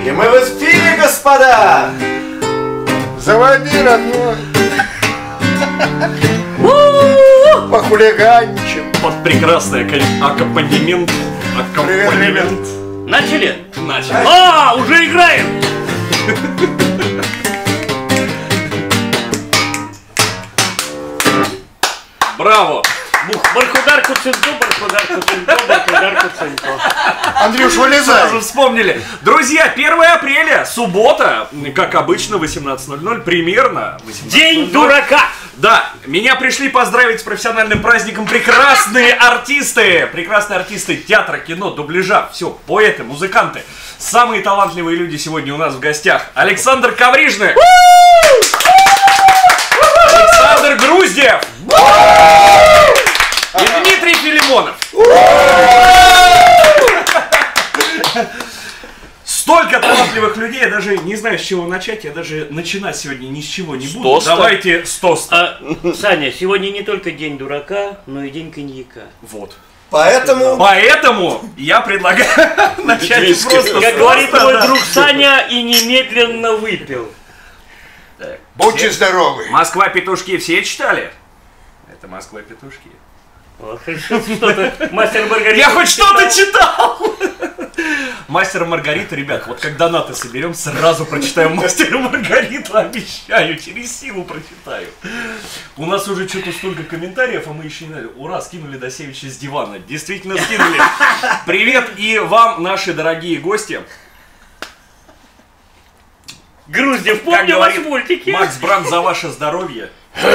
И мы в эфире, господа! Заводи, родной! Похулиганчим! Под прекрасный аккомпанемент. Начали? Начали. А, уже играем! Браво! Бархудар Куценко, Бархудар Куценко, Бархудар Куценко. Андрюш, вылезай! Сразу вспомнили. Друзья, 1 апреля, суббота, как обычно, 18:00, примерно. 18:00. День дурака! Да, меня пришли поздравить с профессиональным праздником прекрасные артисты театра, кино, дубляжа, все, поэты, музыканты. Самые талантливые люди сегодня у нас в гостях. Александр Коврижных! Александр Груздев! И Дмитрий Филимонов! Столько талантливых людей, я даже не знаю, с чего начать, я даже начинать сегодня ни с чего не буду. Тоста? Давайте с тоста. Саня, сегодня не только день дурака, но и день коньяка. Вот. Поэтому я предлагаю начать просто Как с говорит тоста, мой да. друг Саня, и немедленно выпил. Будьте здоровы! Москва-петушки все читали? Это Москва-петушки. Что-то мастер Маргарита. Я хоть что-то читал! Мастер Маргарита, ребят, вот как донаты соберем, сразу прочитаем Мастера Маргариту, обещаю, через силу прочитаю. У нас уже что-то столько комментариев, а мы еще не знали. Ура, скинули Досевича с дивана. Действительно скинули. Привет и вам, наши дорогие гости. Груздев, Как помню вас говорит в мультике. Макс Бранд, за ваше здоровье.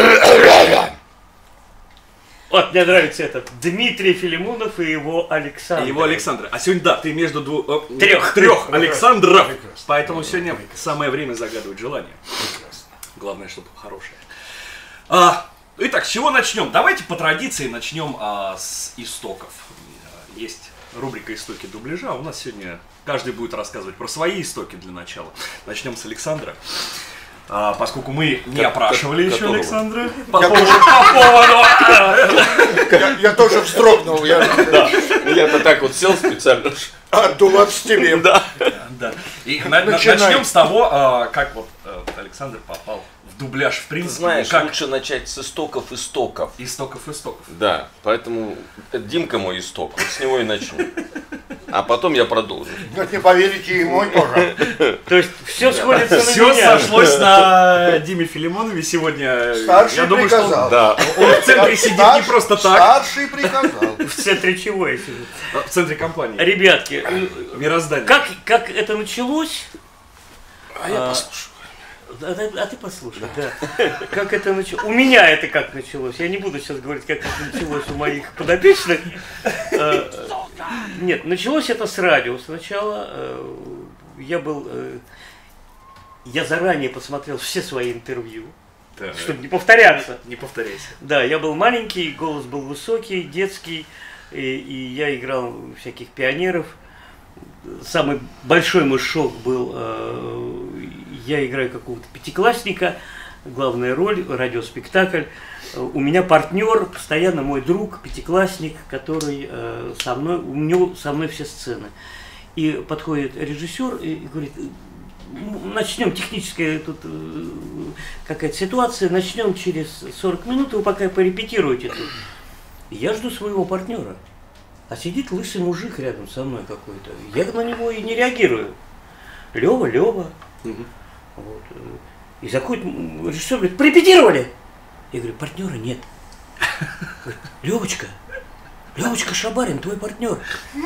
Вот, мне нравится этот Дмитрий Филимонов и его Александр. Его Александр. А сегодня, да, ты между Трех Александров. Прекрасно. Поэтому сегодня самое время загадывать желание. Прекрасно. Главное, чтобы хорошее. Итак, с чего начнем? Давайте по традиции начнем с истоков. Есть рубрика «Истоки дубляжа». У нас сегодня каждый будет рассказывать про свои истоки для начала. Начнем с Александра. Поскольку мы не опрашивали еще которого? Александра. Я тоже вздрогнул, Я-то так вот сел специально. отдул от стиле. Да. Да. И Начинай. начнем с того, как вот Александр попал в дубляж, в принципе. Знаешь, как лучше начать с истоков. истоков. Да, поэтому Димка мой исток, вот с него и начну. А потом я продолжу. Вот не поверите, и мой тоже. То есть все сходится на Все меня. сошлось на Диме Филимонове сегодня. Старший Я думаю, приказал. Да. он в центре сидит не просто так. Старший приказал. В центре чего я сижу? В центре компании. Ребятки, Мироздание. как это началось? А я послушаю. А ты послушай, да. Как это началось? У меня это как началось. Я не буду сейчас говорить, как это началось у моих подопечных. Нет, началось это с радио. Сначала я заранее посмотрел все свои интервью, Так. чтобы не повторяться. Не повторяйся. Да, я был маленький, голос был высокий, детский, и я играл всяких пионеров. Самый большой мой шок был, я играю какого-то пятиклассника, главная роль, радиоспектакль. У меня партнер, постоянно мой друг, пятиклассник, который со мной, у него со мной все сцены. И подходит режиссер и говорит: начнем, техническая тут какая-то ситуация, начнем через 40 минут, вы пока порепетируете тут. Я жду своего партнера. А сидит лысый мужик рядом со мной какой-то. Я на него и не реагирую. Лева. Вот. И заходит режиссер, говорит: порепетировали? Я говорю: партнера нет. Говорит: Левочка Шабарин, твой партнер.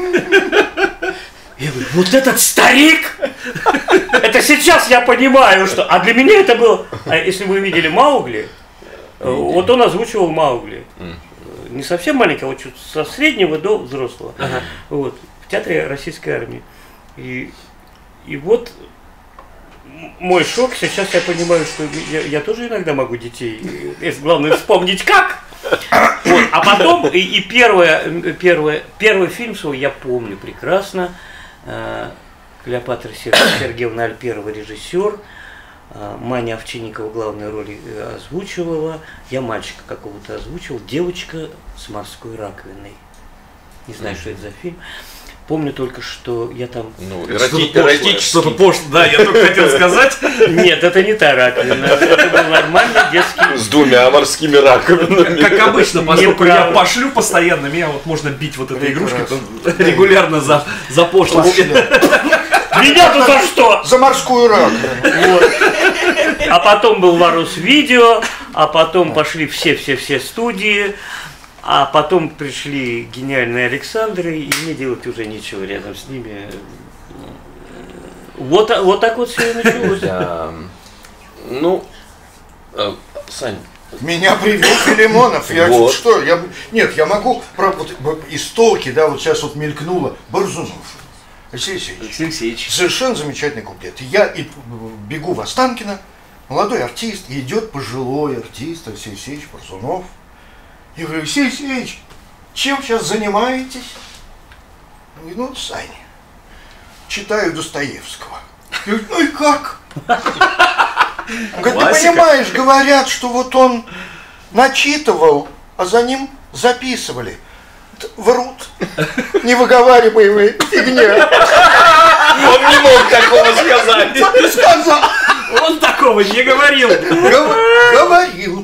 Я говорю: вот этот старик! Это сейчас я понимаю, что... А для меня это было... А если вы видели Маугли, вот он озвучивал Маугли. Не совсем маленького, вот чуть со среднего до взрослого. Вот, в театре Российской армии. И вот мой шок, сейчас я понимаю, что я тоже иногда могу детей. Главное вспомнить как. Вот. А потом, и первый фильм свой я помню прекрасно. Клеопатра Сергеевна Альперова режиссер. Маня Овчинникова главную роль озвучивала. Я мальчика какого-то озвучивал. Девочка с морской раковиной. Не знаю, что это за фильм. Помню только, что я там... Ну, Эротический. Что-то пошло, да, я только хотел сказать. Нет, это не та раковина. Это был нормальный детский... С 2 морскими раковинами. Как обычно, поскольку я пошлю постоянно, меня вот можно бить вот этой игрушкой регулярно за пошлость. Меня-то за что? За морскую раковину. Вот. А потом был Варус Видео, а потом пошли все студии, а потом пришли гениальные Александры, и мне делать уже нечего рядом с ними. Вот так вот все и началось. Ну, Сань. Меня привел Филимонов. Я Вот. что? Нет, я могу вот, истоки, да, вот сейчас вот мелькнуло. Борзунов. Алексей Алексеевич. Совершенно замечательный куплет. Я бегу в Останкино, молодой артист, и идет пожилой артист Алексей Алексеевич Борзунов. Я говорю: Алексей Алексеевич, чем сейчас занимаетесь? Он говорит: ну, Саня, читаю Достоевского. Я говорю: ну и как? Он говорит: ты понимаешь, говорят, что вот он начитывал, а за ним записывали. Врут. Невыговариваемая фигня. Он не мог такого сказать. Не сказал. Он такого не говорил. Говорил.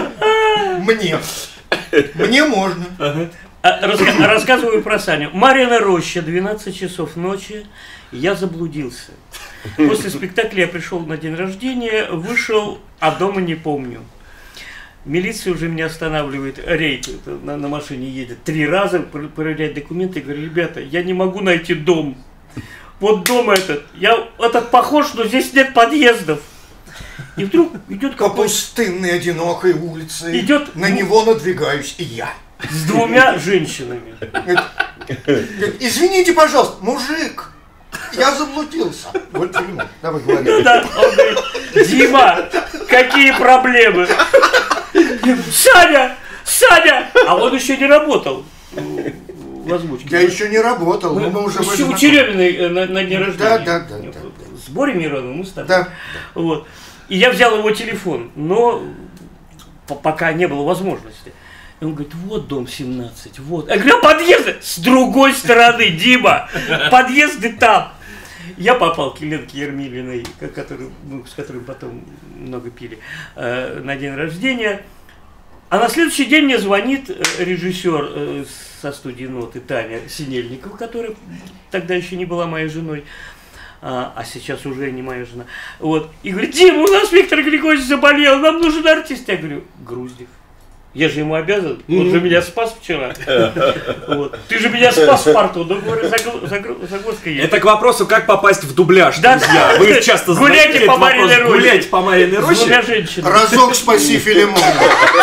Мне можно. Рассказываю про Саню. Марьина Роща, 12 часов ночи. Я заблудился. После спектакля я пришел на день рождения, вышел, а дома не помню. Милиция уже меня останавливает, рейд на машине едет 3 раза, проверять документы. Я говорю: ребята, я не могу найти дом. Вот дом этот похож, но здесь нет подъездов. И вдруг идет по пустынной одинокой улице. Идет, на него надвигаюсь и я. С 2 женщинами. Извините, пожалуйста, мужик, я заблудился. Вот, давай говори. Да, он говорит: Дима, какие проблемы? Саня! А он еще не работал в озвучке. Я еще не работал, но мы уже... У Череминой на дне рождения. Да. С Борей Мироновым мы с тобой. Да. Вот. И я взял его телефон, но пока не было возможности. И он говорит: вот дом 17, вот. Я говорю: подъезды с другой стороны, Дима, подъезды там. Я попал к Еленке Ермилиной, с которой потом много пили, на день рождения. А на следующий день мне звонит режиссер со студии «Ноты» Таня Синельникова, которая тогда еще не была моей женой, а сейчас уже не моя жена. Вот. И говорит: Дима, у нас Виктор Григорьевич заболел, нам нужен артист. Я говорю: Груздев. Я же ему обязан, он же меня спас вчера. Вот. Ты же меня спас в порту, ну, говорю, загвоздка есть. Это к вопросу, как попасть в дубляж, да, друзья. Вы часто гуляйте по Марьиной Роще. Гуляйте по Марьиной Роще. С 2 женщинами. Разок спаси Филимона.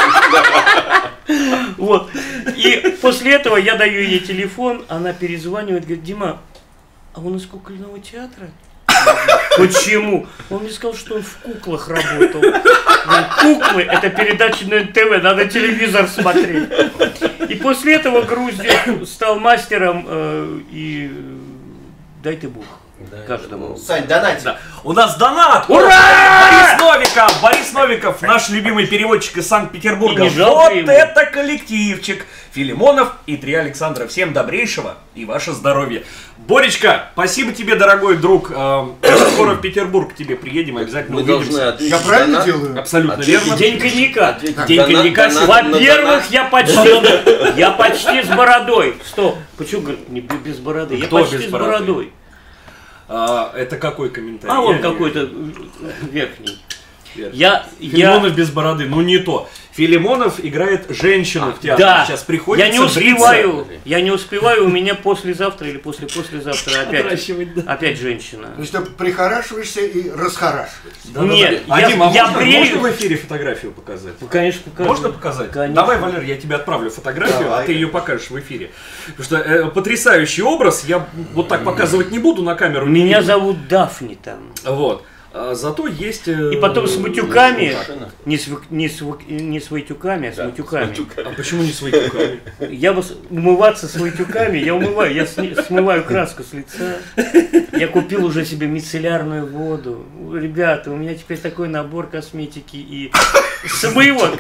Вот. И после этого я даю ей телефон, она перезванивает, говорит: Дима, а он из кукольного театра? Почему? Он мне сказал, что он в куклах работал. Куклы — это передача на НТВ, надо телевизор смотреть. И после этого Груздев стал мастером, и дай ты Бог каждому. Сань, донать. Да. У нас донат! Ура! Борис Новиков, наш любимый переводчик из Санкт-Петербурга. Вот это коллективчик. Филимонов и 3 Александра. Всем добрейшего и ваше здоровье. Боречка, спасибо тебе, дорогой друг. Скоро в Петербург к тебе приедем, обязательно увидимся. Я правильно делаю? Абсолютно верно. День коньяка. Во-первых, я почти с бородой. Стоп. Почему, говорит, не без бороды? Я почти с бородой. Это какой комментарий? А он какой-то верхний. Филимонов без бороды, ну не то. Филимонов играет женщину в театре. Да. Сейчас приходится я не успеваю, у меня послезавтра или послезавтра опять женщина. То есть ты прихорашиваешься и расхорашиваешься. Нет, можно в эфире фотографию показать? Ну, конечно, покажу. Можно показать? Конечно. Давай, Валер, я тебе отправлю фотографию, а ты ее покажешь в эфире. Потому что потрясающий образ, я вот так показывать не буду на камеру. Меня зовут Дафни там. Вот. Зато есть... И потом с матюками, не с вайтюками, а с матюками. А почему не с вайтюками? Я умываться с вайтюками, я умываю, я смываю краску с лица. Я купил уже себе мицеллярную воду. Ребята, у меня теперь такой набор косметики и смывок.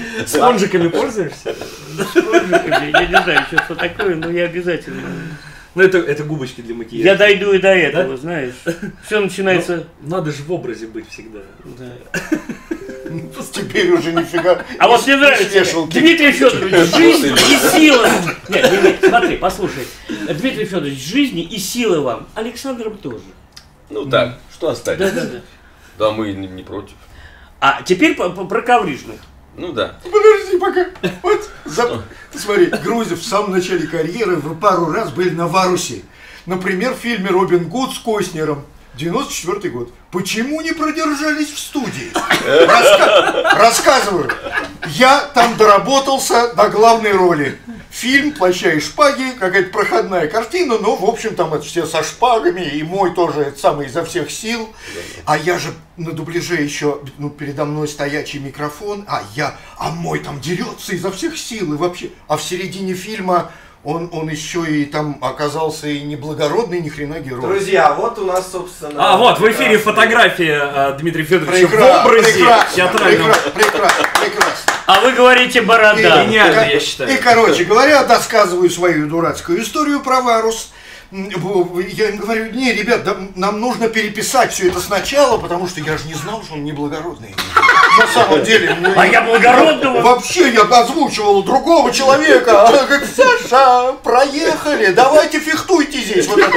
Спонжиками пользуешься? Спонжиками, я не знаю еще что такое, но я обязательно... Ну это губочки для макияжа. Я дойду и до этого, да? Знаешь. Все начинается... Ну, надо же в образе быть всегда. Да. Теперь уже нифига. А вот мне нравится, Дмитрий Федорович, жизнь и сила. Нет, смотри, послушай. Дмитрий Федорович, жизни и силы вам. Александром тоже. Ну так, что оставить? Да. Да, мы не против. А теперь про коврижных. Ну да. Подожди пока. Вот, смотри, Грузев в самом начале карьеры вы пару раз были на Варусе. Например, в фильме «Робин Гуд» с Костнером. 94-й год. Почему не продержались в студии? Рассказываю. Я там доработался до главной роли. Фильм «Плаща и шпаги», какая-то проходная картина, но, в общем, там это все со шпагами, и мой тоже это самый изо всех сил. А я же на дубляже еще, передо мной стоячий микрофон, а мой там дерется изо всех сил, и вообще. А в середине фильма он еще и там оказался и неблагородный, ни хрена герой. Друзья, вот у нас, собственно... вот в эфире фотография Дмитрия Федоровича в образе театрального. Прекрасно. А вы говорите борода. Гениально, я считаю. И, короче говоря, досказываю свою дурацкую историю про Варус. Я им говорю, не, ребят, да, нам нужно переписать все это сначала, потому что я же не знал, что он неблагородный. На самом деле. А я благородного. Вообще я озвучивал другого человека. Она говорит, Саша, проехали, давайте фехтуйте здесь. Вот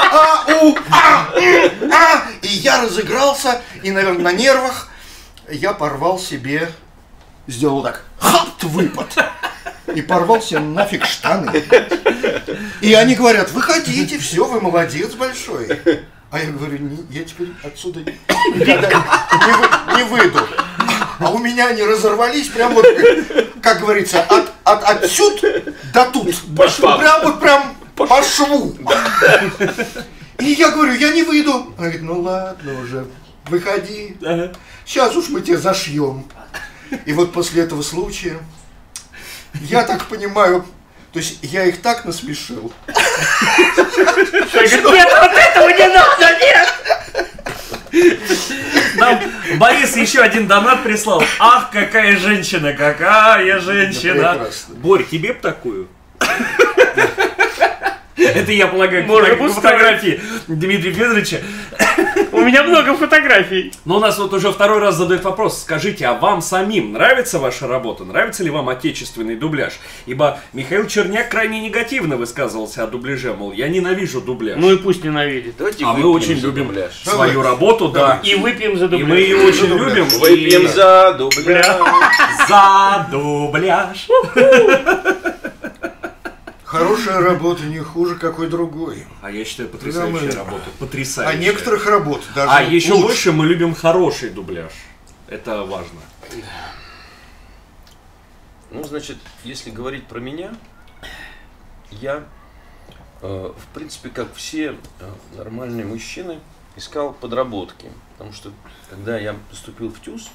это. И я разыгрался, и, наверное, на нервах я порвал себе, сделал так, выпад. И порвал себе нафиг штаны. И они говорят, выходите, все, вы молодец большой. А я говорю, я теперь отсюда не выйду. А у меня они разорвались прям вот, как говорится, отсюда до тут. Прям по шву. И я говорю, я не выйду. Он говорит, ну ладно уже, выходи. Сейчас уж мы тебя зашьем. И вот после этого случая, я так понимаю, то есть я их так насмешил. Нет, вот этого не надо, нет! Нам Борис еще один донат прислал. Ах, какая женщина, какая женщина. Борь, тебе б такую? Это я полагаю, к фотографии Дмитрия Федоровича. У меня много фотографий. Но у нас вот уже второй раз задают вопрос. Скажите, а вам самим нравится ваша работа? Нравится ли вам отечественный дубляж? Ибо Михаил Черняк крайне негативно высказывался о дубляже. Мол, я ненавижу дубляж. Ну и пусть ненавидит. А мы очень любим свою работу, да. И выпьем за дубляж. И мы ее очень любим. Выпьем за дубляж. За дубляж. Хорошая работа не хуже какой другой. А я считаю, потрясающая работа. Потрясающая. А некоторых работ даже А еще лучше. больше мы любим хороший дубляж. Это важно. Ну, значит, если говорить про меня, я, в принципе, как все нормальные мужчины, искал подработки. Потому что, когда я поступил в ТЮЗ,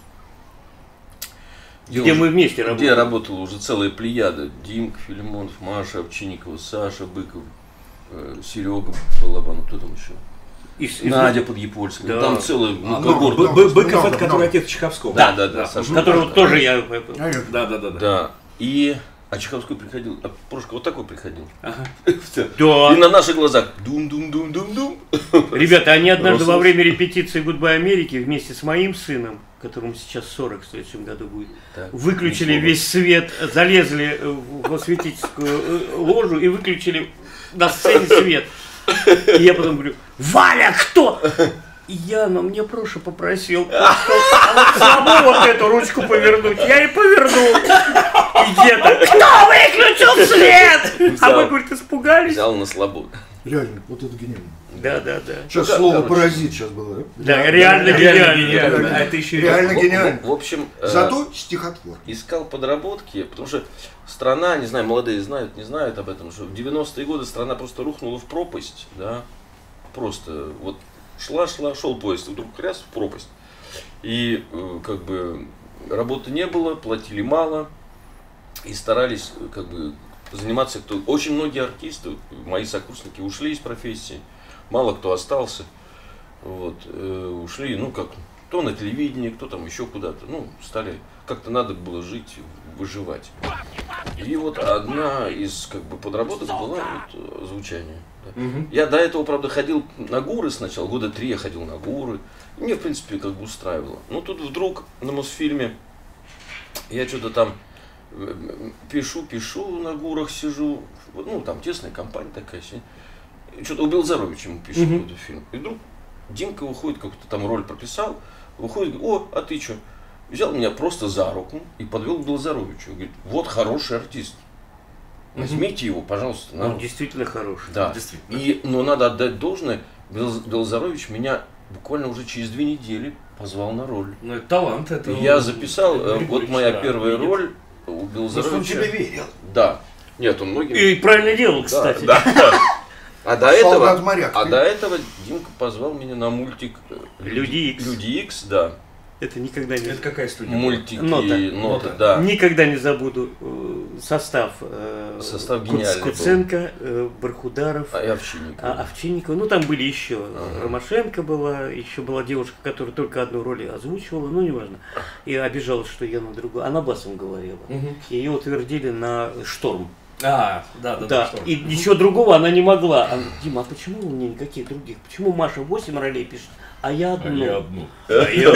Где мы вместе работали. Где работала уже целая плеяда. Димка Филимонов, Маша Овчинникова, Саша Быков, Серега Балабанов, кто там еще? Надя Подъепольская. Да. Там целый когорт. Быков, это который отец Чеховского. Да. Саша Которого Быков, тоже я... Да. А Чеховской приходил, а Прошка вот такой приходил. Ага. Да. И на наших глазах дум-дум-дум-дум-дум. Ребята, они однажды во время репетиции «Гудбай Америки» вместе с моим сыном, которому сейчас 40 в следующем году будет, Так, выключили весь свет, залезли в осветительскую ложу и выключили на сцене свет. И я потом говорю, Валя, кто? Яна, мне Проша попросил слабо вот эту ручку повернуть. Я и повернул. И где-то, кто выключил свет? А вы, говорит, испугались? Взял на слабо. Реально, вот это гениально. Да. Сейчас слово паразит сейчас было, да? Да, реально гениально. А это еще Реально гениально. В общем, Зато стихотвор. искал подработки, потому что страна, не знаю, молодые знают, не знают об этом, что в 90-е годы страна просто рухнула в пропасть, да, просто вот шел поезд, вдруг раз в пропасть. И как бы работы не было, платили мало, и старались как бы заниматься, очень многие артисты, мои сокурсники ушли из профессии, мало кто остался, вот, ушли, ну как, кто на телевидении, кто там еще куда-то, ну, стали, как-то надо было жить, выживать. И вот одна из как бы подработок была вот, звучание. Да. Я до этого, правда, ходил на гуры сначала, года 3 я ходил на гуры. Мне, в принципе, как бы устраивало. Но тут вдруг на Мосфильме я что-то там пишу на гурах сижу. Ну, там тесная компания такая. Что-то у Белозаровича ему пишет какой-то фильм. И вдруг Димка выходит, какую-то там роль прописал, выходит, о, а ты что? Взял меня просто за руку и подвел к Белозаровичу. Говорит, вот хороший артист. Возьмите его, пожалуйста. Он действительно хороший. Да. Действительно. Но надо отдать должное, Белозарович меня буквально уже через 2 недели позвал на роль. Ну, это талант. Это Я записал, вот моя первая роль у Белозаровича. Он тебе верил. Да. Нет, он многим... И правильно делал, кстати. Да. А до Солдат-моряк. этого Димка позвал меня на мультик Люди Икс. Люди Икс, да. Это никогда не... Это какая студия? Мультики, Нота. да. Никогда не забуду состав. Состав гениальный Куценко, Бархударов, И Овчинников. Овчинникова. Ну, там были еще. Ромашенко была, еще была девушка, которая только одну роль озвучивала, ну, неважно. И обижалась, что я на другую. Она басом говорила. Ее утвердили на «Шторм». Да. И ничего другого она не могла. Она, Дима, а почему у меня никаких других? Почему Маша 8 ролей пишет, а я одну? Я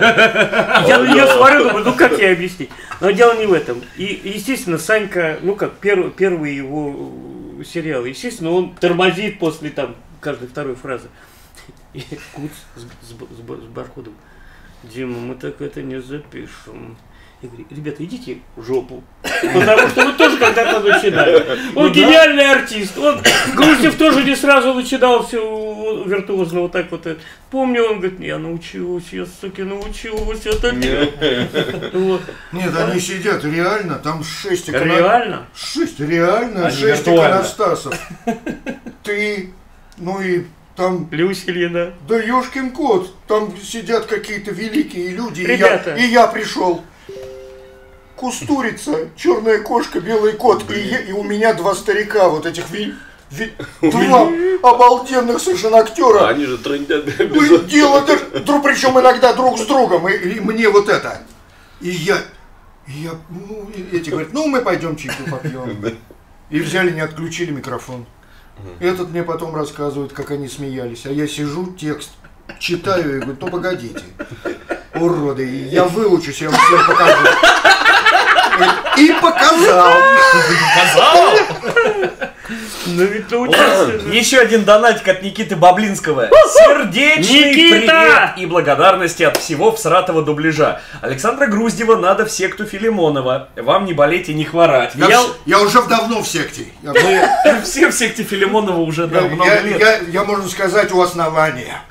на нее смотрю, думаю, ну как ей объяснить? Но дело не в этом. И, естественно, Санька, ну как первый его сериал, естественно, он тормозит после там каждой второй фразы. И Куц с Бархудом. Дима, мы так это не запишем. Я говорю, ребята, идите в жопу. Потому что вы тоже когда-то начинали. Он гениальный артист. Он, Груздев тоже не сразу начинал все виртуозно вот так вот. Помню, он говорит, я научусь, я, суки, научусь. Это вот. Нет, они сидят реально, там 6 Реально? 6 иконостасов. Ты, ну и там... Люсилина. Да ёшкин кот, там сидят какие-то великие люди. Ребята. И я пришел. Кустурица, черная кошка, белый кот, и у меня 2 старика, вот этих 2 обалденных совершенно актера. Они же трындят. Дело даже, причем иногда друг с другом, и мне вот это. И я, ну, эти говорят, ну мы пойдем чайку попьем. И взяли, не отключили микрофон. Этот мне потом рассказывает, как они смеялись, а я сижу, текст читаю и говорю, ну погодите, уроды, я выучусь, я вам всем покажу. И показал. Ну ведь научился. Еще один донатик от Никиты Баблинского. Сердечный привет и благодарности от всего в Саратова дубляжа. Александра Груздева надо в секту Филимонова. Вам не болеть и не хворать. Я уже давно в секте. Все в секте Филимонова уже много лет. Я, можно сказать, у основания.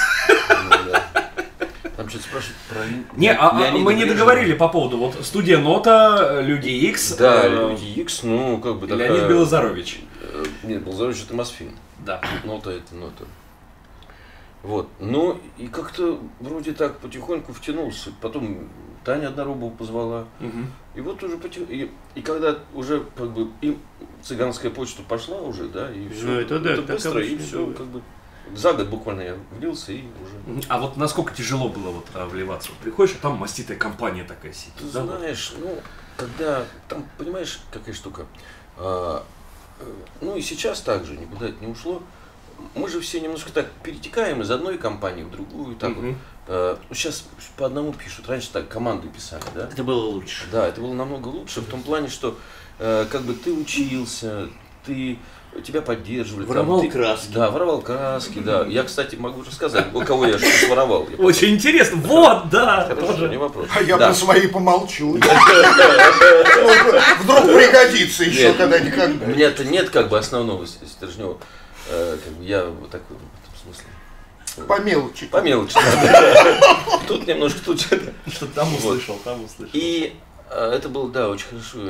Там что-то спрашивают про... Мы не договорили по поводу вот студия Нота, Люди Икс. Да, Люди Икс, ну как бы такая... Леонид Белозарович. Нет, Белозарович это Мосфильм. Да. Нота это Нота. Вот, ну и как-то вроде так потихоньку втянулся. Потом Таня Одноробова позвала. И вот уже потихоньку... И когда уже как бы и цыганская почта пошла уже, да, и все. Ну, это быстро, и все как бы... За год буквально я влился и уже... А вот насколько тяжело было вот вливаться? Вот приходишь, а там маститая компания такая сидит. Ты знаешь, ну, когда... Там, понимаешь, какая штука? Ну и сейчас так же, никуда это не ушло. Мы же все немножко так перетекаем из одной компании в другую. Так вот. Сейчас по одному пишут. Раньше так команды писали, да? Это было лучше. Да, это было намного лучше в том плане, что как бы ты учился, тебя поддерживали. Воровал краски. Да, воровал краски, да. Я, кстати, могу рассказать, у кого я что своровал. Очень интересно. Вот, да. Хорошо, не вопрос. А я про свои помолчу. Вдруг пригодится еще когда-никогда. У меня-то нет как бы основного стержневого. Я вот такой в смысле. По мелочи. По мелочи, да. Тут немножко, тут что-то. Что там услышал, там услышал. И это было, да, очень хорошо.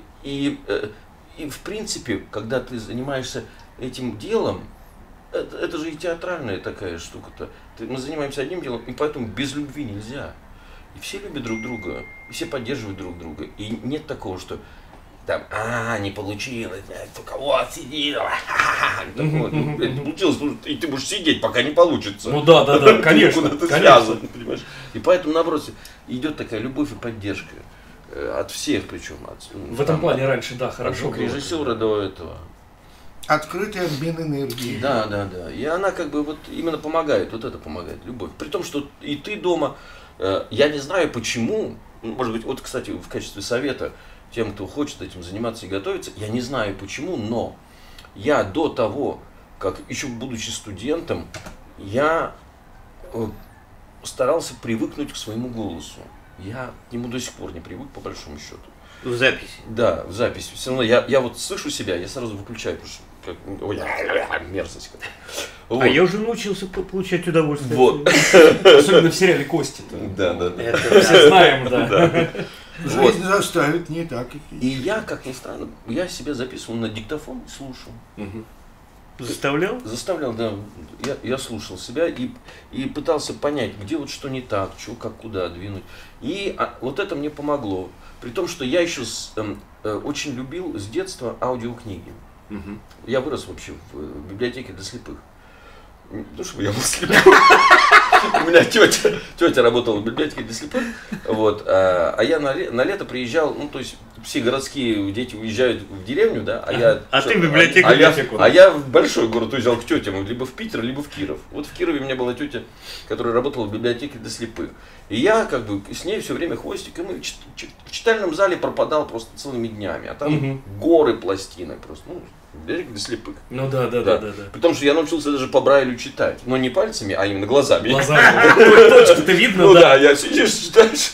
И в принципе, когда ты занимаешься этим делом, это же и театральная такая штука-то. Мы занимаемся одним делом, и поэтому без любви нельзя. И все любят друг друга, и все поддерживают друг друга. И нет такого, что там, не получилось, только вот сидел, получилось, и ты будешь сидеть, пока не получится. Ну да, конечно. Связан, понимаешь? И поэтому, наоборот, идет такая любовь и поддержка. От всех причем. В этом плане раньше, да, хорошо от режиссера до этого. Открытый обмен энергией. Да. И она как бы вот именно помогает, вот это помогает, любовь. При том, что и ты дома, я не знаю почему, может быть, вот, кстати, в качестве совета тем, кто хочет этим заниматься и готовиться, я не знаю почему, но я до того, как еще будучи студентом, я старался привыкнуть к своему голосу. Я к нему до сих пор не привык, по большому счету. В записи? Да, в записи. Все равно я вот слышу себя, я сразу выключаю, потому что ой, мерзость какая-то. Вот. А я уже научился получать удовольствие. Вот. Особенно в сериале «Кости». Да. Это все знаем, да. Жизнь заставит не так. И я, как ни странно, я себя записывал на диктофон и слушал. Заставлял? Заставлял, да. Я слушал себя и пытался понять, где вот что не так, что, как, куда двинуть. И вот это мне помогло. При том, что я еще очень любил с детства аудиокниги. Я вырос вообще в библиотеке для слепых. Не то, чтобы я был слепой. У меня тетя работала в библиотеке для слепых. Вот, а я на лето приезжал, ну, то есть все городские дети уезжают в деревню, да, ты в библиотеку. А я в большой город уезжал к тетям, либо в Питер, либо в Киров. Вот в Кирове у меня была тетя, которая работала в библиотеке для слепых. И я как бы с ней все время хвостик, и мы в читальном зале пропадал просто целыми днями. А там горы пластинок просто, ну, библиотека для слепых. Ну да. Потому что я научился даже по Брайлю читать. Но не пальцами, а именно глазами. Точку-то видно, ну, да. Я сидишь, читаешь.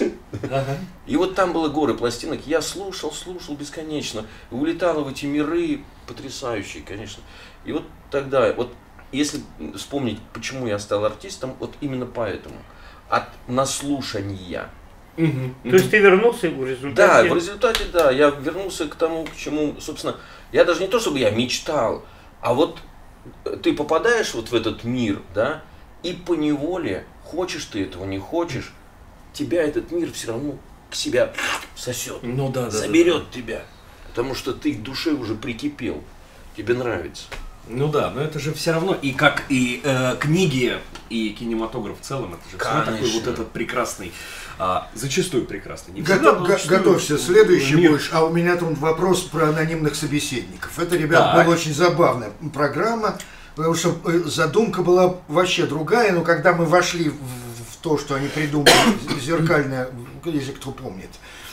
И вот там было горы пластинок. Я слушал бесконечно. И улетал в эти миры потрясающие, конечно. И вот тогда, вот если вспомнить, почему я стал артистом, вот именно поэтому. От наслушания. То есть ты вернулся в результате? Да, в результате, да. Я вернулся к тому, к чему, собственно, я даже не то, чтобы я мечтал, а вот ты попадаешь вот в этот мир, да, и поневоле, хочешь ты этого, не хочешь, тебя этот мир все равно к себе сосет, заберет тебя, потому что ты к душе уже прикипел, тебе нравится. Ну да, но это же все равно, и как и книги, и кинематограф в целом, это же все равно такой вот этот прекрасный, зачастую прекрасный. Готовься, следующий будешь. А у меня тут вопрос про анонимных собеседников. Это, ребят, была очень забавная программа, потому что задумка была вообще другая, но когда мы вошли в то, что они придумали, зеркальное, если кто помнит.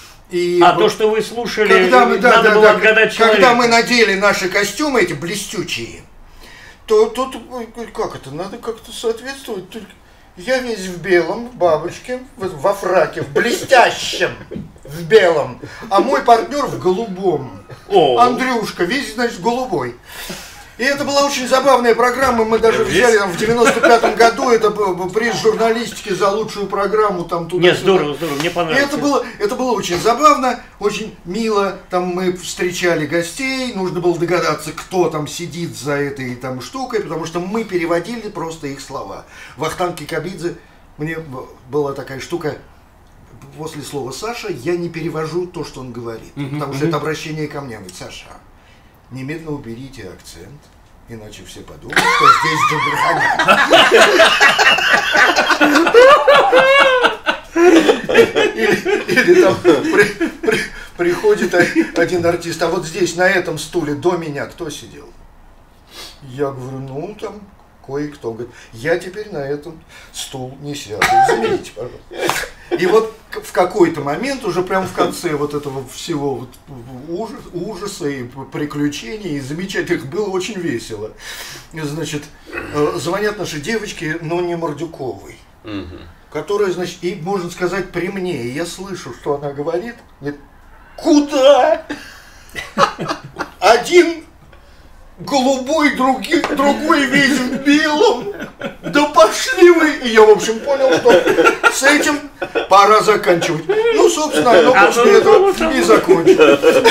И то, что вы слушали, надо было отгадать человека. Когда мы надели наши костюмы, эти блестючие, то тут, как это, надо как-то соответствовать. Я весь в белом, в бабочке, во фраке, в блестящем, в белом, а мой партнер в голубом. Андрюшка, весь, значит, голубой. И это была очень забавная программа, мы даже взяли в 95-м году, это приз журналистики за лучшую программу. Там, туда, нет, здорово, мне понравилось. И это было очень забавно, очень мило, там мы встречали гостей, нужно было догадаться, кто там сидит за этой там штукой, потому что мы переводили просто их слова. Вахтанг Кикабидзе, мне была такая штука, после слова «Саша» я не перевожу то, что он говорит, потому что это обращение ко мне, он говорит: «Саша, немедленно уберите акцент, иначе все подумают, что здесь Джигарханян». Или там приходит один артист: а вот здесь, на этом стуле до меня кто сидел? Я говорю: ну там кое-кто. Говорит: я теперь на этот стул не сяду, извините, пожалуйста. И вот в какой-то момент, уже прям в конце вот этого всего вот ужаса и приключений, и замечательных, было очень весело. Значит, звонят наши девочки, но не Мордюковой, которая, значит, и, можно сказать, при мне, и я слышу, что она говорит: куда? Один голубой, другой весь в белом. Да пошли вы! И я, в общем, понял, что с этим пора заканчивать. Ну, собственно, оно после этого и закончилось.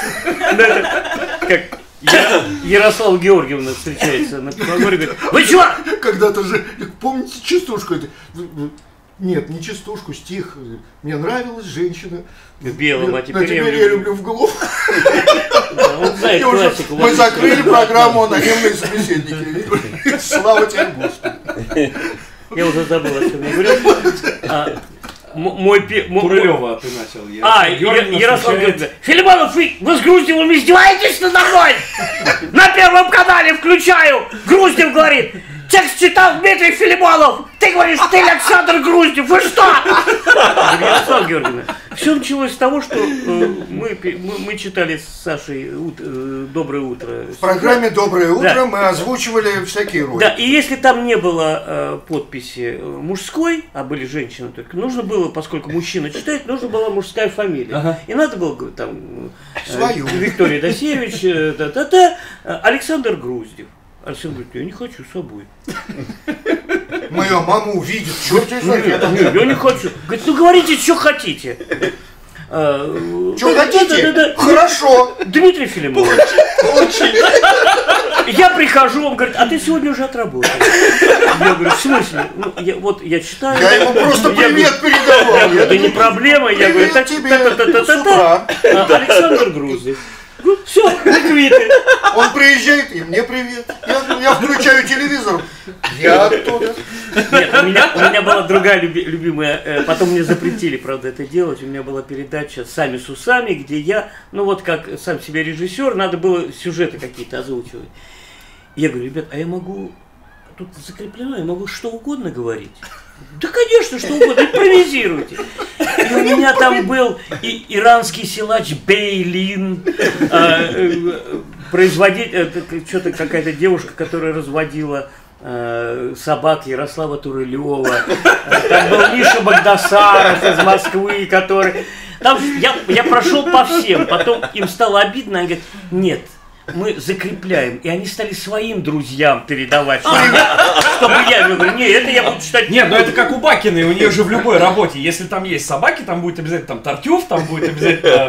Как Ярослава Георгиевна встречается на Пифагоре, говорит: вы чего? Когда-то же, помните частушку это? Нет, не частушку, стих. Мне нравилась женщина в белом, а теперь я люблю в голубом. Классику. Мы закрыли программу «Анонимные собеседники». Слава тебе, Господи. Я уже забыл, о чем я говорил. Турылева ты начал. Ярослав говорит: Филимонов, вы с Груздевым издеваетесь надо мной? На Первом канале включаю. Груздев говорит: текст читал Дмитрий Филимонов. Ты говоришь, ты Александр Груздев. Вы что? Ярослав Георгиевна, все началось с того, что мы читали с Сашей «Доброе утро». В программе «Доброе утро» мы озвучивали всякие роли. Да, и если там не было подписи мужской, а были женщины только, нужно было, поскольку мужчина читает, нужна была мужская фамилия. Ага. И надо было говорить там Свою. Виктория Досевич, Александр Груздев. Александр говорит: я не хочу с собой. Моя мама увидит, черт я знаю. Я не хочу. Говорит: ну говорите, что хотите. Что хотите? Да. Хорошо. Дмитрий Филимонович. Я прихожу, он говорит: а ты сегодня уже отработал. Я говорю: в смысле? Ну, я читаю. Я ему просто привет передавал. Это не проблема. Я говорю: Привет тебе с утра. Александр Груздев. Все, мы квиты. Он приезжает, и мне привет. Я включаю телевизор. Я оттуда. Нет, у меня была другая любимая, потом мне запретили, правда, это делать. У меня была передача «Сами с усами», где я, ну вот как сам себе режиссер, надо было сюжеты какие-то озвучивать. Я говорю: ребят, а я могу, тут закреплено, я могу что угодно говорить. Да, конечно, что угодно, импровизируйте. И у меня там был и иранский силач Бейлин, что-то какая-то девушка, которая разводила собак Ярослава Турылева. Там был Миша Багдасаров из Москвы, который... Там я прошел по всем, потом им стало обидно, они говорят: нет, мы закрепляем. И они стали своим друзьям передавать, чтобы я говорю: не, это я буду читать. Нет, но это как у Бакиной, у нее же в любой работе, если там есть собаки, там будет обязательно там Тартюф, там будет обязательно...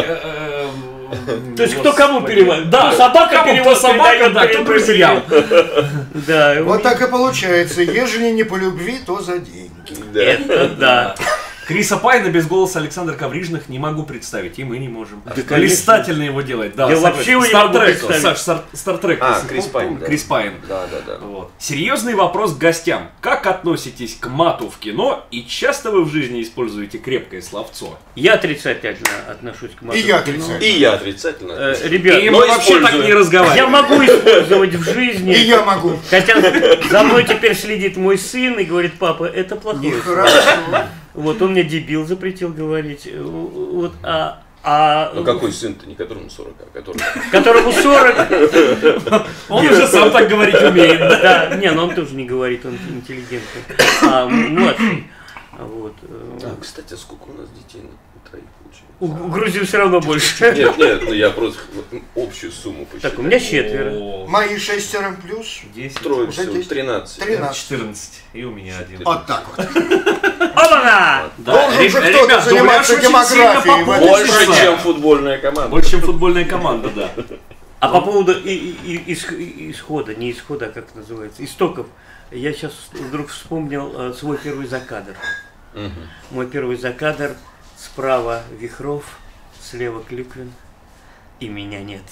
То есть кто кому переводит? Да, собака переводит, собака, да, кто друзьям. Да. Вот так и получается. Ежели не по любви, то за деньги. Это да. Криса Пайна без голоса Александра Коврижных не могу представить, и мы не можем. конечно. Блистательно его делать. Да, Я вообще его не могу представить. Саш, Стартрек. Крис Пайн. Да. Крис Пайн. Да. Вот. Серьезный вопрос к гостям. Как относитесь к мату в кино и часто вы в жизни используете крепкое словцо? Я отрицательно отношусь к мату. И я отрицательно. И я отрицательно. Ребят, И мы вообще так не разговариваем. я могу использовать в жизни. И я могу. Хотя за мной теперь следит мой сын и говорит: папа, это плохое слово. Хорошо. Вот он мне дебил запретил говорить. Вот, Ну какой сын-то? Не которому 40, а которому 40. Он уже сам так говорить умеет. Да, не, но он тоже не говорит, он интеллигентный. Младший. Вот. Кстати, сколько у нас детей на троих получилось? У Грузии все равно больше. Нет, ну я просто общую сумму посчитал. Так, у меня 4. Мои 6 плюс. 10, Трое, Уже всего, 10. 13. 13. 14. И у меня 1. Вот так вот. Опа-на! Должен же кто-то заниматься демографией. Больше, чем футбольная команда. Больше, чем футбольная команда, да. А по поводу исхода, не исхода, а как это называется, истоков, я сейчас вдруг вспомнил свой первый закадр. Мой первый закадр: справа Вихров, слева Клюквин, и меня нет.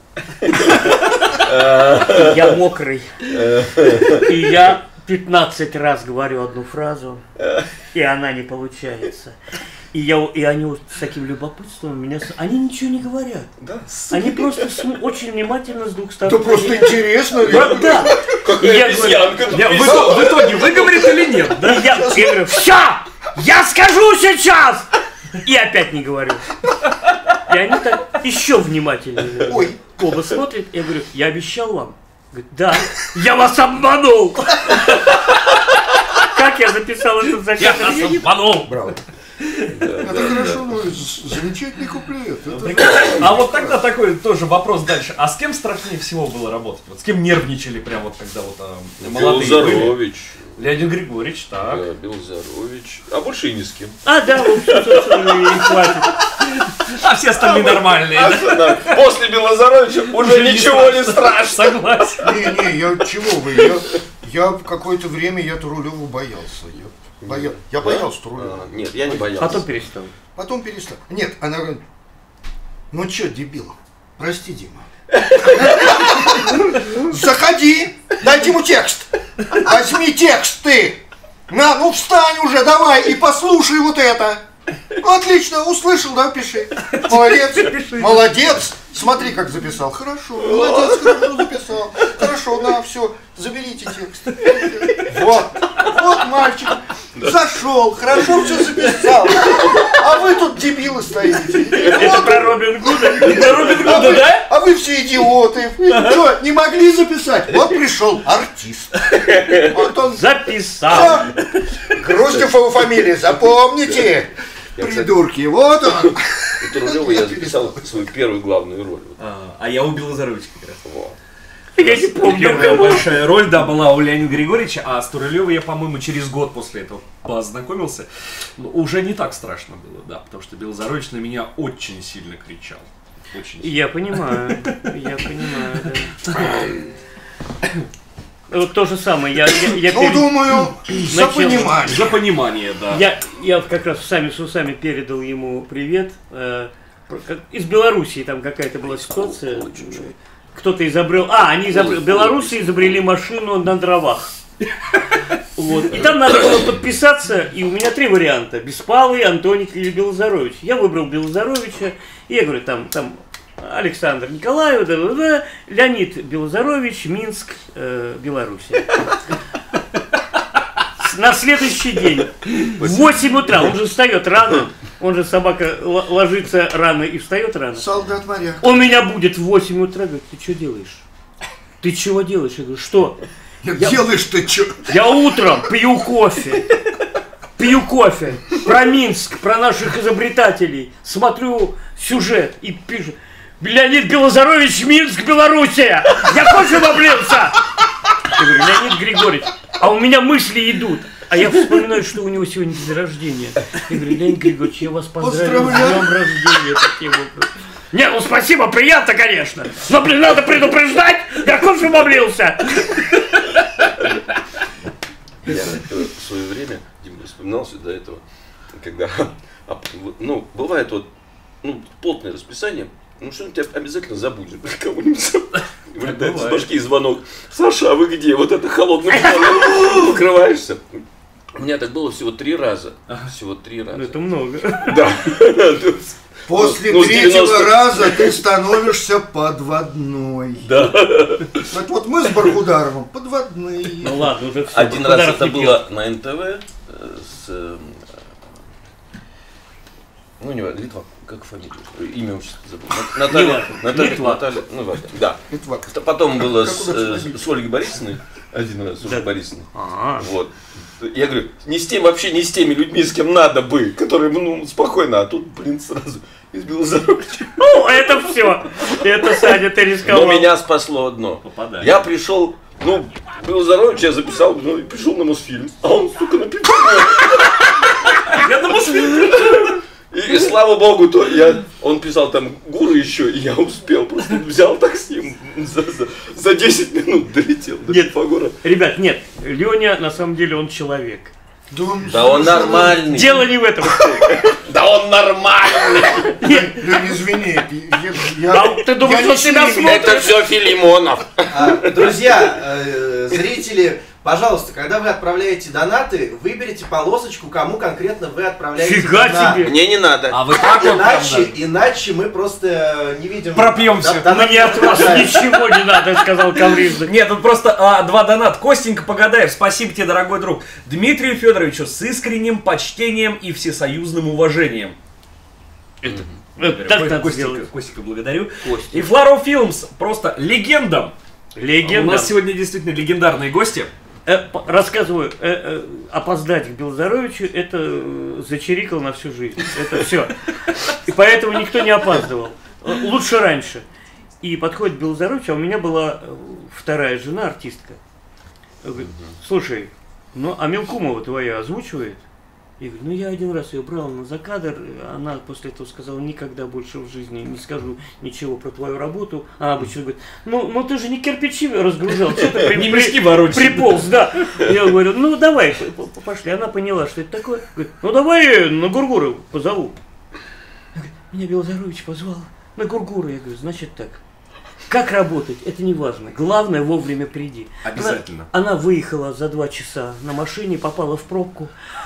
Я мокрый. И я 15 раз говорю одну фразу, и она не получается. И они вот с таким любопытством меня... Они ничего не говорят. Да, они просто очень внимательно с двух сторон. Это просто интересно. Да. И я говорю: в итоге выговорит или нет? да? Я говорю: все! Я скажу сейчас! И опять не говорю. И они так еще внимательнее. Ой. Оба смотрят, я говорю: я обещал вам. Говорит: да, я вас обманул. Как я записал этот заказ? Я вас обманул. Браво. Это хорошо, ну, замечательный куплет. А вот тогда такой тоже вопрос дальше. А с кем страшнее всего было работать? Вот с кем нервничали прям вот когда вот молодые были? Белозарович. Леонид Григорьевич, так. Да, Белозарович. А больше и ни с кем. Да, в общем, собственно, и хватит. А все остальные нормальные, да? После Белозаровича уже ничего не страшно. Согласен. Не, я чего вы? Я какое-то время я Турулеву боялся. Я боялся Турулева. Нет, я не боялся. Потом перестал. Потом перестал. Нет, она говорит: ну чё, дебил, прости, Дима. Заходи, дайте ему текст. Возьми текст ты. На, ну встань уже, давай, и послушай вот это. Отлично, услышал, да, пиши. Молодец, молодец. Смотри, как записал. Хорошо, молодец, хорошо записал. Хорошо, на, все, заберите текст. Вот, вот мальчик зашел, хорошо все записал. А вы тут дебилы стоите. Это Вот, про Робин Гуда? Про Робин Гуда, да? а вы все идиоты. Что, не могли записать? Вот пришел артист. Вот он Записал. Груздев его фамилия, запомните. Придурки, вот он. У Турулева я записал свою первую главную роль. А я убил Белозаровича как раз. Вот. Я не помню. Первая большая роль, да, была у Леонида Григорьевича, а с Турулевой я, по-моему, через год после этого познакомился. Но уже не так страшно было, да, потому что Белозарович на меня очень сильно кричал. Очень сильно. Я понимаю, да. Вот то же самое, Ну, думаю, за понимание. За понимание, да. Я как раз сами с усами передал ему привет. Из Белоруссии там какая-то была ситуация. Кто-то изобрел... белорусы изобрели машину на дровах. Вот. И там надо было подписаться, и у меня 3 варианта. Беспалый, Антоник или Белозарович. Я выбрал Белозаровича, и я говорю, там Александр Николаев, Леонид Белозарович, Минск, Белоруссия. На следующий день, в 8 утра, он же встает рано, он же собака ложится рано и встает рано. Солдат моряк. Он меня будет в 8 утра, говорит, ты что делаешь? Ты чего делаешь? Я говорю, что? Делаешь ты что? Я утром пью кофе. Про Минск, про наших изобретателей. Смотрю сюжет и пишу. Леонид Белозарович, Минск, Белоруссия. Я кофе облился. Я говорю, Леонид Григорьевич, а у меня мысли идут. А я вспоминаю, что у него сегодня день рождения. Я говорю, Леонид Григорьевич, я вас поздравляю с днем рождения. Таким образом. Не, ну спасибо, приятно, конечно. Но, блин, надо предупреждать, я кофе облился. Я в свое время, Дима вспоминался до этого, когда, ну, бывает вот, ну, плотное расписание, ну, что-нибудь обязательно забудешь, кого-нибудь вылетает с башки звонок. Саша, а вы где? Вот это холодный звонок. Покрываешься. У меня так было всего 3 раза. Всего 3 раза. Это много. Да. После 3-го раза ты становишься подводной. Да. Вот мы с Бархударовым подводные. Ну ладно, уже все. Один раз это было на НТВ с... Ну, не важно, Литва, как фамилия? Имя вообще забыл. Наталья, ну ладно, да. Потом было с Ольгой Борисовной, один раз с Ольгой Борисовной. Вот. Я говорю, не с теми людьми, с кем надо бы, которые, ну, спокойно, а тут, блин, сразу из Белозаровича. Ну, это все. Это, Саня, ты рисковал. Но меня спасло одно. Попадание. Я пришел, ну, Белозарович я записал, ну, и пришел на Мосфильм, а он, сука, на пивко. Я на Мосфильм. И слава богу, он писал там Гуры еще, и я успел, просто взял такси, за 10 минут долетел до Пифагора. Ребят, нет, Леня, на самом деле, он человек. Да он нормальный. Дело не в этом. Да он нормальный. Лёня, извини, Ты думаешь, он себя смотрит? Это все Филимонов. Друзья, зрители, пожалуйста, когда вы отправляете донаты, выберите полосочку, кому конкретно вы отправляете Фига донат. себе! Мне не надо. А вы так вот Иначе мы просто не видим... пропьемся. Мне от вас ничего не надо, сказал Кавриза. Нет, тут просто 2 доната. Костенька Погадаев, спасибо тебе, дорогой друг. Дмитрию Федоровичу с искренним почтением и всесоюзным уважением. Так надо сделать. Костенька, благодарю. И Фларо Филмс, просто легендам. У нас сегодня действительно легендарные гости. Рассказываю, опоздать к Белозаровичу, это зачирикал на всю жизнь. Это все. И поэтому никто не опаздывал. Лучше раньше. И подходит Белозарович, а у меня была 2-я жена, артистка. Говорит, слушай, ну а Мелкумова твоя озвучивает? Я говорю, ну я один раз ее брал на закадр, она после этого сказала, никогда больше в жизни не скажу ничего про твою работу. Она обычно говорит, ну ты же не кирпичи разгружал, что ты не мешки ворочать. Приполз, да. Я говорю, ну давай, пошли. Она поняла, что это такое. Говорит, ну давай на Гургуру позову. Меня Белозарович позвал на Гургуру. Я говорю, значит так, Как работать, это не важно. Главное, вовремя приди. Обязательно. Она выехала за 2 часа на машине, попала в пробку,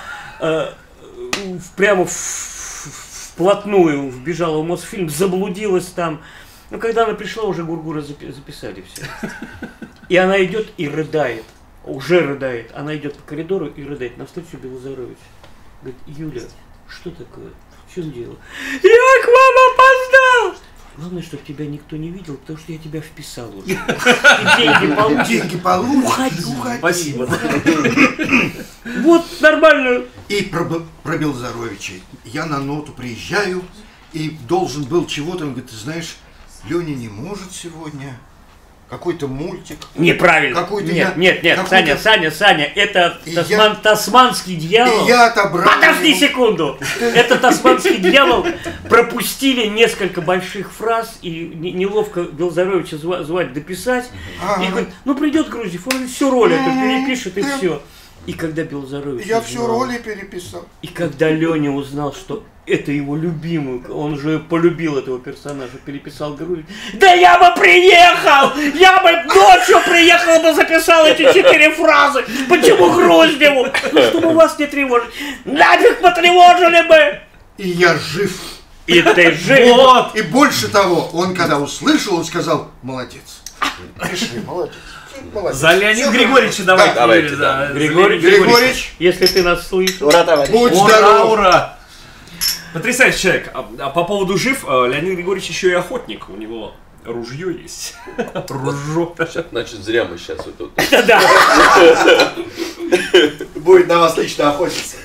прямо вплотную вбежала в Мосфильм, заблудилась там. Но когда она пришла, уже Гургура записали все. И она идет и рыдает. Уже рыдает. Она идет по коридору и рыдает. Навстречу Белозерович. Говорит: Юля, что такое? В чем дело? Я к вам опоздал! Главное, чтобы тебя никто не видел, потому что я тебя вписал уже. И деньги получишь. Деньги получишь. Уходи. Спасибо. Вот, нормально. И про Белозеровича. Я на ноту приезжаю и должен был чего-то. Он говорит: ты знаешь, Леня не может сегодня. Какой-то мультик. Неправильно. Какой-то нет, какой-то... Саня, это тасманский дьявол. И я отобрал. Подожди секунду. Это тасманский дьявол. Пропустили несколько больших фраз, и неловко Белозеровича звать дописать. И говорит: ну придет Грузев, он всю роль эту перепишет, и все. И когда Белозерович Я всю роль переписал. И когда Леня узнал, что это его любимый, он же полюбил этого персонажа, переписал Грузев. Да я бы приехал! Я бы ночью приехал бы записал эти 4 фразы! Почему Груздеву? Чтобы вас не тревожить. Нафиг потревожили бы! И я жив. И ты жив! Вот! И больше того, он когда услышал, он сказал: молодец. Пиши, молодец. Молодец. За Леонида Григорьевича давайте. Давайте, да. Григорьевич, если ты нас слышишь. Ура, товарищ! будь Ура, здоров. ура! Потрясающий человек. А по поводу жив, Леонид Григорьевич еще и охотник. У него ружье есть. Ружье. Значит, зря мы сейчас вот тут. Да. Будет на вас лично охотиться.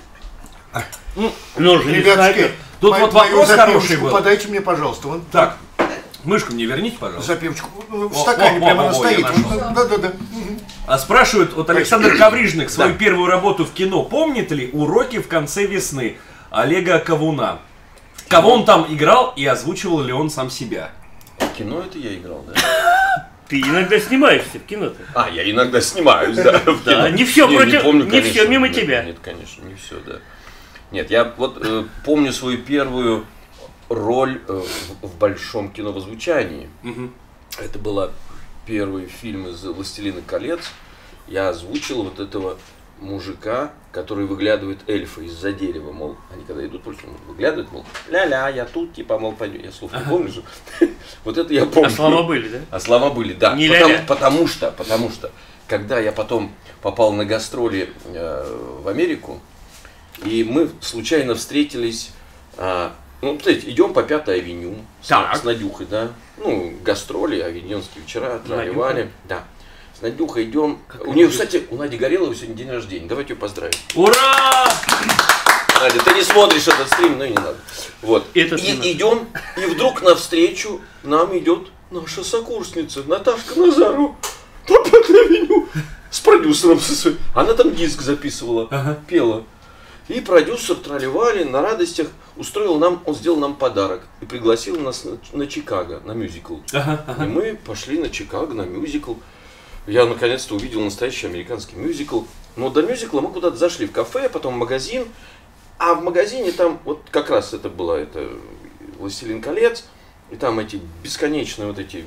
Ножи не Ребятушки, снайпер. Тут вот вопрос хороший был. подайте мне, пожалуйста. Вон Так, мышку мне верните, пожалуйста. запивочку. В стакане прямо она стоит. я нашел. Да. А спрашивают, вот Александр Коврижник свою первую работу в кино помнит ли «Уроки в конце весны» Олега Ковуна? Кого он там играл и озвучивал ли он сам себя? В кино это я играл, да? Ты иногда снимаешься в кино-то. А, я иногда снимаюсь, да, в кино. Не все против, помню, не конечно. все мимо Нет, тебя. Нет, конечно, не все, да. Нет, я вот помню свою первую роль в большом кино в озвучании. Это была первый фильм из «Властелина колец». Я озвучил вот этого мужика, который выглядывает эльфа из-за дерева, мол, они когда идут, просто выглядывают, мол, ля-ля, я тут, типа, мол, пойду. Я слов не помню же. Вот это я помню. А слова были, да? А слова были, да. Не ля-ля. Потому что, когда я потом попал на гастроли в Америку, и мы случайно встретились, ну, смотрите, идем по 5-й авеню с Надюхой, да, ну, гастроли, авиньонские вечера, трали-вали, да. С Надюхой идем. У нее, кстати, у Нади Гореловой сегодня день рождения. Давайте ее поздравим. Ура! Надя, ты не смотришь этот стрим, но и не надо. Вот. И идем, и вдруг навстречу нам идет наша сокурсница Наташка Назарова по 5-й авеню с продюсером со своим. Она там диск записывала, пела. И продюсер трали-вали на радостях устроил нам, он сделал нам подарок и пригласил нас на Чикаго, на мюзикл. И мы пошли на Чикаго, на мюзикл. Я наконец-то увидел настоящий американский мюзикл. Но до мюзикла мы куда-то зашли в кафе, потом в магазин. А в магазине там, вот как раз это было, это «Властелин колец». И там эти бесконечные вот эти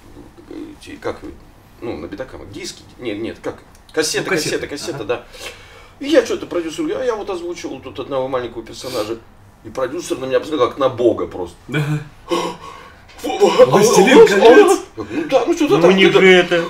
как, ну, на битакамах, диски, нет, как, кассета, да. И я что-то продюсеру говорю: а я вот озвучивал тут одного маленького персонажа. И продюсер на меня посмотрел как на бога просто. «Властелин колец»? Ну да, ну что-то там. Ну не же это.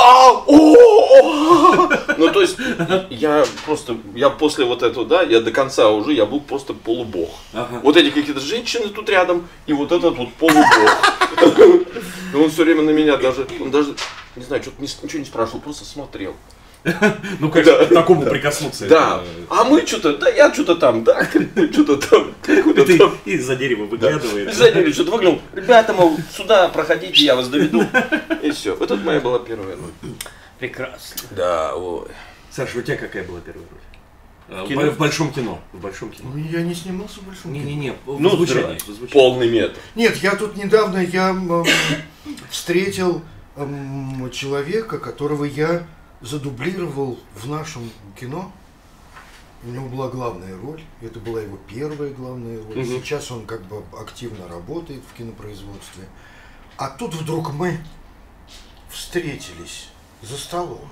Ну то есть, я после вот этого, да, я до конца уже, я был просто полубог. Вот эти какие-то женщины тут рядом, и вот этот вот полубог. И он все время на меня он даже, не знаю, что-то ничего не спрашивал, просто смотрел. Ну, конечно, к такому прикоснуться. Да. А мы что-то, да, я что-то там, да, что-то там. И из-за дерева выглядывает. Из-за дерева что-то выглянул. Ребята, мол, сюда проходите, я вас доведу. И все. Вот это моя была первая роль. Прекрасно. Да, ой. Саша, у тебя какая была первая роль? В большом кино. В большом кино. Я не снимался в большом кино. Не-не-не, Ну, в звучании. полный метр. Нет, я тут недавно встретил человека, которого я задублировал в нашем кино. У него была главная роль. Это была его первая главная роль. Сейчас он как бы активно работает в кинопроизводстве. А тут вдруг мы встретились за столом.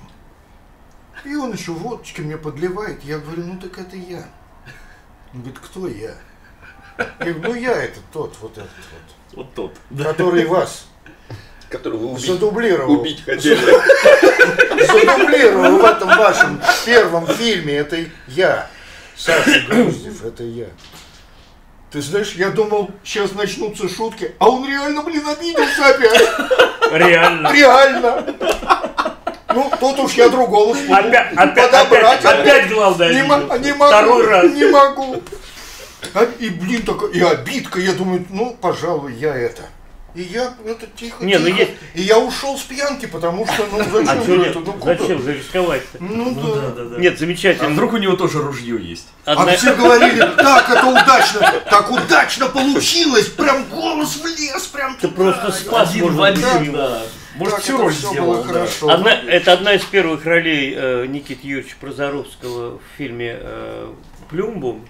И он еще водочки мне подливает. Я говорю, ну так это я. Он говорит, кто я? Я говорю, ну я это тот, вот этот вот. Вот тот. Который вас Которого вы задублировал. убить хотели. Задублировал в этом вашем первом фильме. Это я. Саша Груздев, это я. Ты знаешь, я думал, сейчас начнутся шутки, а он реально, блин, обиделся опять. Реально. Реально. Ну, тут уж я другого смогу подобрать. Опять главное. Не могу, Второй раз. не могу. И, блин, такая, и обидка, я думаю, ну, пожалуй, я это. И я это тихо, Не, ну тихо. есть- И я ушел с пьянки, потому что, ну, А зачем что это? нет? Ну, куда? Зачем зарисковать-то? Ну, да. Нет, А замечательно. вдруг у него тоже ружье есть? А все говорили, так это удачно, так удачно получилось, прям голос влез, прям Ты туда. просто спас, Один в может быть, один, его. да. Может, Так всю это роль всё сделал. было да. хорошо. Это одна из первых ролей Никиты Юрьевича Прозоровского в фильме «Плюмбум»,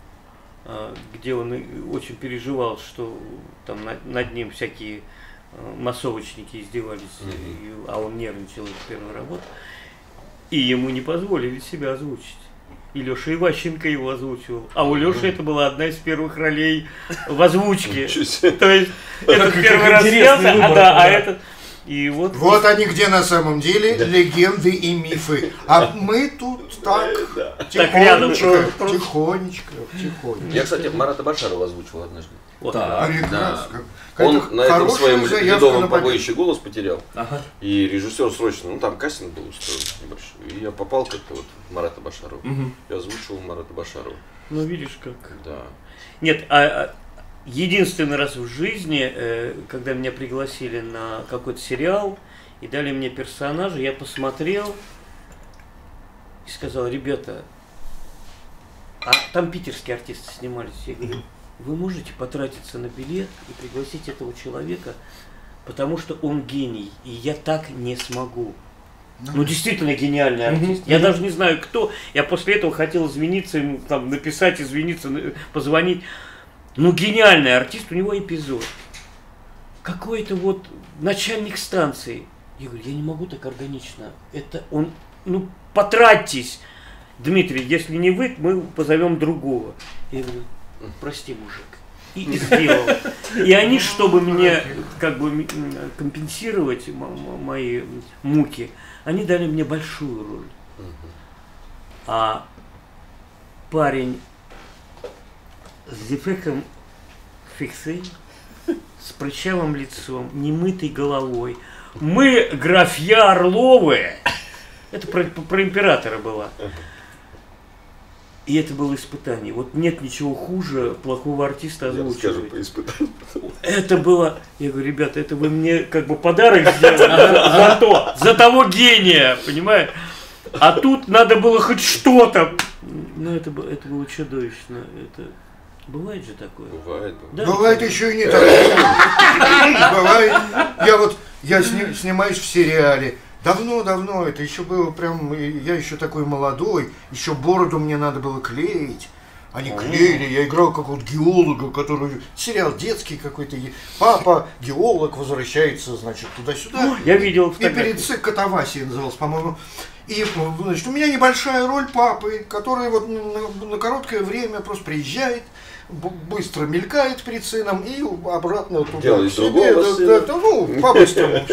где он очень переживал, что там над ним всякие массовочники издевались, а он нервничал, это первая работа. И ему не позволили себя озвучить. И Леша Иващенко его озвучивал. А у Леши это была одна из первых ролей в озвучке. То есть этот как первый раз интересный снялся, выбор, а да. этот... И вот... Вот они где на самом деле, легенды и мифы. А мы тут так, рядом, тихонечко, просто. тихонечко. Я, кстати, Марата Башарова озвучивал однажды. Вот, Так. да. Прекрасно. Он Это на этом хорошая своем заявка ледовом на победу. побоище голос потерял. Ага. И режиссер срочно, ну там кастинг был устроен небольшой. И я попал как-то вот в Марата Башарова. Мгм. Я озвучивал Марата Башарова. Ну, видишь как. Да. Нет, единственный раз в жизни, когда меня пригласили на какой-то сериал и дали мне персонажа, я посмотрел и сказал, ребята, а там питерские артисты снимались. Я говорю, вы можете потратиться на билет и пригласить этого человека, потому что он гений, и я так не смогу. Ну, действительно гениальный артист. Я даже не знаю, кто. Я после этого хотел извиниться, ему там написать, извиниться, позвонить. Ну, гениальный артист, у него эпизод. Какой-то вот начальник станции. Я говорю, я не могу так органично. Это он, ну, потратьтесь. Дмитрий, если не вы, мы позовем другого. Я говорю, прости, мужик. И сделал. И они, чтобы мне как бы компенсировать мои муки, они дали мне большую роль. А парень с дефектом фиксы, с прыщавым лицом, немытой головой. Мы, графья Орловы, это про императора было. И это было испытание. Вот нет ничего хуже плохого артиста Я расскажу озвучивать. по испытанию. Это было... Я говорю, ребята, это вы мне как бы подарок сделали за того гения, понимаешь? А тут надо было хоть что-то. Ну, это было чудовищно. Это... Бывает же такое? Бывает. Да. Бывает еще и не такое. Бывает. Я снимаюсь в сериале. Давно, это еще было прям, я еще такой молодой, еще бороду мне надо было клеить. Они клеили, я играл какого-то геолога, который, сериал детский какой-то, папа, геолог, возвращается, значит, туда-сюда. Я видел И фотографии. перед ЦИК Катавасия назывался, по-моему. И, значит, у меня небольшая роль папы, который вот на короткое время просто приезжает, быстро мелькает перед сыном и обратно туда. Делает к себе. другого сына. Ну, по-быстрому.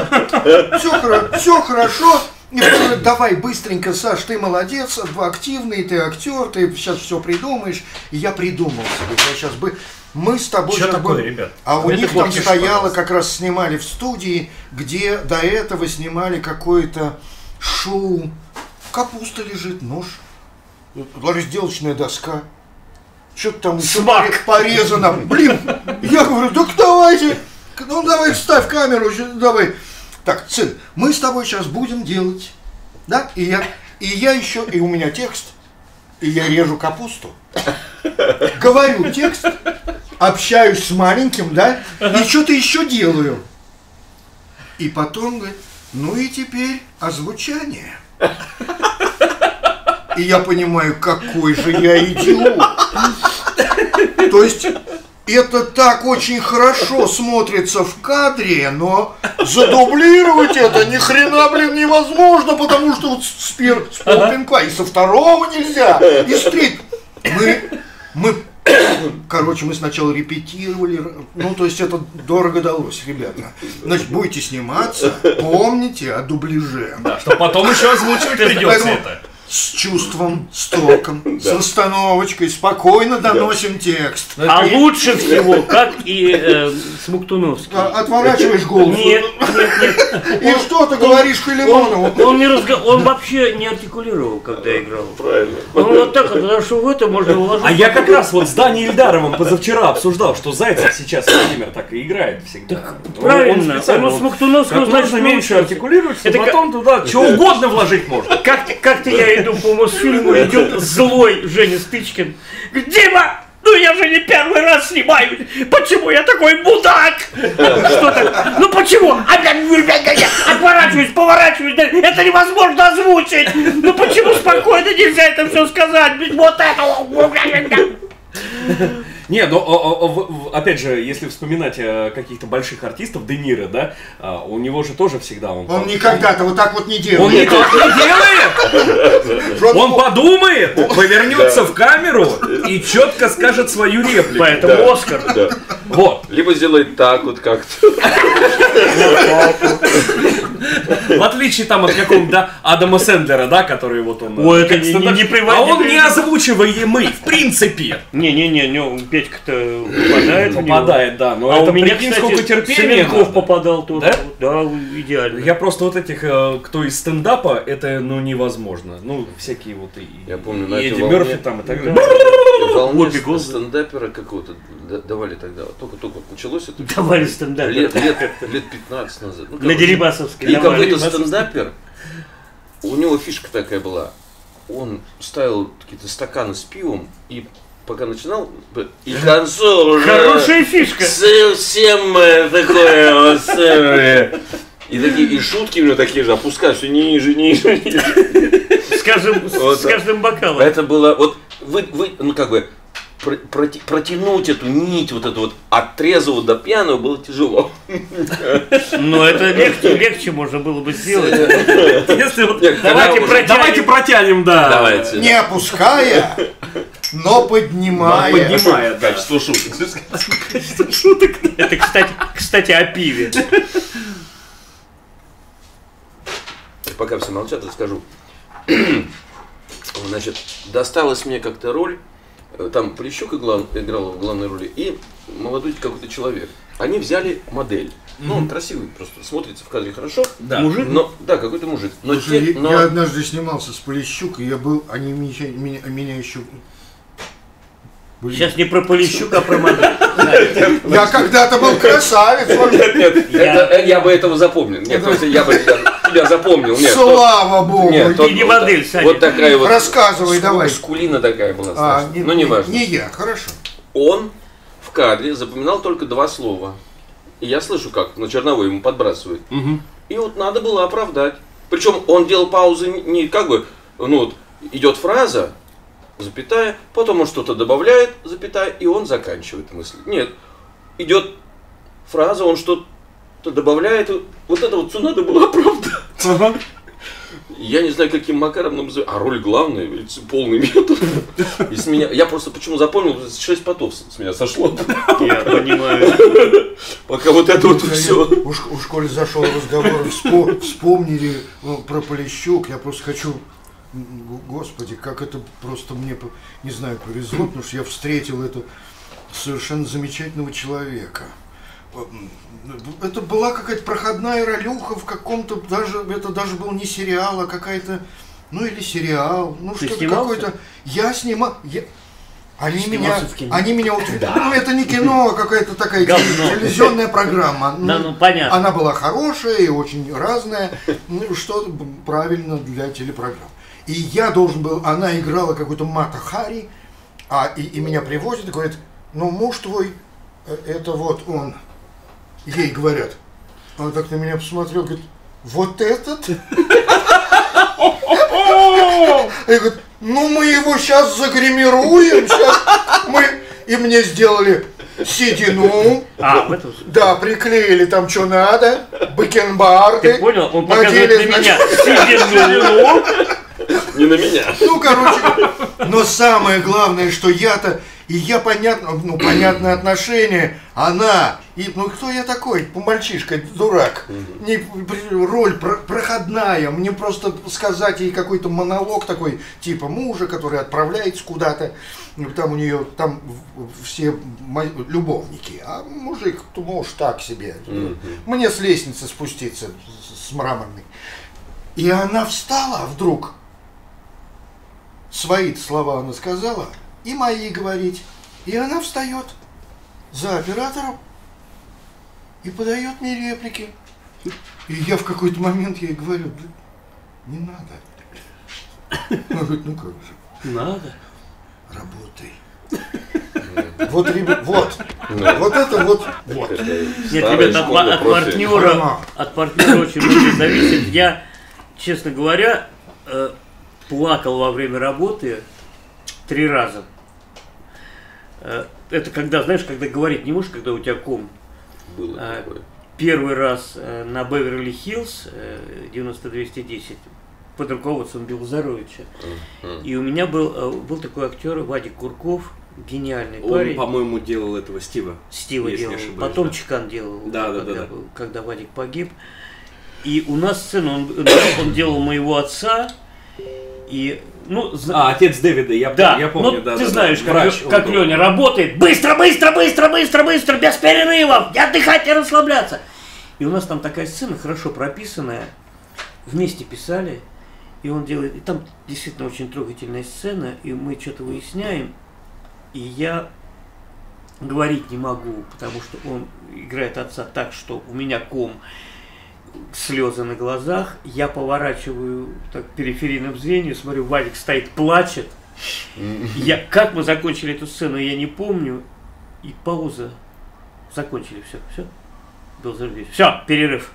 Все хорошо. И говорит, давай быстренько, Саш, ты молодец, активный, ты актер, ты сейчас все придумаешь. И я придумал себе. Я сейчас бы... Мы с тобой... Что сейчас такое, бы- ребят? А у Это них там Бобкиш, стояло, пожалуйста. как раз снимали в студии, где до этого снимали какое-то шоу. Капуста лежит, нож, разделочная доска. Что-то там еще Смак. порезано. Блин, я говорю, так давайте, ну давай ставь камеру, давай. Так, сын, мы с тобой сейчас будем делать, да? И я еще, и у меня текст, и я режу капусту, говорю текст, общаюсь с маленьким, да, и что-то еще делаю. И потом говорит, ну и теперь озвучание. И я понимаю, какой же я идиот. То есть, это так очень хорошо смотрится в кадре, но задублировать это ни хрена, блин, невозможно, потому что вот с полпинка и со второго нельзя, и с третьего. Короче, мы сначала репетировали, ну, то есть это дорого далось, ребята. Значит, будете сниматься, помните о дубляже. Да, что потом еще озвучивать придется это. С чувством, с толком, с расстановочкой, спокойно доносим текст. А лучше всего, как и Смоктуновский. Отворачиваешь голову. Нет. И что ты говоришь Филимонову? Он вообще не артикулировал, когда играл. Правильно. Он вот так, потому что в это можно уложить. А я как раз вот с Даней Ильдаровым позавчера обсуждал, что Зайцев сейчас Владимир так и играет всегда. Правильно. Он Смоктуновского, значит, меньше артикулируется, это потом туда что угодно вложить можно. Как-то я иду по Мосфильму, идет злой Женя Стычкин. Говорит: Дима, ну я же не первый раз снимаюсь. Почему я такой мудак? Что так? Ну почему? Отворачиваюсь, поворачиваюсь. Это невозможно озвучить. Ну почему спокойно нельзя это все сказать? Вот это. Не, но опять же, если вспоминать каких-то больших артистов, Де Ниро, да, у него же тоже всегда он никогда-то вот так вот не делает. Он никак не делает! Он подумает, повернется в камеру и четко скажет свою реплику. Поэтому Оскар. Да. Вот. Либо сделает так вот как-то. В отличие там от какого-то Адама Сэндлера, да, который вот он... Ой, это не приводит. А он не озвучиваемый, в принципе. Не, Петька-то попадает в него. Попадает, да. Но А это у меня, прикинь, кстати, сколько терпения Семенков надо. попадал тоже. Да? Да, идеально. Я просто вот этих, кто из стендапа, это, ну, невозможно. Ну, всякие вот и Я помню, на и этой Эдди волне- Мерфи там и так далее. Волне Обе голос. стендапера какого-то давали тогда. Только началось это. Давали стендап. Лет 15 назад. Ну, На короче. Дерибасовской И давали. какой-то стендапер, у него фишка такая была. Он ставил какие-то стаканы с пивом и пока начинал, и к концу уже Хорошая фишка. совсем такое вот, и шутки у него такие же, опускают все ниже. С каждым бокалом. Это было, вот вы ну как бы, протянуть эту нить, вот эту вот от трезвого до пьяного было тяжело. Но это легче можно было бы сделать. Если вот- Нет, Давайте протянем, да. Давайте. Не опуская, но поднимая. Поднимая, да. Качество шуток. Шуток. Это, кстати, о пиве. Пока все молчат, расскажу. Значит, досталась мне как-то роль, там Полищук играл в главной роли, и молодой какой-то человек. Они взяли модель. Ну, он красивый, просто смотрится в кадре хорошо. Да. Мужик? Но, да, какой-то мужик. Но Слушай, но- я однажды снимался с Полищук, и я был, они меня еще... Сейчас не про Полищука, а про модель. Я когда-то был красавец. Нет, я бы этого запомнил. Нет, то есть я бы тебя запомнил. Нет, Слава Богу. нет, Ты не модель, Саня. Вот такая вот. Рассказывай, давай. Скулина такая была страшная. Ну, не важно. Не я, хорошо. Он в кадре запоминал только 2 слова. И я слышу, как на черновой ему подбрасывают. И вот надо было оправдать. Причем он делал паузы не как бы, ну вот, идет фраза, запятая, потом он что-то добавляет, запятая, и он заканчивает мысль. Нет, идет фраза, он что-то добавляет, и вот это вот все надо было оправдать. Я не знаю, каким макаром, но а роль главная, полный метр. И с меня, я просто почему запомнил, 6 потов с меня сошло. Я понимаю. Пока вот это вот все. У школе зашел разговор, вспомнили про Полищук, я просто хочу... Господи, как это просто мне, не знаю, повезло, потому что я встретил этого совершенно замечательного человека. Это была какая-то проходная ролюха в каком-то, это даже был не сериал, а какая-то, ну или сериал, ну Ты что-то снимался? какое-то. Я снимал, они Снимался в кино? меня ну это не кино, а какая-то такая телевизионная программа. Да, ну понятно. Она была хорошая и очень разная, ну что правильно для телепрограмм. И я должен был, она играла какой-то Мата Хари, и меня привозят и говорят, ну муж твой, это вот он. Ей говорят. Он так на меня посмотрел, говорит, вот этот? Я говорю, ну мы его сейчас загримируем, и мне сделали седину. В этом... Да, приклеили там что надо, бакенбарды. Ты понял? Он надели, показывает на меня седину. Не на меня. Ну, короче, но самое главное, что я-то, и я понятное отношение, она, и, ну, кто я такой, мальчишка, дурак, не, роль проходная, мне просто сказать ей какой-то монолог такой, типа мужа, который отправляется куда-то, там у нее, там все любовники, а мужик, то муж так себе, мне с лестницы спуститься, с мраморной. И она встала вдруг. Свои слова она сказала, и мои говорить. И она встает за оператором и подает мне реплики. И я в какой-то момент ей говорю, не надо. Она говорит, ну как же? Надо. Работай. Вот, ребят, вот это вот. Нет, ребята, от партнера очень много зависит. Я, честно говоря, плакал во время работы 3 раза. Это когда, знаешь, когда говорить не можешь, когда у тебя ком. Было такое. Первый раз на Беверли-Хиллз 90-210 под руководством Белозаровича. И у меня был такой актер Вадик Курков, гениальный парень. Он, по-моему, делал этого Стива делал. Потом да. Чекан делал, Да. когда Вадик погиб. И у нас сцену, он делал моего отца. И, ну, отец Дэвида, я помню, ты знаешь, как Леня работает. Быстро, без перерывов, не отдыхать, не расслабляться. И у нас там такая сцена, хорошо прописанная, вместе писали, и он делает, и там действительно очень трогательная сцена, и мы что-то выясняем, и я говорить не могу, потому что он играет отца так, что у меня ком, слезы на глазах, я поворачиваю так периферийным зрением, смотрю, Вадик стоит, плачет. Как мы закончили эту сцену, я не помню. И пауза. Закончили, все. Все, перерыв.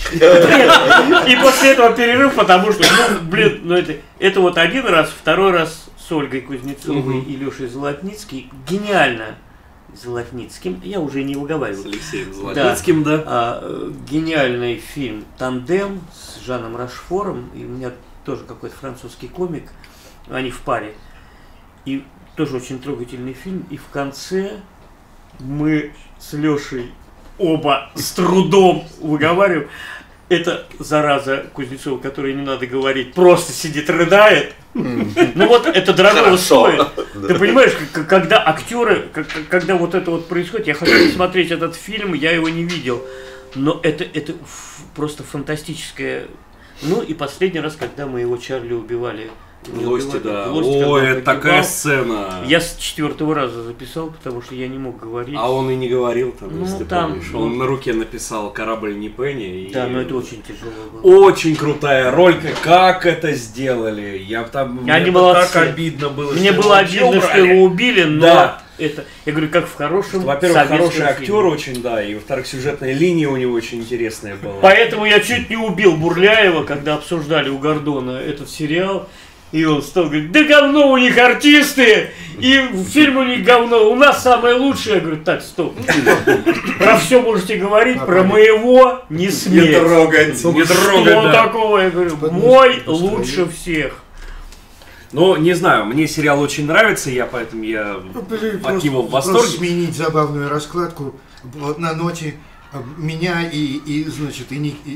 И после этого перерыв, потому что, это вот один раз, второй раз с Ольгой Кузнецовой и Лешей Золотницким. Гениально. Золотницким, я уже не выговариваю. С Алексеем Золотницким, да. Гениальный фильм «Тандем» с Жаном Рашфором, и у меня тоже какой-то французский комик, они в паре. И тоже очень трогательный фильм, и в конце мы с Лешей оба с трудом выговариваем. Это зараза Кузнецова, которой не надо говорить, просто сидит, рыдает. Ну вот это дорого стоит. Ты понимаешь, когда актеры, когда вот это вот происходит, я хочу смотреть этот фильм, я его не видел, но это просто фантастическое. Ну и последний раз, когда мы его Чарли убивали. В Лосте, да. Ой, это такая сцена. Я с 4-го раза записал, потому что я не мог говорить. А он и не говорил там, ну, если там, помнишь. Он на руке написал «Корабль не Пенни». Да, но это очень тяжело было. Очень крутая роль, как это сделали. Мне так обидно было. Мне было обидно, что его убили, но да. Это, я говорю, как в хорошем. Во-первых, хороший актер очень, да, и во-вторых, сюжетная линия у него очень интересная была. Поэтому я чуть не убил Бурляева, когда обсуждали у Гордона этот сериал. И он стал говорить, да говно у них артисты, и фильм у них говно, у нас самое лучшее. Я говорю, так, стоп. Про все можете говорить, про моего не смейте. Не трогать, не трогать. Что такого? Я говорю, мой лучше всех. Ну, не знаю, мне сериал очень нравится, поэтому я от него в восторге. Просто сменить забавную раскладку на ноте меня значит,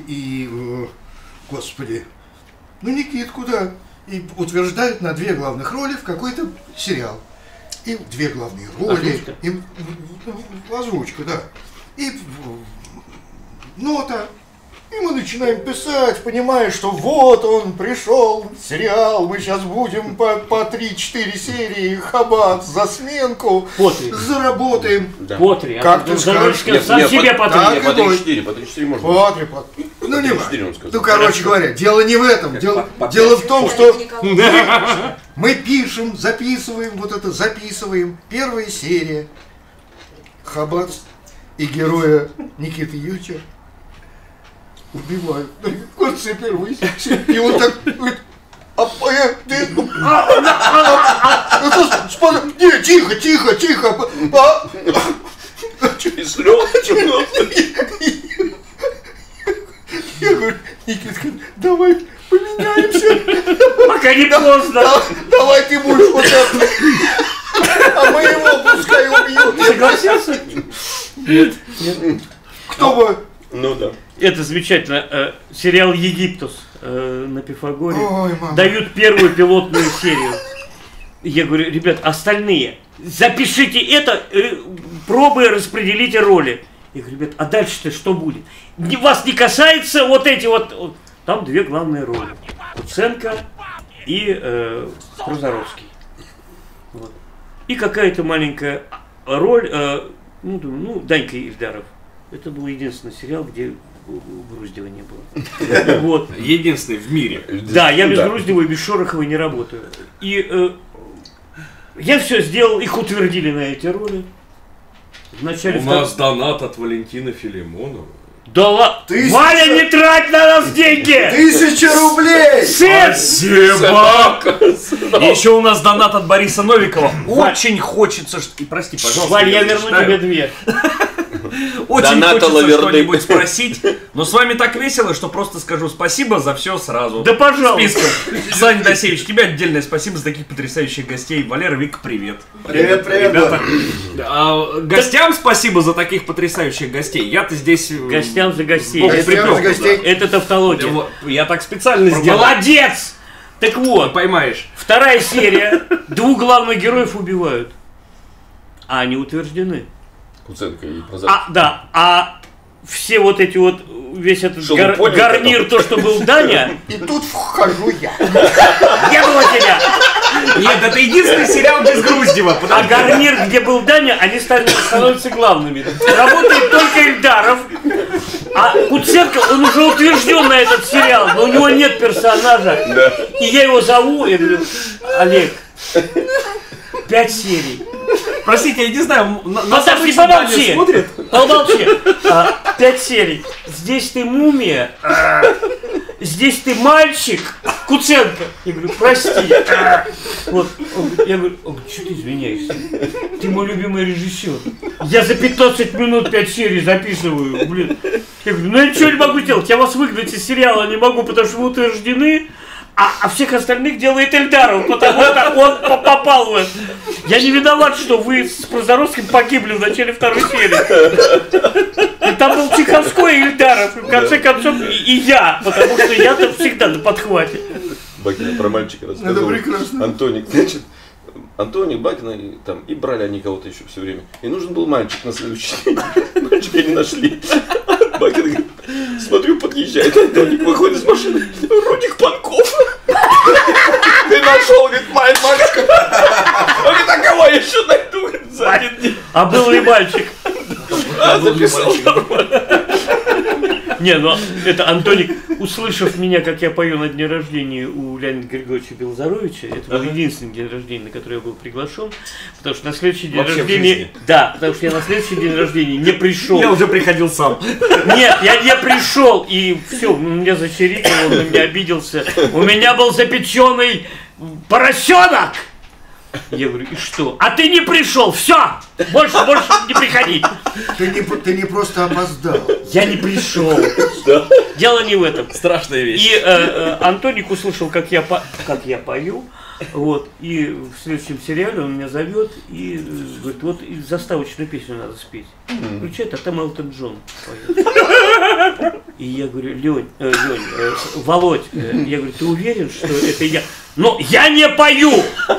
господи, Никитку, да. И утверждают на 2 главных роли в какой-то сериал. И 2 главные роли. Озвучка, да. И нота. И мы начинаем писать, понимая, что вот он пришел, сериал, мы сейчас будем по 3-4 серии хабат за сменку, заработаем. Да. По 3, как ты скажешь? Сам себе по 3. По 3-4 можно. По 3. Ну, не важно. Ну, короче говоря, дело не в этом. Дело в том, что мы пишем, записываем, записываем. Первая серия. Хабат и героя Никиты Юча убивают. Конце первой серии. И он так говорит, тихо. и слез. Я говорю, Никитка, давай поменяемся. Пока не поздно. Давай ты будешь вот это. А мы его пускай убьют. Согласился? Нет. Кто бы... Ну да. Это замечательно. Сериал «Египтус» на Пифагоре. Ой, мама. Дают первую пилотную серию. Я говорю, ребят, остальные, запишите это, пробы, распределите роли. Я говорю, ребят, а дальше-то что будет? Вас не касается вот эти вот... Там две главные роли. Куценко и Прозоровский. Вот. И какая-то маленькая роль, Данька Ильдаров. Это был единственный сериал, где Груздева не было. Вот. Единственный в мире. Да, я без Груздева и без Шорохова не работаю. И я все сделал, их утвердили на эти роли. Вначале У нас донат от Валентины Филимонова. Да ладно! Валя, не трать на нас деньги! 1000 рублей! Спасибо! И еще у нас донат от Бориса Новикова. Очень хочется... И прости, пожалуйста. Валь, я верну тебе 2. Очень Доната хочется лаверды. что-нибудь спросить, но с вами так весело, что просто скажу спасибо за все сразу. Да пожалуйста. Списком. Саня Досевич, тебе отдельное спасибо за таких потрясающих гостей. Валера, Вика, привет. Привет, Ребята. Гостям спасибо за таких потрясающих гостей. Я-то здесь... Гостям за гостей. Гостям за гостей. Это тавтология. Я так специально сделал. Молодец! Так вот, Поймаешь. 2 серия. 2 главных героев убивают. А они утверждены. Куценко и Прозоровский. А все вот эти вот, весь этот Что, вы поняли, гарнир, потом? то, что был Даня, И тут вхожу я. не было тебя. Нет, это единственный сериал без Груздева. А гарнир, где был Даня, они становятся главными. Работает только Ильдаров. А Куценко, он уже утвержден на этот сериал, но у него нет персонажа. Да. И я его зову, я говорю, Олег, 5 серий. Простите, я не знаю, нас Подожди, обычно Даня помолчи. смотрит? Помолчи. 5 серий. Здесь ты мумия. Здесь ты мальчик. Куценко. Я говорю, прости. Вот. Я говорю, что ты извиняешься? Ты мой любимый режиссер. Я за 15 минут 5 серий записываю. Блин. Я говорю, я ничего не могу сделать. Я вас выгнать из сериала не могу, потому что вы утверждены. А всех остальных делает Эльдаров, потому что он попал в это. Я не виноват, что вы с Прозоровским погибли в начале 2 серии. И там был Чеховской и Эльдаров, и в конце концов и я, потому что я-то всегда на подхвате. Бакина про мальчика рассказывал. Это прекрасно. Антоник, значит, Антоник, Бакина и брали они кого-то еще все время. И нужен был мальчик на следующий день. Мальчика не нашли. Бакин говорит, смотрю, подъезжает Антоник, выходит из машины. Рудик Панков. Ты нашел, говорит, мальчика. Он говорит, а кого я еще найду? За один день. А был ли мальчик? Записал нормально. Не, ну это Антоник, услышав меня, как я пою на дне рождения у Леонида Григорьевича Белозоровича, это был единственный день рождения, на который я был приглашен, потому что на следующий день Вообще в рождения... жизни. Да, потому что я на следующий день рождения не пришел. Я уже приходил сам. Нет, я не пришел, и все, меня зачирикал, он на меня обиделся. У меня был запеченный поросенок! Я говорю, и что? А ты не пришел, все! Больше не приходить. Ты не просто опоздал. Я не пришел. Да. Дело не в этом. Страшная вещь. И Антоник услышал, как я пою, вот, и в следующем сериале он меня зовет и говорит, вот и заставочную песню надо спеть. Включает, а там Элтон Джон поет. И я говорю, Володь, я говорю, ты уверен, что это я? Но я не пою!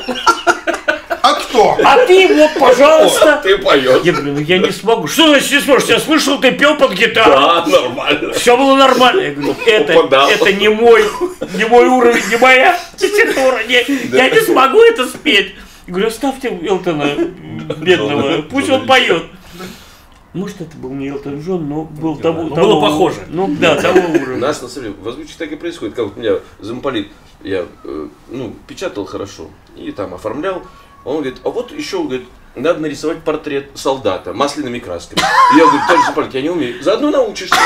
А кто? А ты вот, пожалуйста. Ты поешь. Я говорю, ну я не смогу. Что значит не сможешь? Я слышал, ты пел под гитару. Да, нормально. Все было нормально. Я говорю, Упадал. это не мой уровень, не моя тесситура. Я не смогу это спеть. Я говорю, оставьте Элтона бедного, пусть он поет. Может, это был не Элтон Джон, но был того. Было похоже. Ну да, того У уровня. нас на самом деле в озвучке так и происходит. Как вот у меня замполит, я печатал хорошо и там оформлял. Он говорит, а вот еще, говорит, надо нарисовать портрет солдата масляными красками. И я говорю, товарищ замполит, я не умею. Заодно научишься.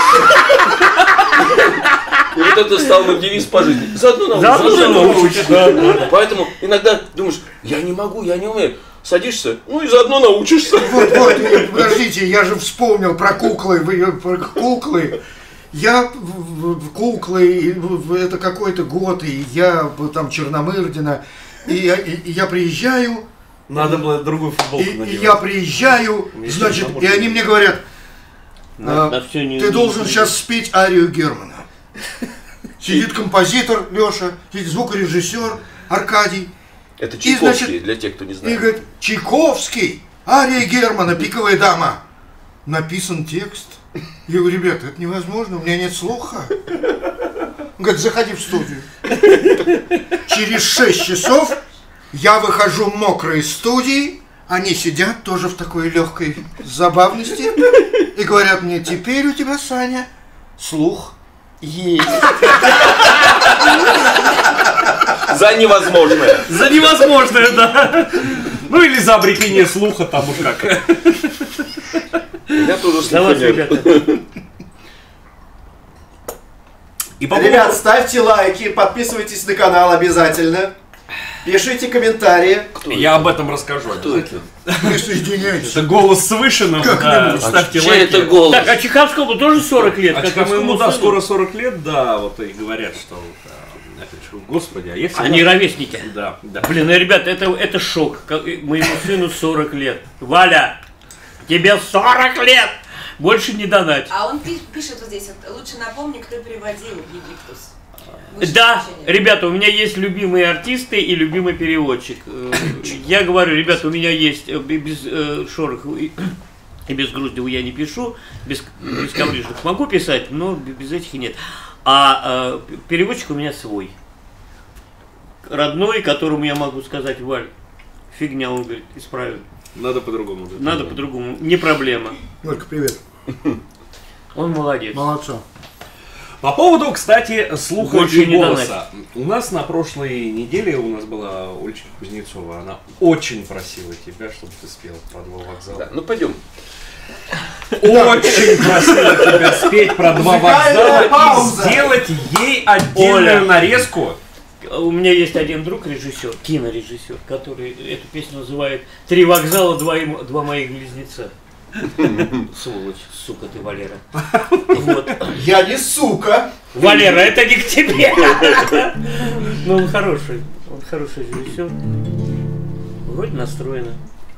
И вот это стал мой девиз по жизни. Заодно научишься. Да. Поэтому иногда думаешь, я не могу, я не умею. садишься, ну и заодно научишься. Вот, подождите, я же вспомнил про куклы. Куклы. Я в куклы, это какой-то год, и я там Черномырдина, и я приезжаю. Надо было другую футболку надевать. И я приезжаю, значит, и они мне говорят, ты должен сейчас спеть арию Германа. Сидит композитор Леша, сидит звукорежиссер Аркадий. Это Чайковский, значит, для тех, кто не знает. И говорит, Чайковский, ария Германа, пиковая дама. Написан текст. Я говорю, ребята, это невозможно, у меня нет слуха. Он говорит, заходи в студию. Через 6 часов я выхожу мокрый из студии, они сидят тоже в такой легкой забавности и говорят мне, теперь у тебя, Саня, слух есть. За невозможное. За невозможное, да. Ну или за обретение слуха, там уж как. Я тоже слуха Давайте, нет. ребята. И по Ребят, поводу... ставьте лайки, подписывайтесь на канал обязательно. Пишите комментарии. Я об этом расскажу. Присоединяйтесь. Это голос свыше нам, да, ставьте Чей лайки. это голос? Так, а Чеховскому тоже 40 лет, А как и моему Чайковскому, да, сыну. скоро 40 лет, да, вот и говорят, что... Господи, а я всегда... Они ровесники. Да, да. Блин, ну, ребят, это шок. Моему сыну 40 лет. Валя, тебе 40 лет! Больше не донать. А он пишет вот здесь, вот, лучше напомни, кто переводил Египтус. Да, ребята, у меня есть любимые артисты и любимый переводчик. Я говорю, ребята, у меня есть без Шорохова и без Груздева я не пишу, без Коврижных могу писать, но без этих и нет. А переводчик у меня свой. Родной, которому я могу сказать, Валь, фигня, он говорит, исправим. Надо по-другому. Да. Надо по-другому, не проблема. Только привет. Он молодец. Молодца. По поводу, кстати, слуха Больше и не голоса. У нас на прошлой неделе у нас была Ольга Кузнецова. Она очень просила тебя, чтобы ты спел про 2 вокзала. Да, ну пойдем. Очень просила тебя спеть про 2 вокзала и пауза. сделать ей отдельную Оля. нарезку. У меня есть один друг, режиссер, кинорежиссер, который эту песню называет «Три вокзала, два моих близнеца». Сволочь, сука ты, Валера. Вот. Я не сука. Валера, это не к тебе. Но он хороший режиссер. Вроде настроено.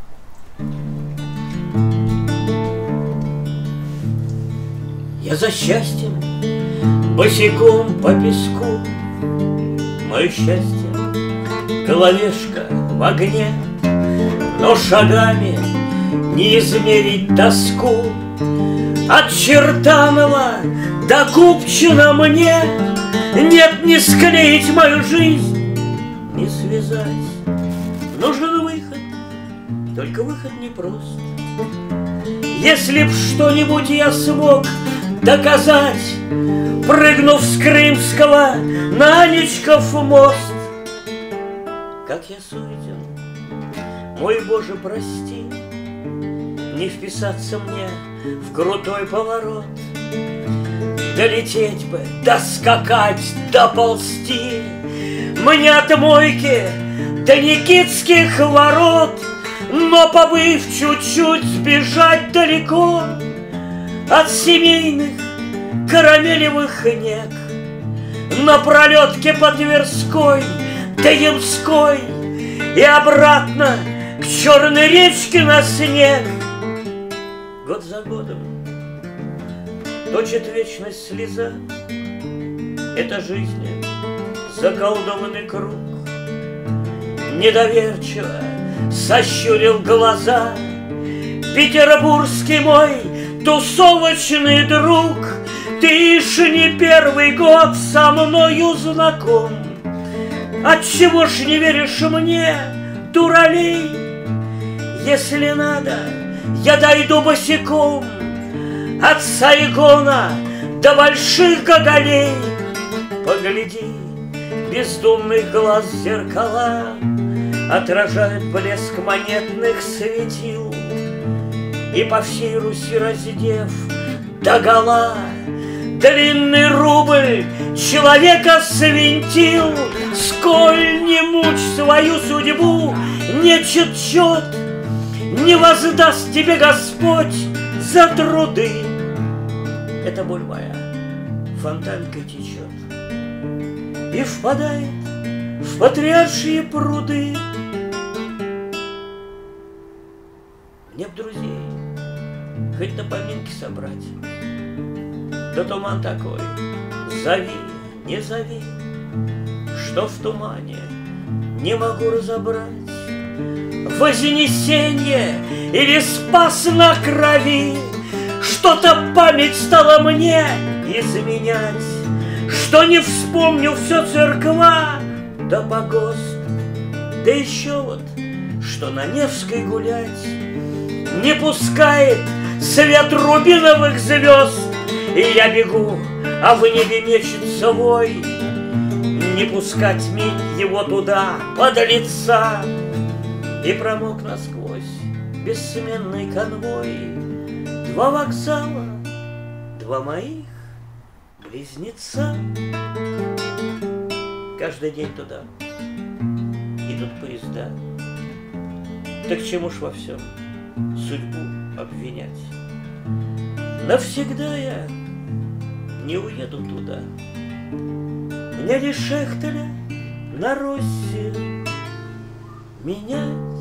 Я за счастьем, босиком по песку. Мое счастье, головешка в огне, но шагами не измерить тоску. От Чертанова до Купчино мне нет не склеить мою жизнь, не связать. Нужен выход, только выход непрост. Если б что-нибудь я смог доказать, прыгнув с Крымского на Аничков мост. Как я суетен, мой Боже, прости, не вписаться мне в крутой поворот. Долететь бы, доскакать, доползти мне от мойки до Никитских ворот, но побыв чуть-чуть, сбежать далеко от семейных карамелевых нек. На пролетке по Тверской до Ямской и обратно к Черной речке на снег. Год за годом точит вечность слеза. Это жизнь заколдованный круг. Недоверчиво сощурил глаза петербургский мой тусовочный друг. Ты ж не первый год со мною знаком. Отчего ж не веришь мне, дуралей? Если надо, я дойду босиком от Сайгона до Больших Гоголей. Погляди, бездумный глаз зеркала отражает блеск монетных светил. И по всей Руси раздев догола длинный рубль человека свинтил. Сколь не мучь свою судьбу, не чет-чет не воздаст тебе Господь за труды. Эта боль моя фонтанкой течет и впадает в патриаршие пруды. Мне б друзей хоть на поминки собрать, да туман такой, зови, не зови, что в тумане не могу разобрать. Вознесенье или спас на крови, что-то память стала мне изменять, что не вспомню все церква, да погост, да еще вот, что на Невской гулять не пускает свет рубиновых звезд. И я бегу, а в небе мечется вой, не пускать его туда, подлеца. И промок насквозь бессменный конвой. Два вокзала, два моих близнеца. Каждый день туда идут поезда. Так чему ж во всем судьбу обвинять? Навсегда я не уеду туда. Мне лишь Шехтеля на России менять.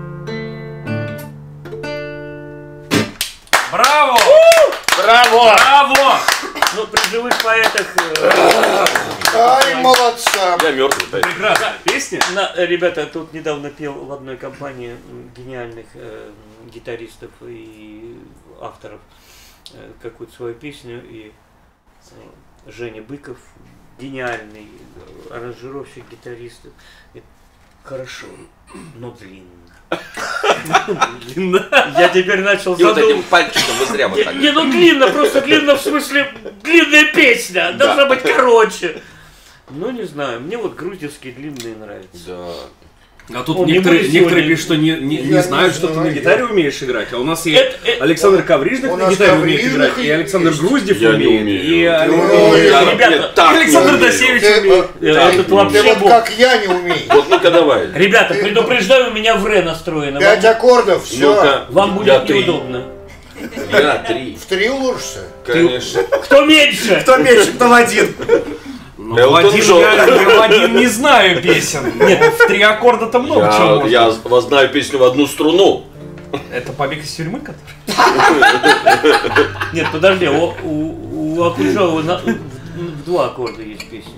Браво! Браво! Браво! Ну, при живых поэтах... Ай, молодца! Я мертвый. Прекрасная песня. Ребята, тут недавно пел в одной компании гениальных гитаристов и авторов какую-то свою песню, и Женя Быков, гениальный аранжировщик, гитарист. Хорошо, но длинно. Я теперь начал И вот этим задумываться. пальчиком вы зря вот так. Не, ну длинно, просто длинно в смысле длинная песня, должна быть короче. Ну не знаю, мне вот грузинские длинные нравятся. Да. А тут Он некоторые не будет пишут, что не знают, что ты на гитаре умеешь играть. А у нас есть Это- Александр Коврижных у на нас гитаре умеет Коврижных играть, и есть. Александр Груздев Я не умеет, умею. и Ребята, Александр Досевич умеет. этот Ты вообще вот бог. как я не умею. Вот ну-ка давай. Ребята, предупреждаю, у меня в ре настроено. 5 аккордов, все. Ну-ка. Вам Я будет 3. неудобно. Я 3. В 3 уложишься. Конечно. Кто меньше? Кто меньше, кто в один. Ну, Элтон в один Джон. я в один не знаю песен. Нет, в 3 аккорда-то много чего можно. Я знаю песню в одну струну. Это побег из тюрьмы, который? Нет, подожди, у Акуджавы в 2 аккорда есть песни.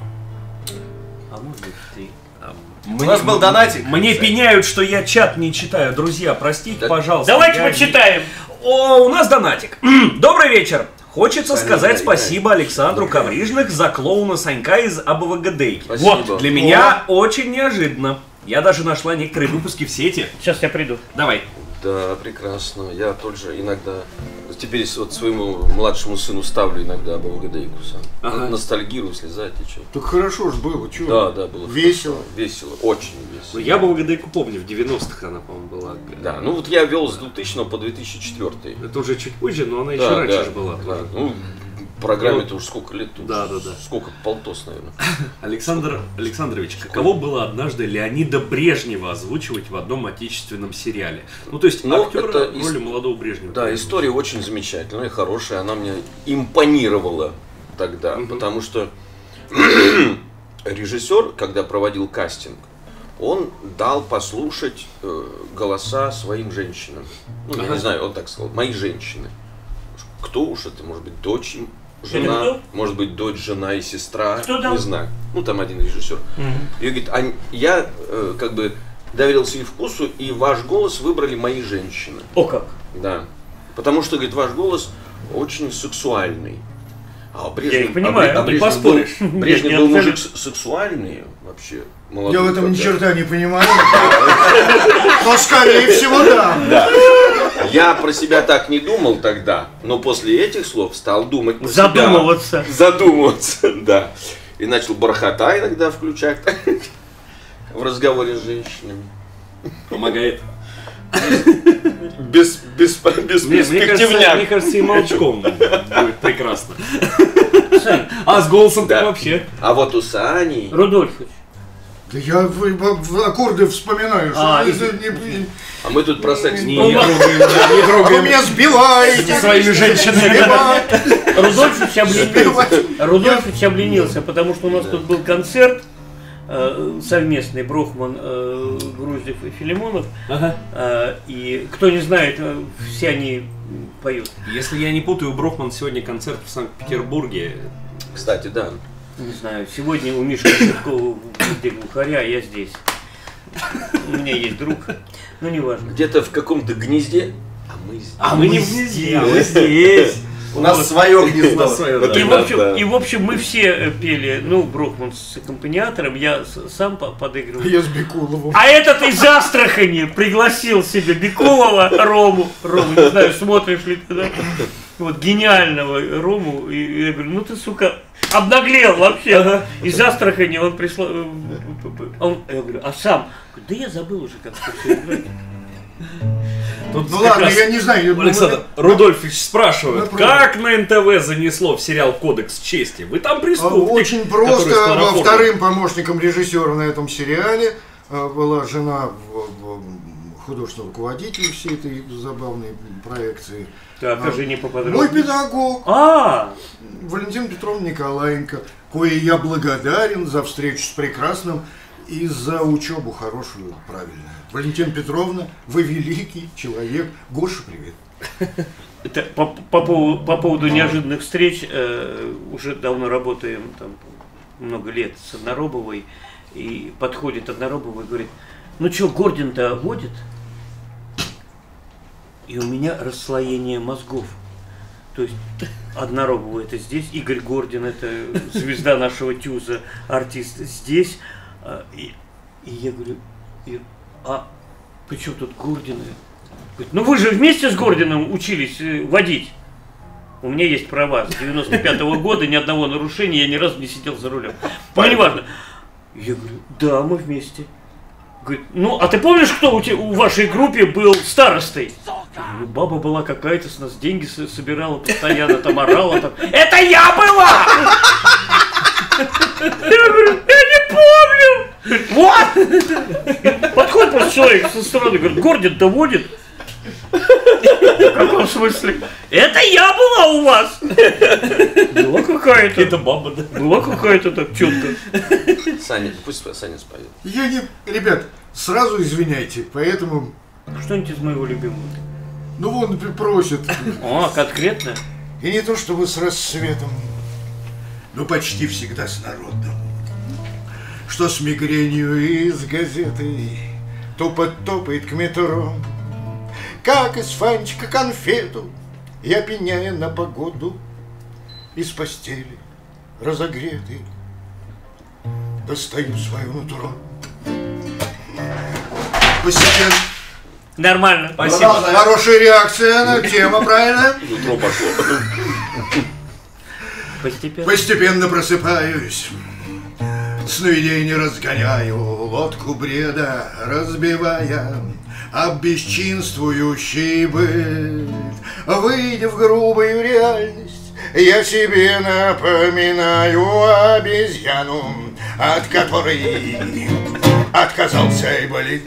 А может быть в 3. У нас был донатик. Мне пеняют, что я чат не читаю. Друзья, простите, Да. пожалуйста. Давайте я почитаем. О, у нас донатик. Добрый вечер. Хочется сказать да, спасибо Александру Коврижных за клоуна Санька из АБВГДейки. Спасибо. Вот, для меня очень неожиданно. Я даже нашла некоторые выпуски в сети. Сейчас я приду. Давай. Да, прекрасно. Я тоже иногда, теперь вот своему младшему сыну ставлю иногда АБВГДейку сам. Ага. Ностальгирую, слезать и что. Так хорошо ж было, чё? Да, было. Весело. Весело, очень Ну, весело. я АБВГДейку помню, в 90-х она, по-моему, была. Да, ну вот я вел с 2000 по 2004. Это уже чуть позже, но она еще Да, раньше да, же была. да. Ну, программе-то уже сколько лет тут? Да. Сколько? Полтос, наверное. Александр Александрович, каково было однажды Леонида Брежнева озвучивать в одном отечественном сериале? Ну, то есть Ну, актера это в роли молодого Брежнева. Да, история очень замечательная, хорошая. Она мне импонировала тогда, потому что режиссер, когда проводил кастинг, он дал послушать голоса своим женщинам. Ну, я не знаю, он так сказал, мои женщины. Кто уж это, может быть, дочь, жена, кто? может быть, дочь, жена и сестра, Кто дал? не знаю. Ну, там один режиссер. И говорит, я как бы доверился и вкусу, и ваш голос выбрали мои женщины. О как. Да. Потому что, говорит, ваш голос очень сексуальный. А Я их понимаю, не поспоришь. Брежнев Нет, был не мужик абсолютно. сексуальный вообще. Молодой, Я в этом ни когда. черта не понимаю. Но скорее всего, да. Да. Я про себя так не думал тогда, но после этих слов стал думать про Задумываться. себя. Задумываться, да. И начал бархата иногда включать в разговоре с женщинами. Помогает. Мне кажется, и молчком будет прекрасно. А с голосом так Да. вообще. А вот у Сани... Рудольфович, Да я аккорды вспоминаю. А мы тут про секс Не А вы трогаем меня сбиваете. своими женщинами. Рудольфович обленился, потому что у нас тут был концерт совместный, Брохман, Груздев и Филимонов. И кто не знает, все они поют. Если я не путаю, у Брохман сегодня концерт в Санкт-Петербурге. Кстати, да. Не знаю, сегодня у Миши Шевкова где глухаря, а я здесь. У меня есть друг, но не важно. Где-то в каком-то гнезде, а мы здесь. А мы не в гнезде, мы здесь. У нас свое гнездо. И в общем мы все пели, ну, Брохман с аккомпаниатором, я сам подыгрывал. Я с Бекуловым. А этот из Астрахани пригласил себе Бекулова, Рому, не знаю, смотришь ли ты, да? Вот, гениального Рому, и я говорю, ну ты, сука, обнаглел вообще. Из Астрахани он прислал, я говорю, а сам? Да я забыл уже, как это все играть. Тут Ну как ладно, раз я не знаю. Александр Рудольфович спрашивает, Ну, как на НТВ занесло в сериал «Кодекс чести»? Вы там преступник, Очень который просто. скороформен. Вторым помощником режиссера на этом сериале была жена художественного руководителя всей этой забавной проекции. Так, скажи не поподробнее. Мой педагог Валентина Петровна Николаенко, кое я благодарен за встречу с прекрасным и за учебу хорошую, правильную. Валентина Петровна, вы великий человек. Гоша, привет. Это по поводу неожиданных встреч, уже давно работаем, там, много лет с Одноробовой, и подходит Одноробова и говорит, ну что, Гордин-то водит? И у меня расслоение мозгов. То есть Одноробова это здесь, Игорь Гордин, это звезда нашего ТЮЗа, артист здесь. И я говорю, а при чем тут Гордины? Говорит, ну вы же вместе с Гординым учились водить. У меня есть права с 95-го года, ни одного нарушения, я ни разу не сидел за рулем. Ну неважно. Я говорю, да, мы вместе. Говорит, ну а ты помнишь, кто у вашей группе был старостой? Ну, баба была какая-то, с нас деньги собирала постоянно, там орала, там. Это я была! Я говорю, я не помню! Вот! Подходит просто человек со стороны, говорит, Гордин доводит. В каком смысле? Это я была у вас! Была какая-то. Это баба, да? Была какая-то так четко. Саня, пусть Саня споет. Я не... Ребят, сразу извиняйте, поэтому... Что-нибудь из моего любимого. Ну вон просят. А, конкретно? И не то чтобы с рассветом, но почти всегда с народом. Что с мигренью из газеты тупо топает к метро, как из фантика конфету я, пеняя на погоду, из постели разогретый достаю свое нутро. Постепенно. Нормально. Спасибо. Хорошая реакция на тему, правильно? Утро пошло. Постепенно. Постепенно просыпаюсь, сновидение разгоняю, лодку бреда разбивая об бесчинствующий быт. Выйдя в грубую реальность, я себе напоминаю обезьяну, от которой отказался и болит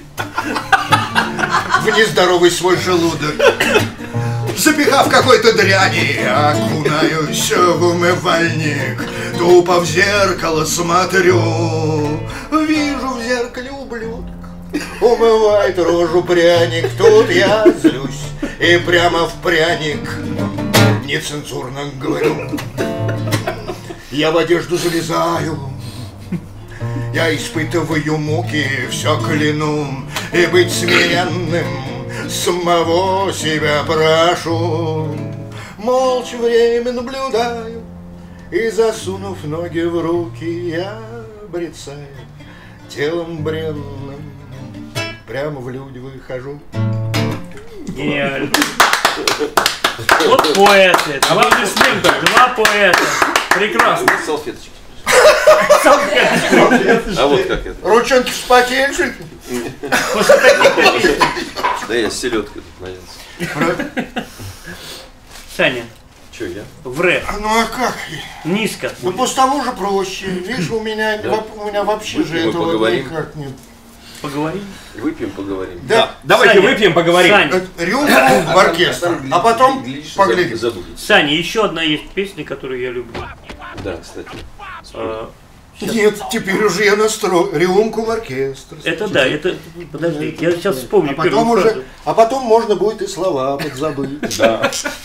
в нездоровый свой желудок. Запихав какой-то дряни, окунаюсь в умывальник, тупо в зеркало смотрю, вижу в зеркале ублюдка, умывает рожу пряник. Тут я злюсь и прямо в пряник нецензурно говорю. Я в одежду залезаю, я испытываю муки, все кляну, и быть смиренным самого себя прошу. Молча время наблюдаю, и, засунув ноги в руки, я брецаю телом бренным, прямо в люди выхожу. Гениально. Вот поэты. Аплодисменты. Два поэта. Прекрасно. Салфеточки. Салфеточки. А вот как это. Ручонки вспотевшие. После таких песен. Да я с селедкой тут наелся. Саня, Че, я? В ре. Ну а как? Низко. Ну по тому же проще. Видишь, у меня вообще же Мы этого поговорим. никак нет. Поговорим. Выпьем, поговорим. Да. Давайте Саня, выпьем, поговорим. Саня, Рюмку в оркестр, а потом поглядим. Забудете. Саня, еще одна есть песня, которую я люблю. Да, кстати. Нет, теперь уже я настрою. Рюмку в оркестр. Это да, это... Подожди, я сейчас вспомню А первую потом фразу. уже, а потом можно будет и слова подзабыть. Да.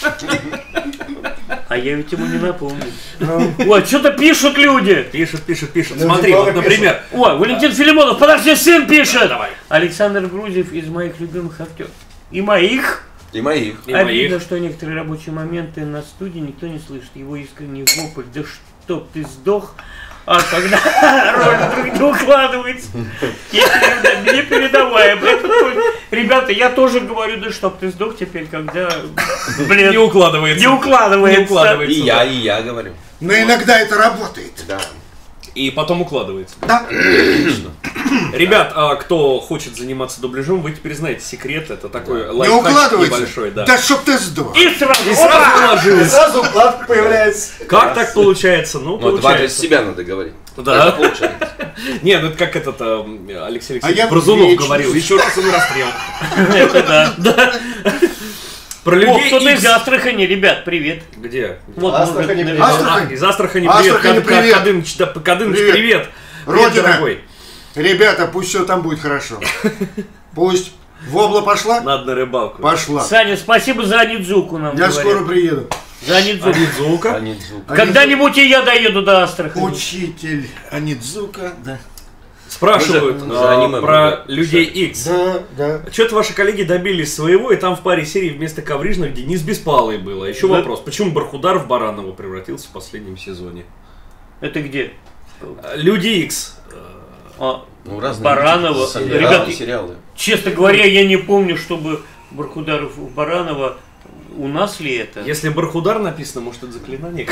А я ведь ему не напомню. Ой, что-то пишут люди. Пишет. Смотри, вот, например, Ой, Валентин Филимонов, подожди, сын пишет. Александр Грузев из моих любимых актеров. И моих. И моих. И Обидно, моих. что некоторые рабочие моменты на студии никто не слышит. Его искренний вопль. Да чтоб ты сдох. А когда роль вдруг не укладывается, непередаваемо. Ребята, я тоже говорю, да чтоб ты сдох теперь, когда, блин, Не укладывается. не укладывается. И я говорю. Но иногда это работает. Да. И потом укладывается. Да. Ребят, кто хочет заниматься дубляжом, вы теперь знаете секрет. Это такой Не лайфхак укладывается? небольшой. Да. Да чтоб ты сдох. И сразу, И сразу уложилось. Сразу укладка появляется. Как так получается? Ну, Ну, это в адрес получается. себя надо говорить. Да. Так получается. Не, ну это как этот Алексей А Алексеевич я Бразунов вечно- говорил. Еще раз и на расстрел. это да. Про О, людей кто-то X. из Астрахани, ребят, привет. Где? Вот, Астрахани, может, привет. Астрахань. Из Астрахани Астрахани, привет. привет. Кадыныч, Привет. привет. Родина. дорогой. Ребята, пусть все там будет хорошо. Пусть. Вобла пошла? Надо на рыбалку. Пошла. Саня, спасибо за Анидзуку нам Я говорят. скоро приеду. За Анидзуку. Анидзука. Анидзука. Когда-нибудь и я доеду до Астрахани. Учитель Анидзука, да. Спрашивают Мы же аниме про были. людей X. Да, да. Что-то ваши коллеги добились своего, и там в паре серий вместо коврижных Денис Беспалый был. А еще Да. вопрос, почему Бархудар в Баранова превратился в последнем сезоне? Это где? Люди X. А, Ну, разные Баранова. люди, сами Ребят, разные сериалы. честно говоря, я не помню, чтобы Бархударов у Баранова. У нас ли это? Если Бархудар написано, может это заклинание?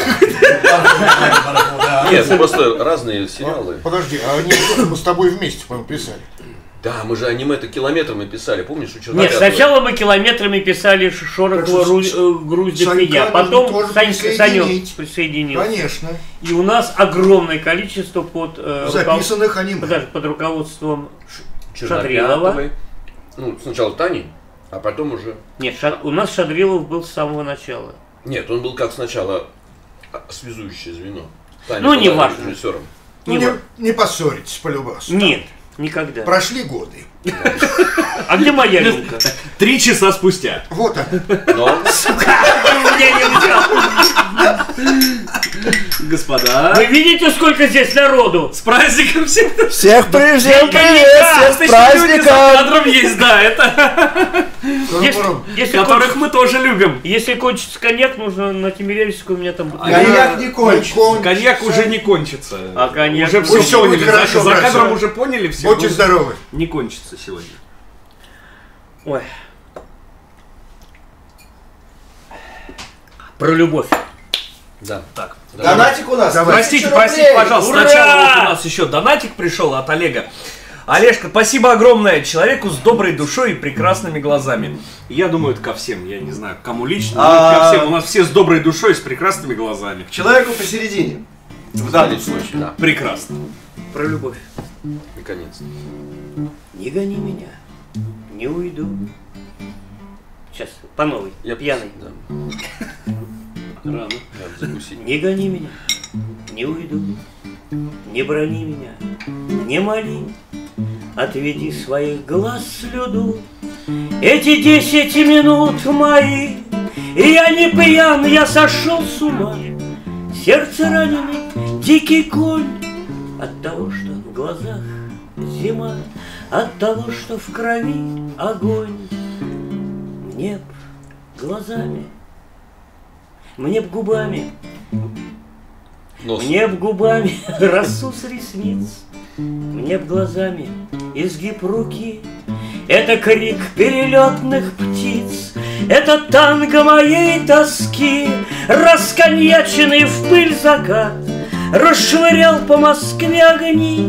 Нет, просто разные сериалы. Подожди, а они мы с тобой вместе, по-моему, писали. Да, мы же аниме-то километрами писали, помнишь, у Чернобя? Нет, сначала мы километрами писали Шорохова, Так что Груздев и Санька я. Потом тоже Санек присоединить. присоединился. Конечно. И у нас огромное количество под, Записанных аниме. подожди, под руководством Чернобятовой. Шадрилова. Ну, сначала Тани, а потом уже... Нет, у нас Шадрилов был с самого начала. Нет, он был как сначала связующее звено. Таня Ну, была не важно. режиссером. Ну, не поссоритесь, полюбас. Нет, никогда. Прошли годы. А где моя рюмка? 3 часа спустя. Вот он. Но У меня не взял. Господа. Вы видите, сколько здесь народу? С праздником всех! Всех привет, Всем привет, всех с Люди за праздником! кадром есть, да, это. Которых мы тоже любим. Если кончится коньяк, нужно на Тимирязевскую у меня там... Коньяк не кончится. Коньяк уже не кончится. А коньяк Уже будет. все поняли. будет хорошо, За братцы. кадром уже поняли все. Будьте здоровы. Не кончится сегодня. Ой. Про любовь. да. Так. Донатик у нас. Давай. Простите, 1000 простите, рублей. пожалуйста. Ура! Сначала вот у нас еще донатик пришел от Олега. Олежка, спасибо огромное человеку с доброй душой и прекрасными глазами. Я думаю, это ко всем, я не знаю, кому лично, но ко всем. У нас все с доброй душой и с прекрасными глазами. Человеку посередине. В данном случае. Да, Прекрасно. Про любовь. наконец-то. Не гони меня, не уйду. Сейчас, по новой, я пьяный. Да, Рано. надо закусить. Не гони меня, не уйду. Не брони меня, не моли. Отведи своих глаз слюду. Эти 10 минут мои, и я не пьян, я сошел с ума. Сердце раненый, дикий конь. От того, что в глазах зима, от того, что в крови огонь. Мне б глазами, мне б губами, Нос. мне б губами росу с ресниц, мне б глазами изгиб руки. Это крик перелетных птиц, это танго моей тоски, расконьяченный в пыль закат расшвырял по Москве огни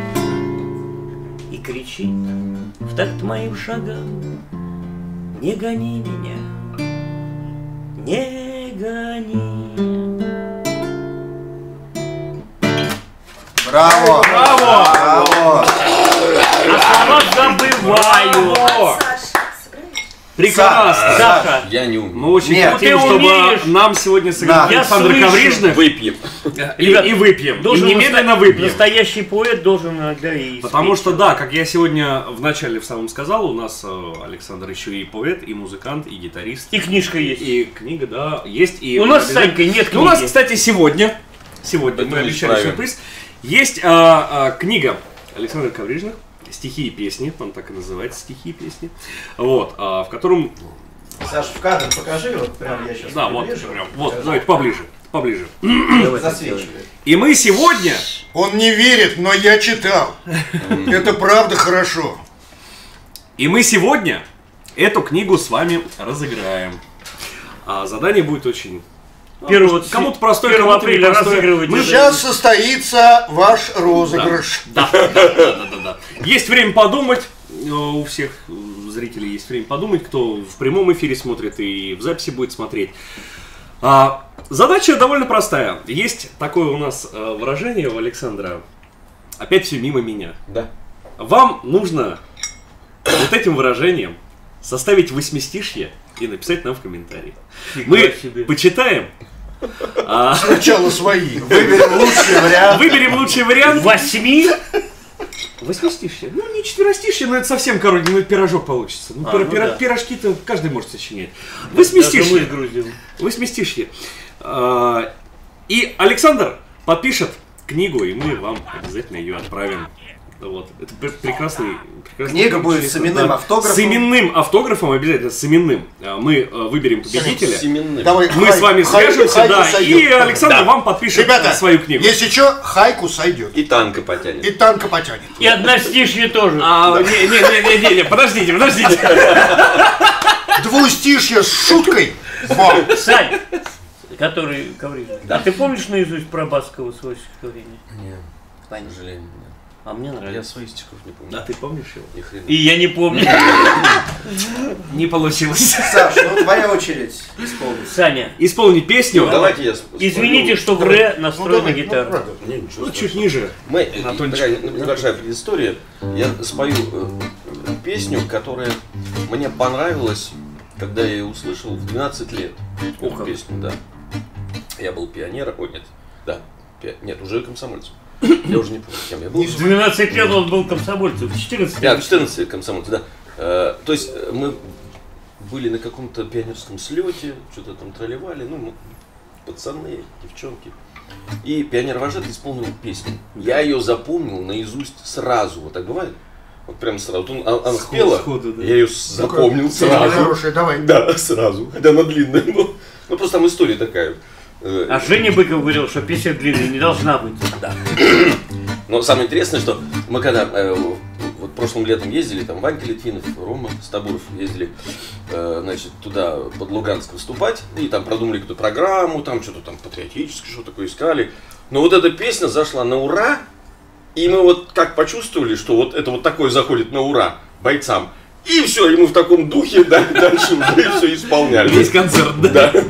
и кричит в такт моим шагам: не гони меня, не гони. Браво! Браво! А слова забываю. Саша, сыграй. Прекрасно! Саша, Я не умею. Мы очень Нет, хотим, ты чтобы умеешь. нам сегодня сыграл Я Александр слышу. Коврижных Выпьем. и выпьем. И немедленно выпьем. Настоящий поэт должен иногда и Потому спеть. что, да, как я сегодня в начале в самом сказал, у нас Александр еще и поэт, и музыкант, и гитарист. И книжка есть. И книга, да, есть. И У нас с Санькой нет У нас, книги. кстати, сегодня Это мы мы обещали исправим. сюрприз, есть книга Александра Коврижных, «Стихи и песни», он так и называется, «Стихи и песни», вот, в котором, Саша, в кадр покажи, вот прям я сейчас да, вот, приближу, прям, вот, покажу. давайте поближе. Засвечивает. И мы сегодня, Он не верит, но я читал. Это правда хорошо. эту книгу с вами разыграем. Задание будет очень... кому-то простое, 1 кому-то апреля непростое. разыгрывать. Мы Сейчас состоится ваш розыгрыш. Да. Есть время подумать. У всех зрителей есть время подумать, кто в прямом эфире смотрит и в записи будет смотреть. Задача довольно простая. Есть такое у нас выражение у Александра. Опять все мимо меня. Да. Вам нужно вот этим выражением составить восьмистишье и написать нам в комментарии. Мы себе. почитаем. Сначала свои. Выберем лучший вариант. Выберем лучший вариант. 8? Восьмистишье. Ну, не четверостишье, но это совсем коротенький, ну, пирожок получится. Ну, ну да. пирожки-то каждый может сочинять. Даже мы Восьмистишье. с Грузией. Восьмистишье. И Александр подпишет книгу, и мы вам обязательно ее отправим. Вот. Это прекрасный Книга будет с именным автографом. С именным автографом, обязательно с именным. Мы выберем победителя. Семенным. Давай, Мы с вами свяжемся, хайку да, сойдет. и Александр Да. вам подпишет Ребята, свою книгу. если что, хайку сойдет. И танка потянет. И танка потянет. И одностишье тоже. Не, подождите. Двустишье с шуткой. Во. Сань, который Коврижный. Да. А ты помнишь наизусть про Баскова свое стихотворение? Нет, к сожалению, нет. А мне Я нравится. своих стихов не помню. Да, ты помнишь его? Ни хрена. И я не помню. Не получилось. Саш, ну твоя очередь исполнить. Саня, Исполни песню. Ну, давайте я извините, что в ре настроена гитара. Не, ничего Ну, страшного. чуть ниже. Мы, Антончик. такая небольшая предыстория. Я спою песню, которая мне понравилась, когда я ее услышал в 12 лет. Ух, Эту как. песню, да. Я был пионером. Ой, нет. Да. Нет, уже комсомольцем. Я уже не помню, кем я был. В 12 лет он был комсомольцем, в 14 Я лет. в 14 комсомольцем, да. То есть мы были на каком-то пионерском слете, что-то там тролливали, ну, мы пацаны, девчонки. И пионер-вожатый исполнил песню. Я ее запомнил наизусть сразу. Вот так бывает? Вот прям сразу. Вот она спела, сходу, да. я ее запомнил сразу. Хорошая, давай. Да, сразу. Хотя она длинная. Ну, просто там история такая. А Женя Быков говорил, что песня длинная не должна быть. Да. Но самое интересное, что мы когда вот прошлым летом ездили, там Ванька Литвинов, Рома Стабуров ездили, значит, туда под Луганск выступать, и там продумали какую-то программу, там что-то там патриотическое, что такое искали. Но вот эта песня зашла на ура, и мы вот как почувствовали, что вот это вот такое заходит на ура бойцам. И все, и мы в таком духе дальше уже все исполняли. Весь концерт, да? Да.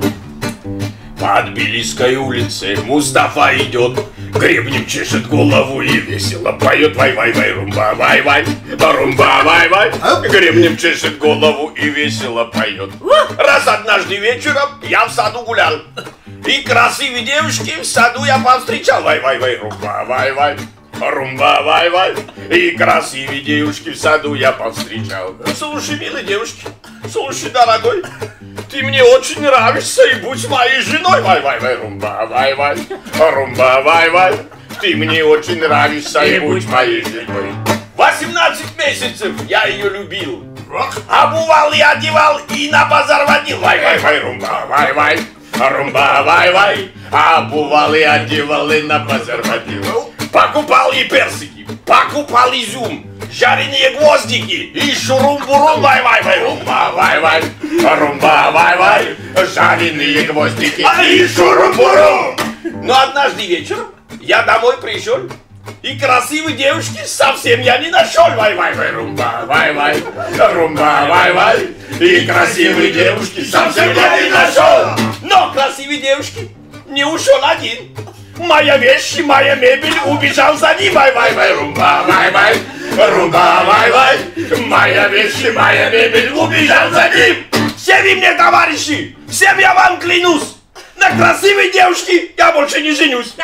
По Тбилисской улице Мустафа идет, гребнем чешет голову и весело поет. Вай-вай-вай, румба-вай-вай, румба-вай-вай. Гребнем чешет голову и весело поет. Раз однажды вечером я в саду гулял, и красивые девушки в саду я повстречал. Вай-вай-вай, румба-вай-вай, румба-вай-вай. И красивые девушки в саду я повстречал. Слушай, милые девушки, слушай, дорогой, ты мне очень нравишься, и будь моей женой. Вай-вай-вай, румба-вай-вай, румба-вай-вай. Ты мне очень нравишься, и будь моей женой. 18 месяцев я ее любил. Обувал и одевал, и на базар водил. Вай-вай-вай, румба-вай-вай, румба-вай-вай. Обувал и одевал, и на базар водил. Покупал ей персики, покупал изюм, жареные гвоздики и шурум-бурум. Вай-вай-вай, румба-вай-вай, румба-вай-вай. Жареные гвоздики и шурум-бурум. Но однажды вечером я домой пришел, и красивой девушки совсем я не нашел. Вай-вай-вай, румба-вай-вай, румба-вай-вай. И красивые девушки совсем я не нашел. Но красивые девушки не ушел один. Моя вещь, моя мебель, убежал за ним. Вай-вай-вай, румба, вай-вай, румба, вай-вай. Моя вещь, моя мебель, убежал за ним. Все вы мне товарищи, всем я вам клянусь. На красивой девушке я больше не женюсь.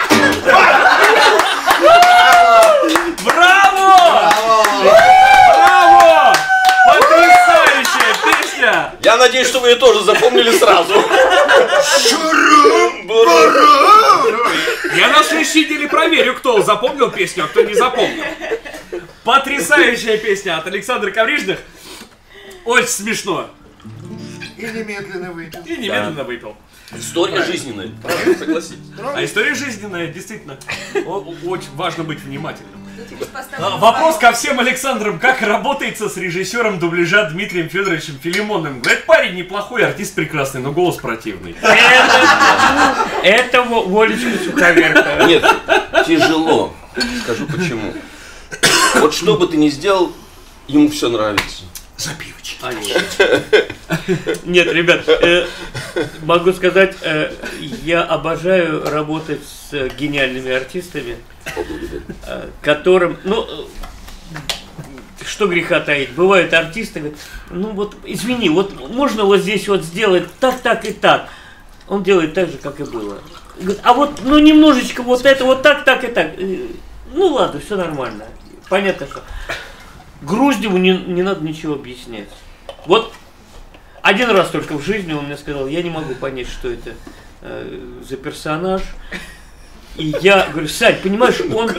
Браво! Браво! Потрясающая песня! Я надеюсь, что вы ее тоже запомнили сразу. Я на следующей неделе проверю, кто запомнил песню, а кто не запомнил. Потрясающая песня от Александра Коврижных. Очень смешно. И немедленно выпил. И немедленно выпил. История жизненная, правда, согласитесь. А история жизненная, действительно. Очень важно быть внимательным. Тебе поставлю Вопрос ко всем Александрам. Как работается с режиссером дубляжа Дмитрием Федоровичем Филимоновым? Говорит, парень неплохой, артист прекрасный, но голос противный. Это Волечка Суховерка. Нет, тяжело. Скажу почему. Вот что бы ты ни сделал, ему все нравится. За пивочки. Нет, ребят, могу сказать, я обожаю работать с гениальными артистами, которым, ну, что греха таить, бывают артисты, говорят, ну вот, извини, вот можно вот здесь вот сделать так, так и так. Он делает так же, как и было. Говорит, а вот, ну, немножечко вот это вот так, так и так. Ну, ладно, все нормально. Понятно, что Груздеву не надо ничего объяснять. Вот один раз только в жизни он мне сказал, я не могу понять, что это за персонаж. И я говорю, Сань, понимаешь,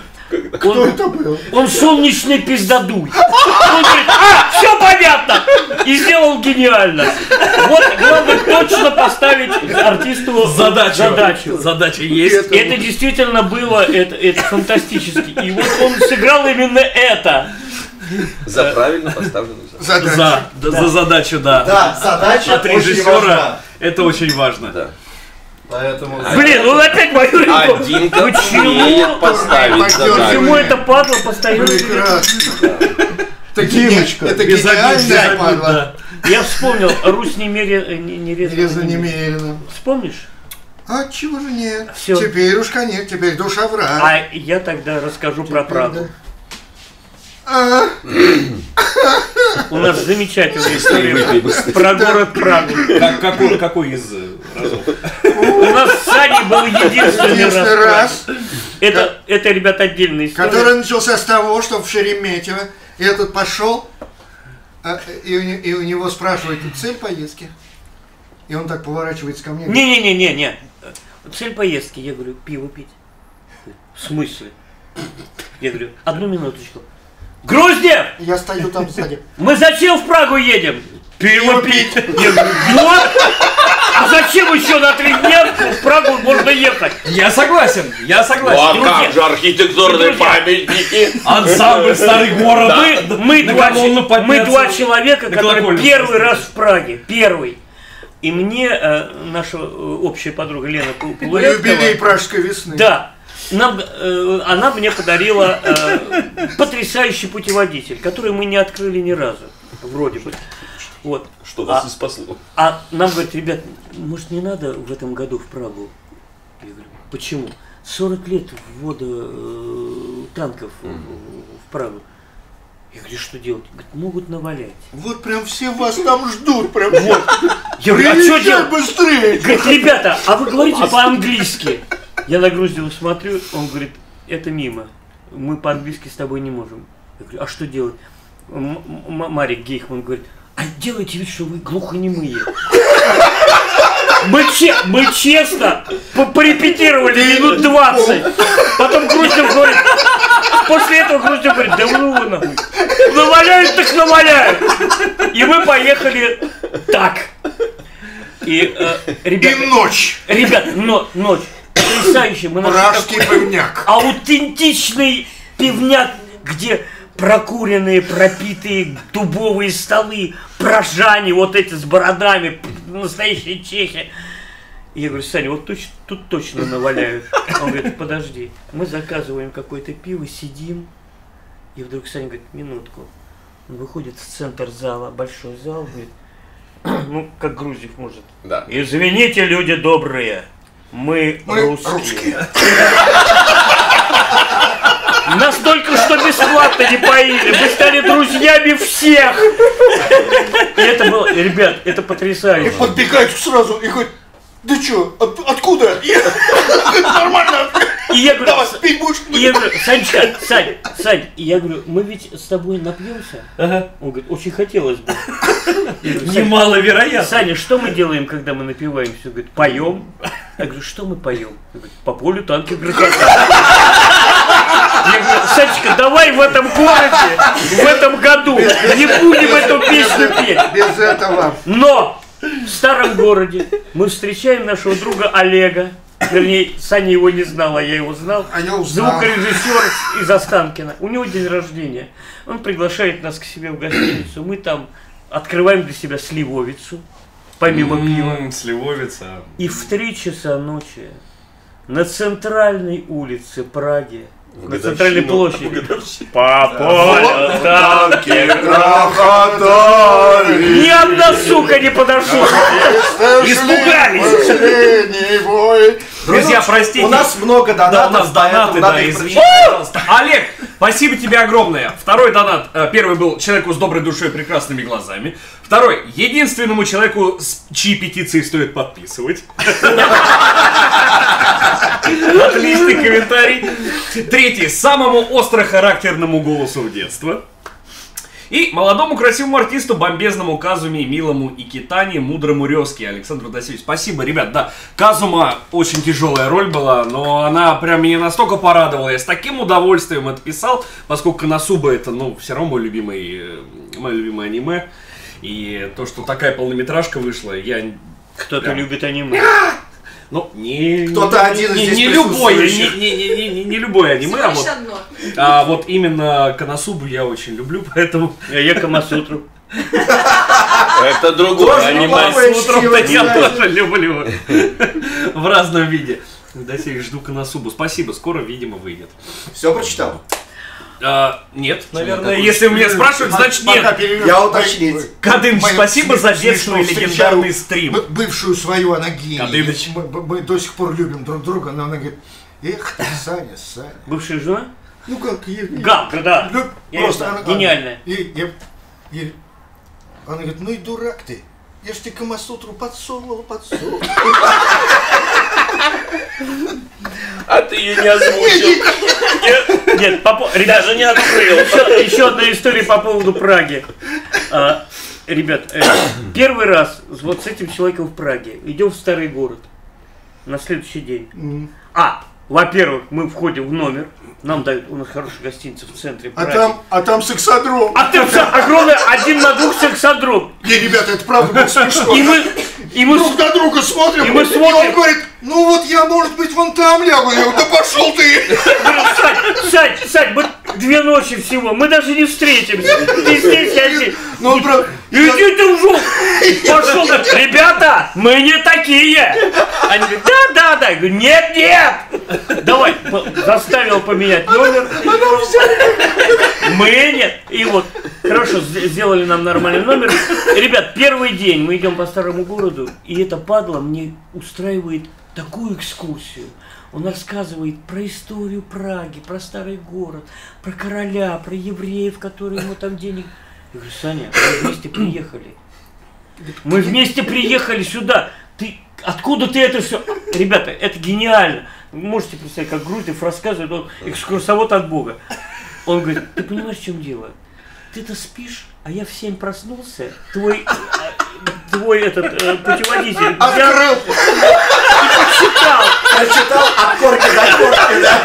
он солнечный пиздодуй. Он говорит, все понятно! И сделал гениально. Вот главное точно поставить артисту задачу. Задача есть. Это действительно было, это фантастически. И вот он сыграл именно это. За правильно поставленную задачу. За задачу, да. Да, задача От очень режиссера важна. это очень важно. Да. Поэтому... Блин, он опять мою рыбу. Димка Почему? умеет поставить задачу. Почему это падла постоянно? Это гениальная падла. Я вспомнил, Русь нерезана. Немерено. Вспомнишь? А чего же нет? Всё. Теперь уж конец, теперь душа враг. А я тогда расскажу про Прагу. У нас замечательная история про город Прагу. Какой из разов? У нас с Саней был единственный раз. раз, Это, ребят, отдельная история. который начался с того, что в Шереметьево этот пошел, и у него спрашивают, цель поездки. И он так поворачивается ко мне. Не. Цель поездки. Я говорю, пиво пить. В смысле? Я говорю, одну минуточку. Груздев! Я стою там сзади. Мы зачем в Прагу едем? Пиво пить. Я говорю, вот! А зачем еще на 3 дня в Прагу можно ехать? Я согласен. Ну а как же архитектурные памятники? Ансамбль старый город. Мы два человека, которые первый раз в Праге. Первый. И мне наша общая подруга Лена Юбилей Полуэткова, Пражской весны. да, она мне подарила потрясающий путеводитель, который мы не открыли ни разу, вроде бы. Вот. Что вас и спасло. А нам говорят, ребят, может не надо в этом году в Прагу? Я говорю, почему? 40 лет ввода танков в Прагу. Я говорю, что делать? Говорит, могут навалять. Вот прям все вас там ждут, прям вот. Я говорю, а что делать? Быстрее! Говорит, ребята, а вы говорите по-английски? Я на Груздева смотрю, он говорит, это мимо. Мы по-английски с тобой не можем. Я говорю, а что делать? Марик Гейхман говорит, а делайте вид, что вы глухонемые. Мы честно порепетировали минут 20. Потом Груздев говорит, после этого Груздев говорит, да ну его нахуй. Наваляют так наваляют. И мы поехали так. И, ребята, И ночь. Ребят, ночь. Потрясающе. Мы нашли Пражский такой пивняк. аутентичный пивняк, где прокуренные, пропитые дубовые столы, пражане, вот эти с бородами, настоящие чехи. И я говорю, Саня, вот тут точно наваляют. Он говорит, подожди, мы заказываем какое-то пиво, сидим. И вдруг Саня говорит, минутку. Он выходит в центр зала, большой зал, говорит, ну, как Груздев может. Да. Извините, люди добрые, мы русские. Нас только что бесплатно не поили, мы стали друзьями всех. И это было, ребят, это потрясающе. И подбегает сразу и говорит, да чё, откуда? Нормально. И я говорю, давай, пить будешь? И я говорю, Санечка, Сань, и я говорю, мы ведь с тобой напьемся? Ага. Он говорит, очень хотелось бы. Немаловероятно. Саня, что мы делаем, когда мы напиваемся? Он говорит, поем. Я говорю, что мы поем? Он говорит, по полю танки грохотят. Я говорю, Санечка, давай в этом городе, в этом году не будем эту песню петь. Без этого. Но в старом городе мы встречаем нашего друга Олега. Вернее, Саня его не знал, а я его знал. Звукорежиссер из Останкина. У него день рождения. Он приглашает нас к себе в гостиницу. Мы там открываем для себя сливовицу, помимо пива. Сливовица. И в 3 часа ночи на центральной улице Праги, на центральной площади, по полю танки грохотали. Ни одна сука не подошла. Испугались. Друзья, простите. У нас много донатов. Да, у нас донаты, да, извините, пожалуйста. Олег, спасибо тебе огромное. Второй донат. Первый был человеку с доброй душой и прекрасными глазами. Второй, единственному человеку, чьи петиции стоит подписывать. Отличный комментарий. Третий, самому острохарактерному голосу в детство. И молодому красивому артисту, бомбезному Казуме, милому и Китане, мудрому Резке, Александру Досевичу. Спасибо, ребят, да. Казума очень тяжелая роль была, но она прям меня настолько порадовала. Я с таким удовольствием это писал, поскольку Коносуба это, ну, все равно мое любимое аниме. И то, что такая полнометражка вышла, я... Кто-то любит аниме. Ну, кто-то один здесь не любое аниме, а вот именно Коносубу я очень люблю, поэтому... Я Камасутру. Это другое аниме. Я тоже люблю. В разном виде. Досег, жду Коносубу. Спасибо, скоро, видимо, выйдет. Все прочитал? Нет, наверное. Если меня спрашивают, значит нет. Я уточнить. Кадыч, спасибо за детский легендарный стрим. Бывшую свою, она гений. Кадыч. Мы до сих пор любим друг друга, но она говорит, эх ты, Саня. Бывшая жена? Ну как, Ганка, да. Просто гениальная. Она говорит, ну и дурак ты. Я ж тебе Камасутру подсовывал. А ты ее не озвучил. Нет, ребята, не открыл. Еще одна история по поводу Праги. Ребят, первый раз вот с этим человеком в Праге идем в старый город на следующий день. Во-первых, мы входим в номер, нам дают, у нас хорошая гостиница в центре Праги. А там сексодром. А там огромный 1 на 2 сексодром. Не, ребята, это правда было смешно. И мы друг на друга смотрим, и он говорит, ну вот я, может быть, вон там лягу. Я говорю, да пошел ты! Сань, мы 2 ночи всего, мы даже не встретимся. Ты здесь, я здесь. Ну он правда... Иди ты в жопу! Пошел, ребята, мы не такие! Они говорят, да. Я говорю, нет! Давай, заставил поменять номер. Мы нет. И вот, хорошо, сделали нам нормальный номер. Ребят, первый день мы идем по старому городу, и это падла мне устраивает такую экскурсию. Он рассказывает про историю Праги, про старый город, про короля, про евреев, которые ему там денег... Я говорю, Саня, мы вместе приехали. Мы вместе приехали сюда. Откуда ты это все? Ребята, это гениально. Вы можете представить, как Груздев рассказывает, он экскурсовод от Бога. Он говорит, ты понимаешь, в чем дело? Ты-то спишь, а я в 7 проснулся, твой путеводитель открыл и Прочитал от корки до корки, да?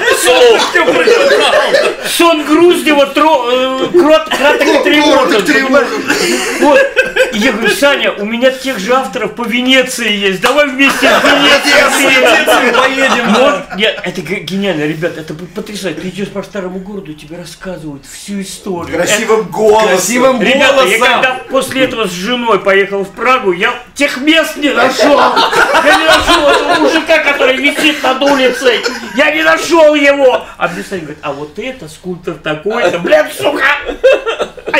Сон Груздева краток и тревожен. Вот. И я говорю, Саня, у меня тех же авторов по Венеции есть. Давай вместе в Венецию поедем. Это гениально, ребят, это потрясающе. Ты идешь по старому городу, тебе рассказывают всю историю. Красивым голосом. Ребята, я когда после этого с женой поехал в Прагу, я тех мест не нашел. Я не нашел этого мужика, который висит над улицей. Я не нашел его. А мне Саня говорит, а вот это скульптор такой-то. Блядь, сука.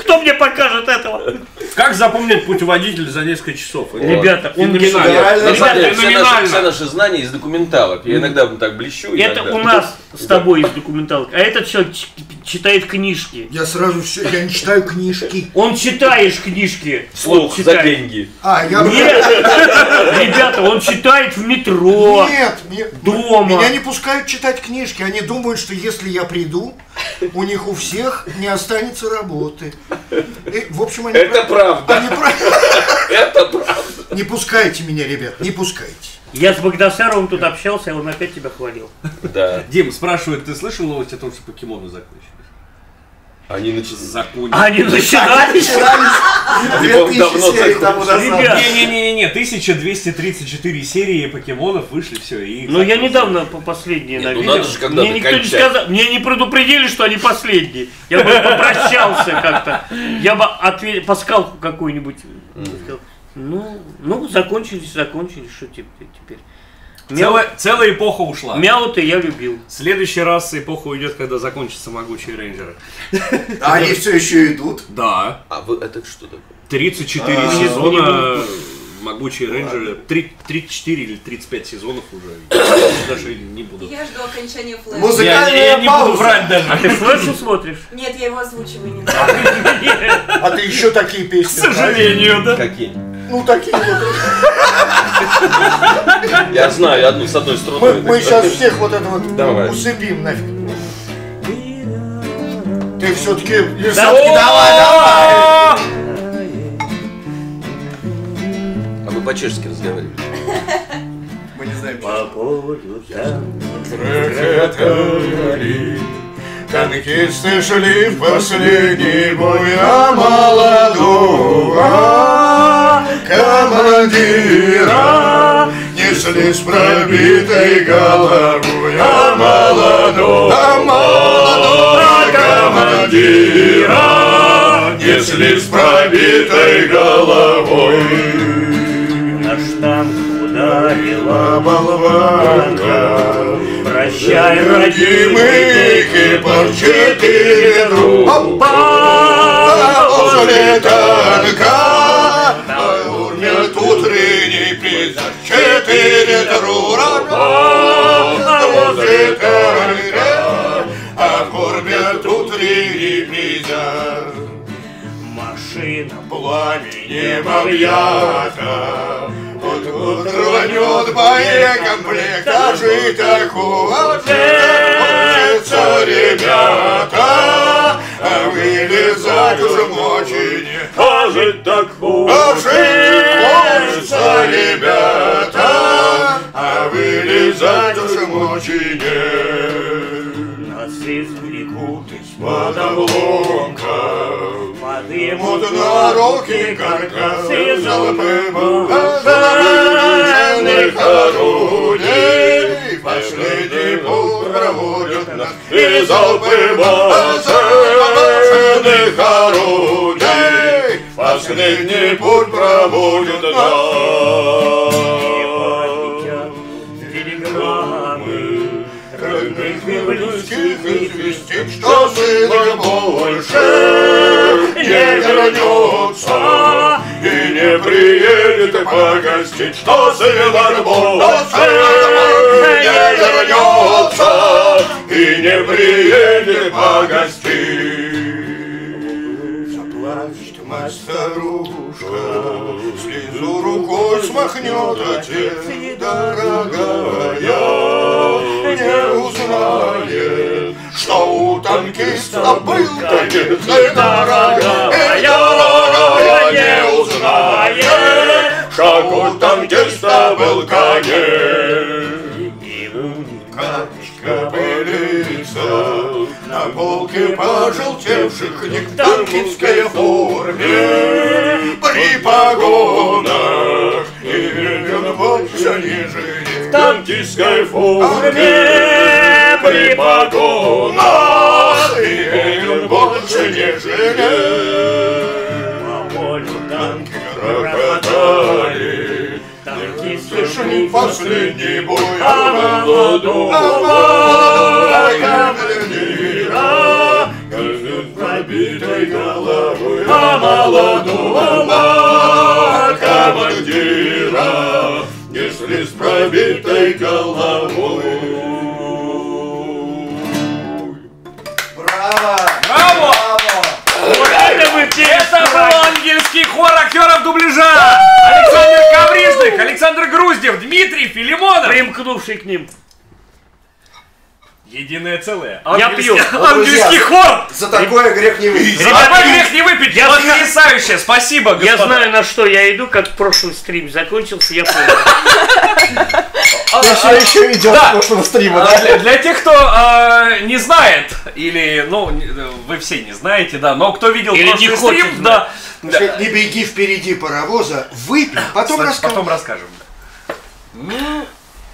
Кто мне покажет этого? Как запомнить путеводитель за несколько часов? Ребята, он феноменально. На самом деле, все Феноменально. наши знания из документалок. Я иногда так блещу. Это иногда. у нас с тобой из документалок, а этот человек читает книжки. Я сразу все, я не читаю книжки. Он читаешь книжки. Слух Он за читает. деньги. Я... Нет, ребята, он читает в метро. Нет, дома. Меня не пускают читать книжки. Они думают, что если я приду, у них у всех не останется работы. И, в общем, они Это правда. Они Это правда. Не пускайте меня, ребят, не пускайте. Я с Багдасаровым тут общался, и он опять тебя хвалил. Да. Дим спрашивает, ты слышал новость о том, что покемоны закончились? Они начали. Они начинались? По-моему, давно 2000 серий тому назад. Ребят, Не-не-не, 1234 серии покемонов вышли, все. ну я недавно последние Нет, ну навидел. надо же когда-то Мне никто не кончать. сказал, мне не предупредили, что они последние. Я бы попрощался как-то. Я бы пасхалку какую-нибудь. Сказал, ну, закончились, что теперь. Целая эпоха ушла. Мяуты я любил. В следующий раз эпоха уйдет, когда закончатся могучие рейнджеры. А они все еще идут. Да. А вы это что такое? 34 сезона могучие рейнджеры. 34 или 35 сезонов уже. Даже не буду. Я жду окончания флэша. Музыкальная Я не буду пауза. врать даже. А ты флэшу смотришь? Нет, я его озвучиваю не А ты еще такие песни К сожалению, да. Какие? Ну, такие вот. Я знаю одну с одной струной. Мы сейчас всех вот это вот Давай. усыпим нафиг. Ты все-таки Давай. А вы по-чешски разговаривали? Мы не знаем, По полю танкисты шли в последний бой, а молодого командира несли с пробитой головой, а молодого командира несли с пробитой головой. наш танк ударила Болванка, Прощай, родимый экипаж, 4 друга возле танка, урнет утренний призрак, 4 друга возле танка, оформят утренний призрак. машина Пламенем объята, вот рванет боекомплект, а жить такого хочется, ребята, а вылезать уже очень, а жить так хочется, ребята, а вылезать уже очень. нас извлекут Из-под обломка подымут на руки каркасы залпы вооруженных орудий. Последний путь проводят нас и залпы вооруженных орудий. Последний путь проводят нас. телеграммы Родных и близких известить, что сына больше не вернется и не приедет погостить, что сына больше не вернется и не приедет погостить. Заплачет мать старушка, слезу рукой смахнет отец, и дорогая не узнает, что у танкиста был конец, и дорогая не узнает, что у танкиста был конец. Карточка пылится на полке пожелтевших книг в танкистской форме, при погонах, и он больше не живет в танкистской форме, при погонах, и он больше не живет. по полю танки Рокотали, танкисты слышали шли последний бой, а молодого командира, с пробитой головой, молодого командира несли с пробитой головой. Браво! Браво! Вот это вы Это был ангельский хор актеров дубляжа! Александр Коврижных, Александр Груздев, Дмитрий Филимонов! примкнувший к ним. Единое целое. Я пью. Ангельский хор! За такое грех не выпить. Какой грех не выпить? Я Потрясающе! Спасибо, господа! Я знаю, на что я иду, как прошлый стрим закончился, я понял. Еще идет Да. прошлого стрима, да? Для тех, кто не знает, или, ну, вы все не знаете, да, но кто видел Или прошлый не хочет стрим, да, Не беги впереди паровоза, выпей, потом потом расскажем. расскажем.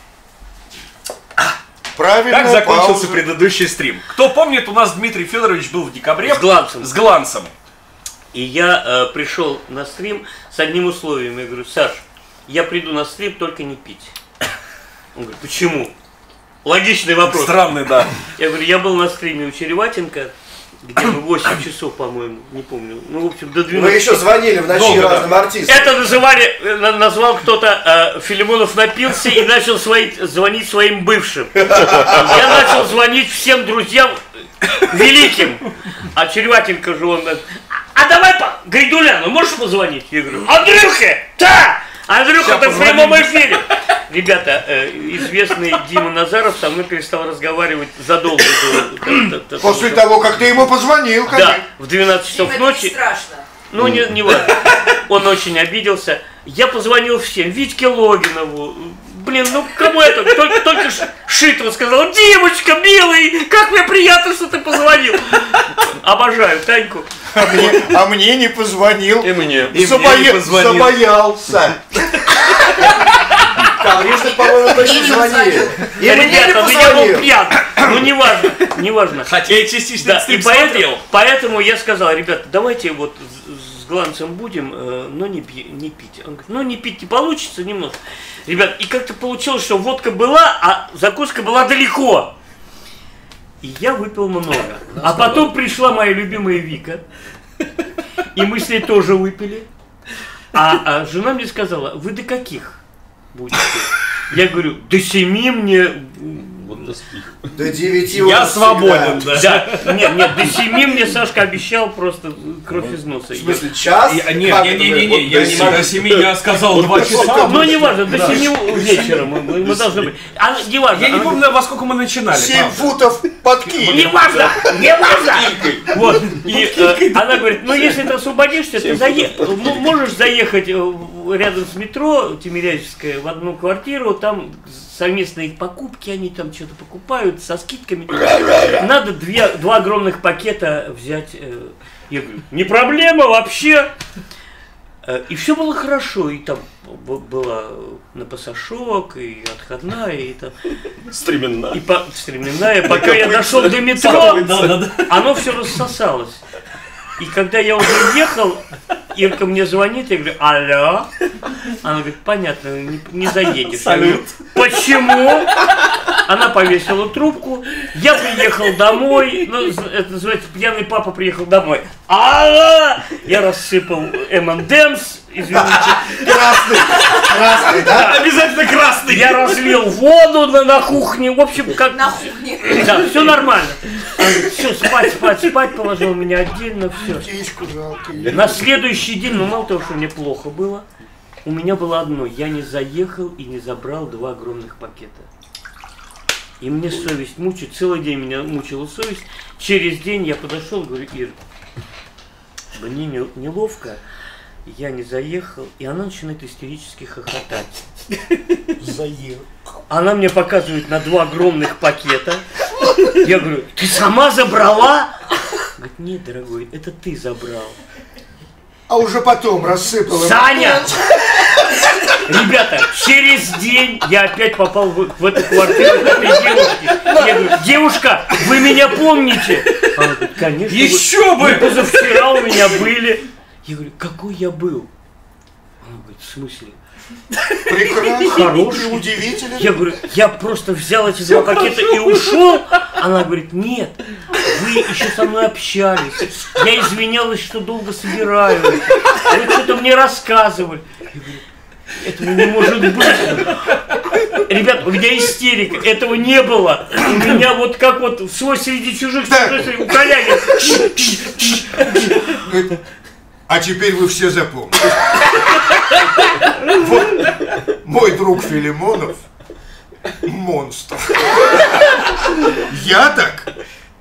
Правильно, Как закончился пауза. предыдущий стрим? Кто помнит, у нас Дмитрий Федорович был в декабре С гланцем. С гланцем. И я пришел на стрим с одним условием. Я говорю: Саш, я приду на стрим, только не пить. Он говорит: почему? Логичный вопрос. Странный, да. Я говорю: я был на стриме у Череватенко, где мы 8 часов, по-моему, не помню. Ну, в общем, до 12. Вы еще звонили в ночи Долго, да. разным артистам. Это назвал кто-то, Филимонов напился и начал звонить своим бывшим. Я начал звонить всем друзьям великим. А Череватенко же он: а давай по Гайдуляну, можешь позвонить? Я говорю: Андрюхе, да! Андрюха-то в прямом эфире. Ребята, известный Дима Назаров со мной перестал разговаривать задолго до... После того, как ты ему позвонил, Да, конечно. в 12 часов Им это не ночи. страшно. Ну, не важно. Он очень обиделся. Я позвонил всем. Витьке Логинову. Блин, ну кому это? Только Шитова сказала: девочка, милый, как мне приятно, что ты позвонил. Обожаю Таньку. А мне не позвонил. И мне. Забоялся. Коврижных, по-моему, точно звонили. И мне не Ребята, я был позвонил. пьян. Ну, неважно. Хотя и частично Да, и стрим смотрел. поэтому я сказал: ребята, давайте вот с гланцем будем, но не пить. Он говорит: ну не пить не получится немного. Ребят, и как-то получилось, что водка была, а закуска была далеко. И я выпил много. А потом пришла моя любимая Вика, и мы с ней тоже выпили. А жена мне сказала: вы до каких будете? Я говорю: до 7 мне... Вот до спих. До 9 у Я нас свободен, всегда. да. Нет, до 7 мне Сашка обещал просто кровь из носа. В смысле, час? Не, Как не, это не, вы? не, Вот я до не семи. до 7, я сказал 2 часа. Ну, не важно, до 7 вечера мы должны быть. А, не важно. Я не помню, во сколько мы начинали. 7 правда. футов под килем. Не важно! Вот. И она говорит: ну если ты освободишься, ты можешь заехать рядом с метро Тимирязевская в одну квартиру, там совместные покупки, они там что-то покупают со скидками. Надо 2 огромных пакета взять. Я говорю: не проблема вообще. И все было хорошо, и там была на пассажок, и отходная, и там... Стременная. Стременная. Пока я дошел до метро, оно все рассосалось. И когда я уже ехал, Ирка мне звонит, я говорю: алло. Она говорит: понятно, не заедешь. Салют. Почему? Она повесила трубку. Я приехал домой. Ну, это называется: пьяный папа приехал домой. Алло! Я рассыпал M&M's. Извините. Красный, да? Обязательно красный. Я разлил воду на кухне. В общем, как... На кухне. Да, все нормально. Все, спать, положил меня отдельно, все. Птичку жалко. На следующий день, ну мало того, что мне плохо было, у меня было одно: я не заехал и не забрал 2 огромных пакета. И мне совесть мучает, целый день меня мучила совесть. Через день я подошел, говорю: Ир, мне неловко, я не заехал, и она начинает истерически хохотать. Заел. Она мне показывает на 2 огромных пакета. Я говорю: ты сама забрала? Говорит: нет, дорогой, это ты забрал. А уже потом рассыпал. Саня! Ребята, через день я опять попал в эту квартиру к этой девушке. Я говорю: девушка, вы меня помните? Она говорит: конечно. Еще бы! Вы позавчера у меня были. Я говорю: какой я был? Она говорит: в смысле? Прекрасно. Хороший. И удивительно. Я говорю, я просто взял эти 2 пакета и ушел. Она говорит, нет, вы еще со мной общались. Я извинялась, что долго собираю. Вы что-то мне рассказывали. Я говорю, этого не может быть. Ребят, у меня истерика, этого не было. У меня вот как вот свой среди чужих, у коляги. А теперь вы все запомните. Вот мой друг Филимонов монстр. Я так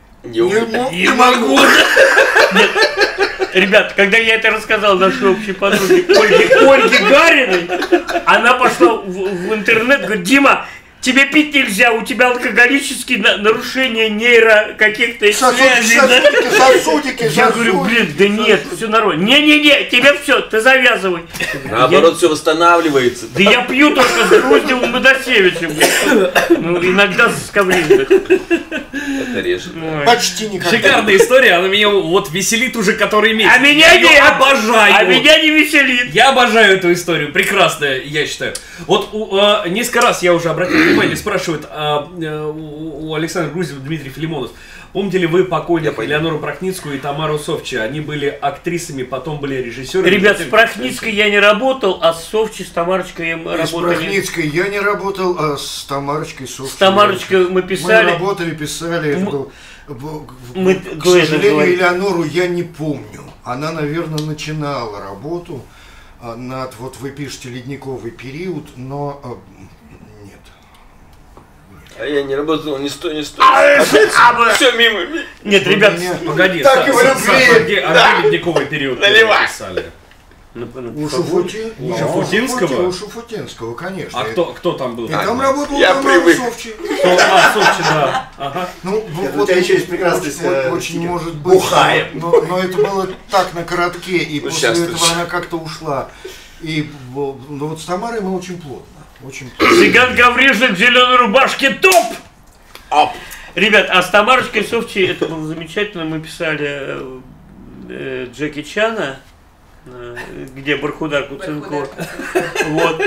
не могу. Нет. Ребят, когда я это рассказал нашей общей подруге Ольге Гариной, она пошла в интернет, говорит, Дима, тебе пить нельзя, у тебя алкоголические нарушения нейро каких-то связей. Сосудики. Я говорю, блин, да нет, все нормально. Не-не-не, тебе все, ты завязывай. Наоборот, все восстанавливается. Да я пью только с Груздевым и Досевичем. Ну, иногда с Ковринкой. Это режет. Почти никогда. Шикарная история, она меня вот веселит уже который месяц. А меня я её нет. обожаю. А меня не веселит. Я обожаю эту историю, прекрасная, я считаю. Вот несколько раз я уже обратил внимание, спрашивают у Александра Груздева Дмитрий Филимонов. Помните ли вы покойных Элеонору Прохницкую и Тамару Совчи? Они были актрисами, потом были режиссерами. Ребят, с Прохницкой я не работал, а с Совчи, с Тамарочкой я работал. С Прохницкой я не работал, а с Тамарочкой Совчи. С Тамарочкой мы писали. Мы работали, писали. Мы к сожалению, Элеонору я не помню. Она, наверное, начинала работу над, вот вы пишете, ледниковый период, но нет. А я не работал, не стой. Все мимо. Нет, ребят, Погоди, Так и в любви. Саша, где ледниковый период писали? У Шуфутинского? У Шуфутинского, конечно. А кто там был? И там работал Тамара Совчи. Совчи, да. Ага. Ну, У тебя еще есть прекрасный очень может быть, но это было так на коротке, и после этого она как-то ушла. И вот с Тамарой мы очень плотно. Цыган Гавришин в зеленой рубашке топ! Ребят, а с Тамарочкой Совчи это было замечательно. Мы писали Джеки Чана, где Бархудар Куценко. Вот.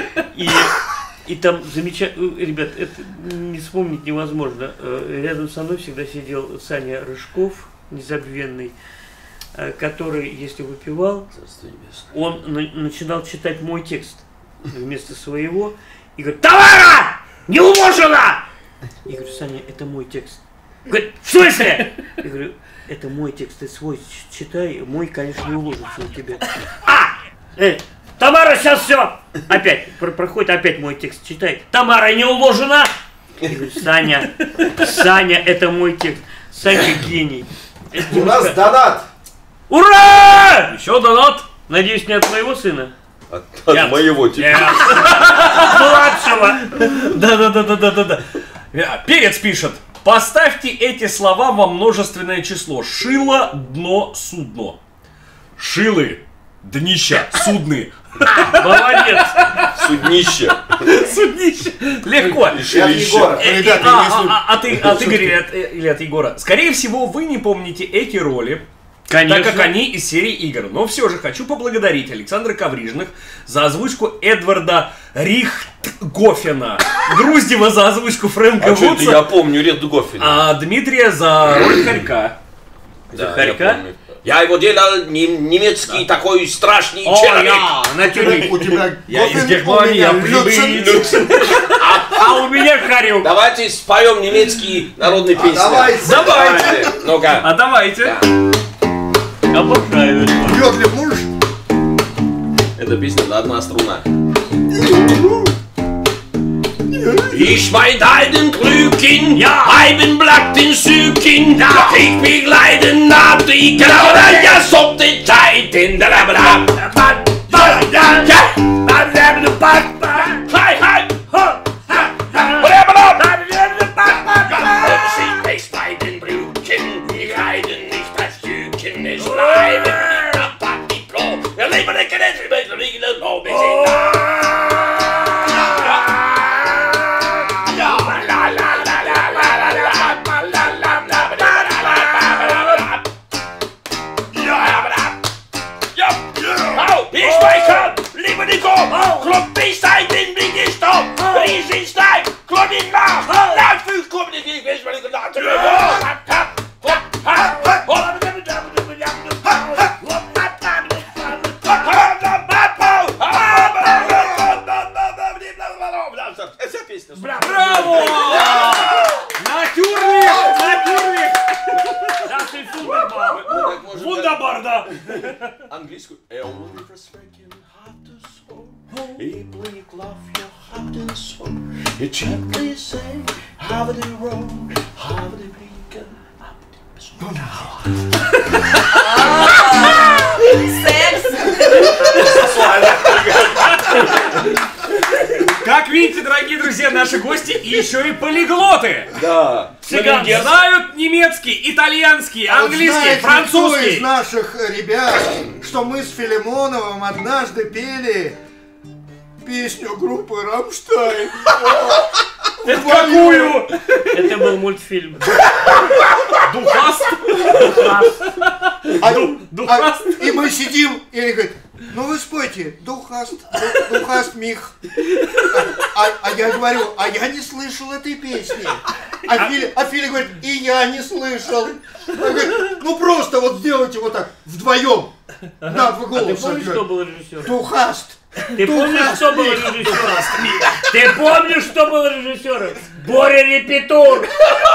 И там замечательно. Ребят, это не вспомнить невозможно. Рядом со мной всегда сидел Саня Рыжков, незабвенный, который, если выпивал, он начинал читать мой текст вместо своего и говорит: Тамара! Не уложена! Я говорю: Саня, это мой текст. Говорит: в смысле? Я говорю: это мой текст, ты свой читай, мой, конечно, не уложится у тебя. Тамара, сейчас все! Опять, проходит опять мой текст, читай. Тамара, не уложена! Я говорю: Саня, это мой текст. Саня гений. У нас донат! Ура! Еще донат! Надеюсь, не от моего сына? От моего теперь. Младшего. Да. Перец пишет: поставьте эти слова во множественное число. Шило, дно, судно. Шилы, днища, судны. Молодец. Суднище. Суднище. Легко. Ребята, От Игоря или от Егора. Скорее всего, вы не помните эти роли. Конечно. Так как они из серии игр. Но все же хочу поблагодарить Александра Коврижных за озвучку Эдварда Рихтгофена, Груздева за озвучку Фрэнка А что это Вудса, я помню, Рихтгофена. а Дмитрия за роль Хорька. Да, Хорька? я помню. Я его делал немецкий такой страшный человек. Натюрморт. У тебя Я из Гофен, Германии, я у меня Люцен. А у меня Харюк. Давайте споем немецкий народный песню. давайте. Ну-ка. А давайте. Обожаю это. Йодли можешь? Это песня на одна струна. Ich mein deinen Glücken, ja, Eiben bleibt in Süken, ja, ich begleiten nach die Klauder, ja, so die Zeit in der Labra. Hi, hi, ho, ich bei den Brücken, die reiten nicht das Stücken, es bleiben nicht nach Party-Pro, wir leben in der Grenze, wir liegen in der Lobby, Ich weiche, liebe Nico, Club, ich Английскую. Elvis Freaking hard to soul. He blink love your heart and soul. He gently say, how the roll, how the beacon, how Секс. Как видите, дорогие друзья, наши гости еще и полиглоты. Да. Цыган знают немецкий, итальянский, английский, знаете, кто французский. из наших ребят, что мы с Филимоновым однажды пели песню группы «Рамштайн». Это какую? Это был мультфильм. Духаст? Духаст? И мы сидим, и они говорят, ну вы спойте, Духаст Мих. А я говорю, а я не слышал этой песни. А Филя говорит, и я не слышал. Он говорит, ну просто вот сделайте вот так, вдвоем. На два А ты голоса. помнишь, кто был режиссер? Духаст. Ты помнишь, кто был режиссером? Ты помнишь, что был режиссером? Боря Репетур!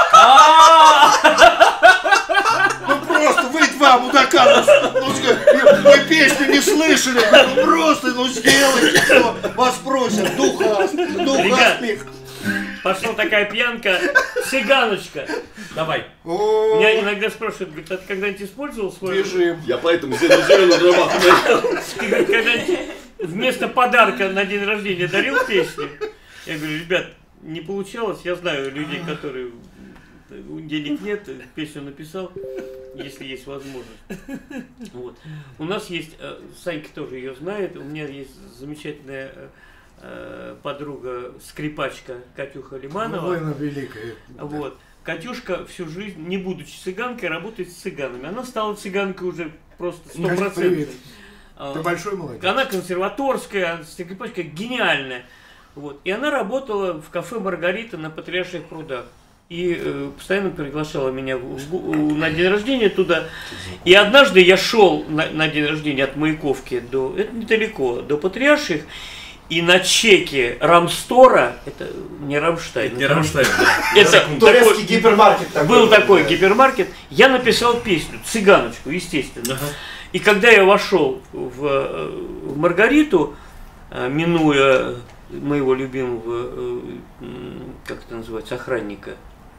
Ну просто вы два мудака, вы песню не слышали, ну просто, ну сделайте, что вас просят, Духаст Ребят, Мих. пошла такая пьянка, цыганочка. Давай. Меня иногда спрашивают, говорит, а ты когда-нибудь использовал свой... Режим. Я поэтому зеленый драмах. Ты, говорит, когда-нибудь вместо подарка на день рождения дарил песню? Я говорю, ребят, не получалось, я знаю людей, которые... Денег нет, песню написал, если есть возможность. Вот. У нас есть, Санька тоже ее знает, у меня есть замечательная подруга, скрипачка Катюха Лиманова. Война великая. Вот. Катюшка всю жизнь, не будучи цыганкой, работает с цыганами. Она стала цыганкой уже просто 100%. Привет. Ты большой молодец. Она консерваторская, скрипачка гениальная. Вот. И она работала в кафе «Маргарита» на Патриарших прудах. И постоянно приглашала меня на день рождения туда. И однажды я шел на день рождения от Маяковки до, это недалеко, до Патриарших. И на чеке Рамстора, это не Рамштайн. Не Рамштайн, Это Турецкий гипермаркет такой. был такой гипермаркет. Я написал песню, цыганочку, естественно. И когда я вошел в Маргариту, минуя моего любимого, как это называется, охранника.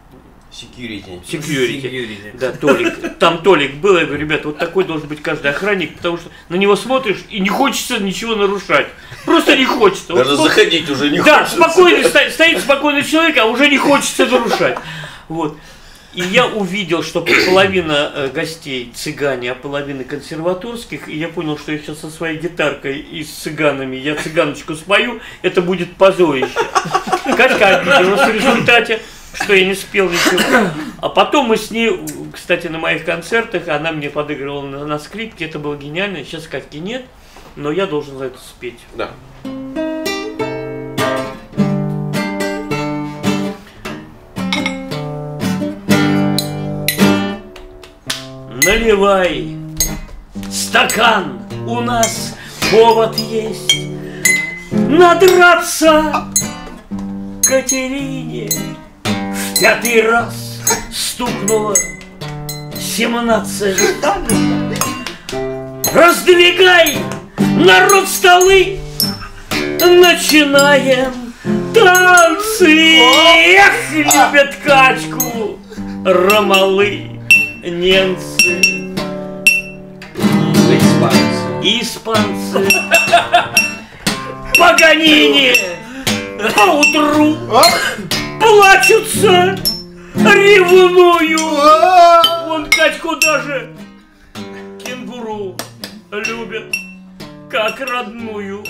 Security. Да, Толик. Там Толик был, я говорю, ребята, вот такой должен быть каждый охранник, потому что на него смотришь и не хочется ничего нарушать. Просто не хочется. Даже вот, заходить уже не да, хочется. спокойный, стоит спокойный человек, а уже не хочется нарушать. Вот. И я увидел, что половина гостей цыгане, а половина консерваторских, и я понял, что я сейчас со своей гитаркой и с цыганами, я цыганочку спою, это будет позорище. Катька обиделась в результате, что я не спел ничего. А потом мы с ней, кстати, на моих концертах, она мне подыгрывала на скрипке, это было гениально. Сейчас Катьки нет, но я должен за это спеть. Да. Наливай стакан, у нас повод есть надраться Катерине. В 5-й раз стукнуло 17. Раздвигай, народ, столы, начинаем танцы. Эх, любят качку ромалы, немцы, испанцы, Паганини поутру плачутся, ревную. Вон Катьку даже кенгуру любят, как родную.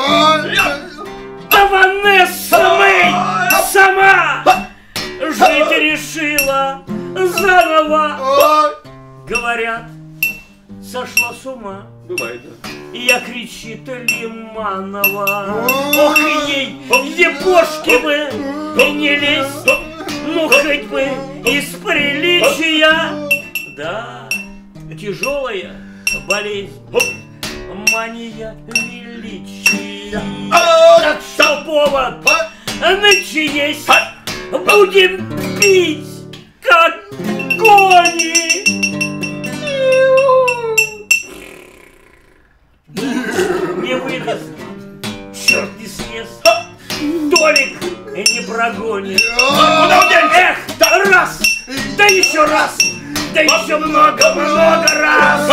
А Ванесса Мэй сама жить решила заново. Говорят, сошла с ума. Бывает, да. Я кричит Лиманова. Ох, ей, ебошки бы, не лезь, ну хоть бы из приличия. Да, тяжелая болезнь, мания величия. Так что повод начесть, будем пить, как кони. и не прогонит. Эх, да раз, да еще раз, да еще много-много раз.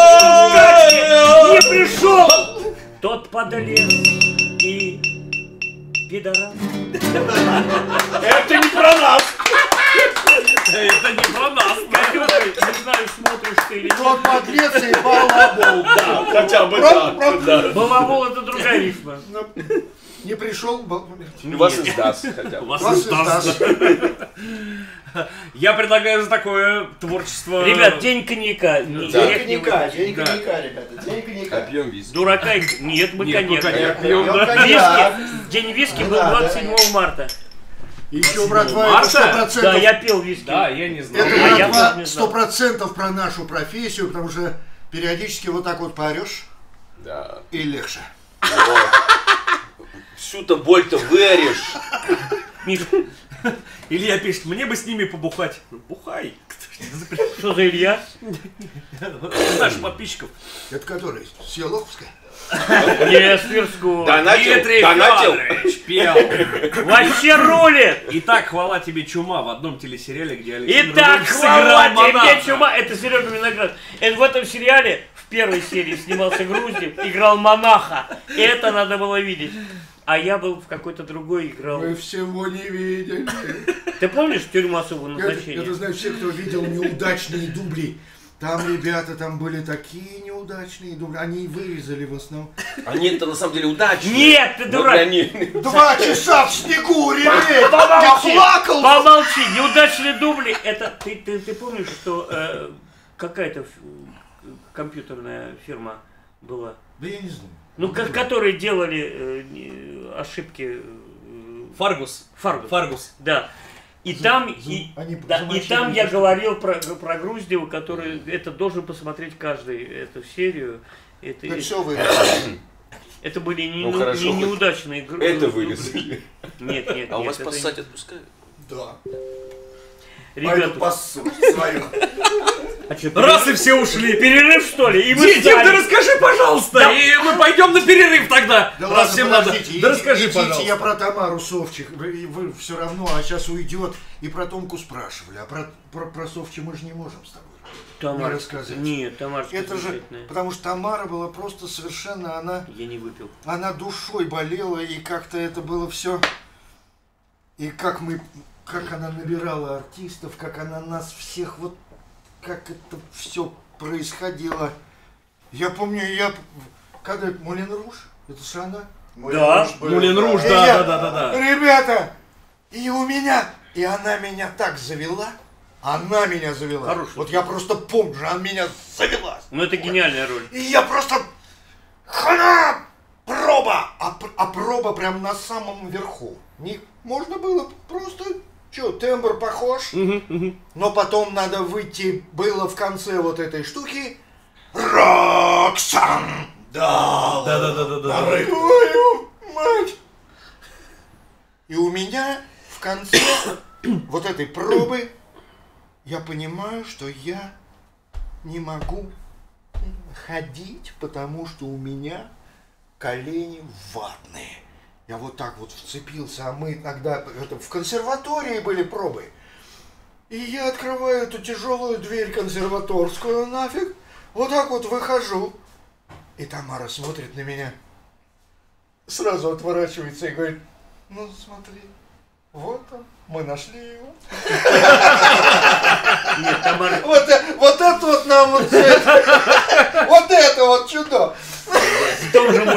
Не пришел тот подлец и пидорас. Это не про нас! Это не про нас. Катюха, не знаю, смотришь ты или нет. Вот подлец и балабол. Да, хотя бы так. Да. Балабол — это другая рифма. Не пришел, И вас издаст хотя бы. Вас вас издаст. издаст. Я предлагаю за такое творчество... Ребят, день коньяка. День Грех не коньяка, выпить. день Да. коньяка, ребята, день коньяка. Пьем виски. Дурака нет, мы Нет, мы коньяк. коньяк пьем, Пьем да. коньяк. Виски. День виски Ну был да, 27 марта. Еще, братва, Марта? это 100%. Да, я пил виски. Да, я не знал. Это, А я братва, тоже не знал. 100% про нашу профессию, потому что периодически вот так вот поорешь Да. и легче. Всю-то боль-то вырежь. Миш, Илья пишет, мне бы с ними побухать. Бухай. что за Илья? Наших подписчиков. Это который? Сиеловская? Не, Свирскую. Дмитрий Донатил. Федорович пел. Вообще рулит! Итак, хвала тебе, чума, в одном телесериале, где Александр Итак, Иванович хвала сыграл тебе, монаха. чума! Это Серега Виноград. Это в этом сериале в первой серии снимался Груздев, играл монаха. Это надо было видеть. А я был в какой-то другой играл. Мы всего не видели. Ты помнишь тюрьму особого назначения? Это знают все, кто видел неудачные дубли. Там ребята, там были такие неудачные дубли. Они и вырезали в основном. Они-то на самом деле удачные. Нет, ты Но дурак! для них- 2 часа в снегу реветь! Я Помолчи! плакал! Помолчи! Неудачные дубли! Это ты помнишь, что какая-то компьютерная фирма была? Да я не знаю. Ну, которые делали ошибки. Фаргус. Фаргус. Да. И там, и там я говорил про Груздева, который это должен посмотреть каждый эту серию. Так все вырезали. Это были не хорошо, хоть неудачные игры. Это вырезали. Нет. А у вас это поссать отпускают? Да. Пойду Ребята, пассу свою. а что, Раз и все ушли. перерыв что ли? И мы Дим, ты встали. расскажи, пожалуйста, Да. и мы пойдем на перерыв тогда. Да Раз ладно, всем надо. подождите, Да расскажи, идите, пожалуйста. я про Тамару Совчик, вы все равно, а сейчас уйдет, и про Томку спрашивали, а про Совчи мы же не можем с тобой Тамара, не рассказать. Нет, Тамарочка Это же, замечательная. потому что Тамара была просто совершенно, Я не выпил. она душой болела, и как-то это было все, и как она набирала артистов, как она нас всех, вот, как это все происходило. Я помню, когда это Мулен Руж, это же она. Да, Мулен Руж, И я- да. Ребята, и она меня так завела. Она меня завела. Хорошо. Вот я просто помню, она меня завела. Ну это гениальная роль. И я просто... Хана! Проба! А проба прям на самом верху. Можно было просто... тембр похож. Но потом надо выйти, было в конце вот этой штуки. Роксан! Да! Да. Твою мать! И у меня в конце вот этой пробы я понимаю, что я не могу ходить, потому что у меня колени ватные. Я вот так вот вцепился, а мы тогда в консерватории были пробы. И я открываю эту тяжелую дверь консерваторскую нафиг, вот так вот выхожу. И Тамара смотрит на меня, сразу отворачивается и говорит: ну смотри, вот он, мы нашли его. Нет, Тамара... Вот это вот нам вот всё это, вот это вот чудо. В том же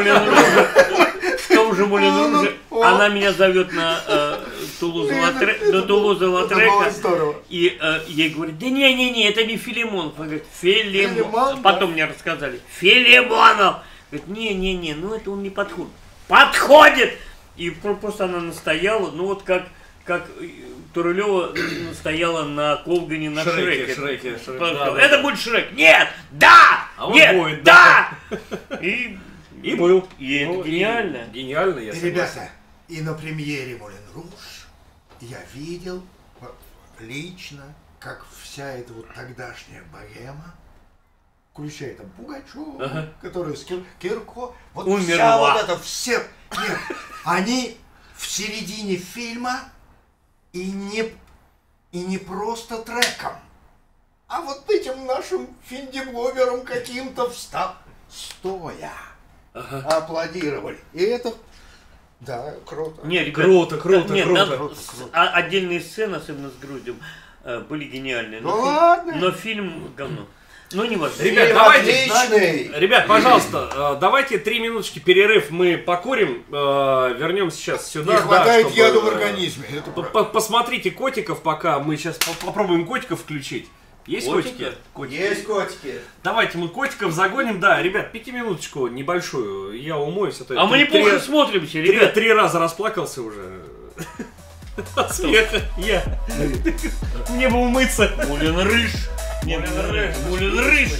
Мулен Руже она меня зовет на Тулуза-Лаутрека. Это было здорово. И ей говорят: да не, это не Филимонов. Она говорит: Филимон, Филимон. Потом мне рассказали: Филимонов. Говорит: не, ну это он не подходит. Подходит! И просто она настояла, ну вот как Турылева настояла на Колгане на Шреке. Шреке. Это будет Шрек. Нет! Да! А он Нет! будет, Да! И был. И это гениально. Гениально, я согласен. Ребята, и на премьере Мулен Руж я видел лично, как вся эта вот тогдашняя богема, включая там Пугачева, которая с Кирко, вот Умерла. вся вот это, все, нет, они в середине фильма и не просто треком, а вот этим нашим финдиблогером каким-то стоя аплодировали. И это, да, круто. Нет, ребят, Круто. отдельные сцены, особенно с грудью, были гениальные. Ну ладно. Но фильм говно. Ну, не важно. Ребят, Фильм давайте, отличный. ребят, пожалуйста, давайте 3 минуточки перерыв, мы покурим, вернем сейчас сюда. Не хватает чтобы, яда в организме. Это правда. Посмотрите котиков пока, мы сейчас попробуем котиков включить. Есть Котики? котики? Есть котики. Давайте мы котиков загоним, да, ребят, 5 минуточку небольшую, я умоюсь. А мы неплохо смотримся, ребят. 3 раза расплакался уже. От смеха. Мне бы умыться. Мулин Рыж. Мулин Рыж.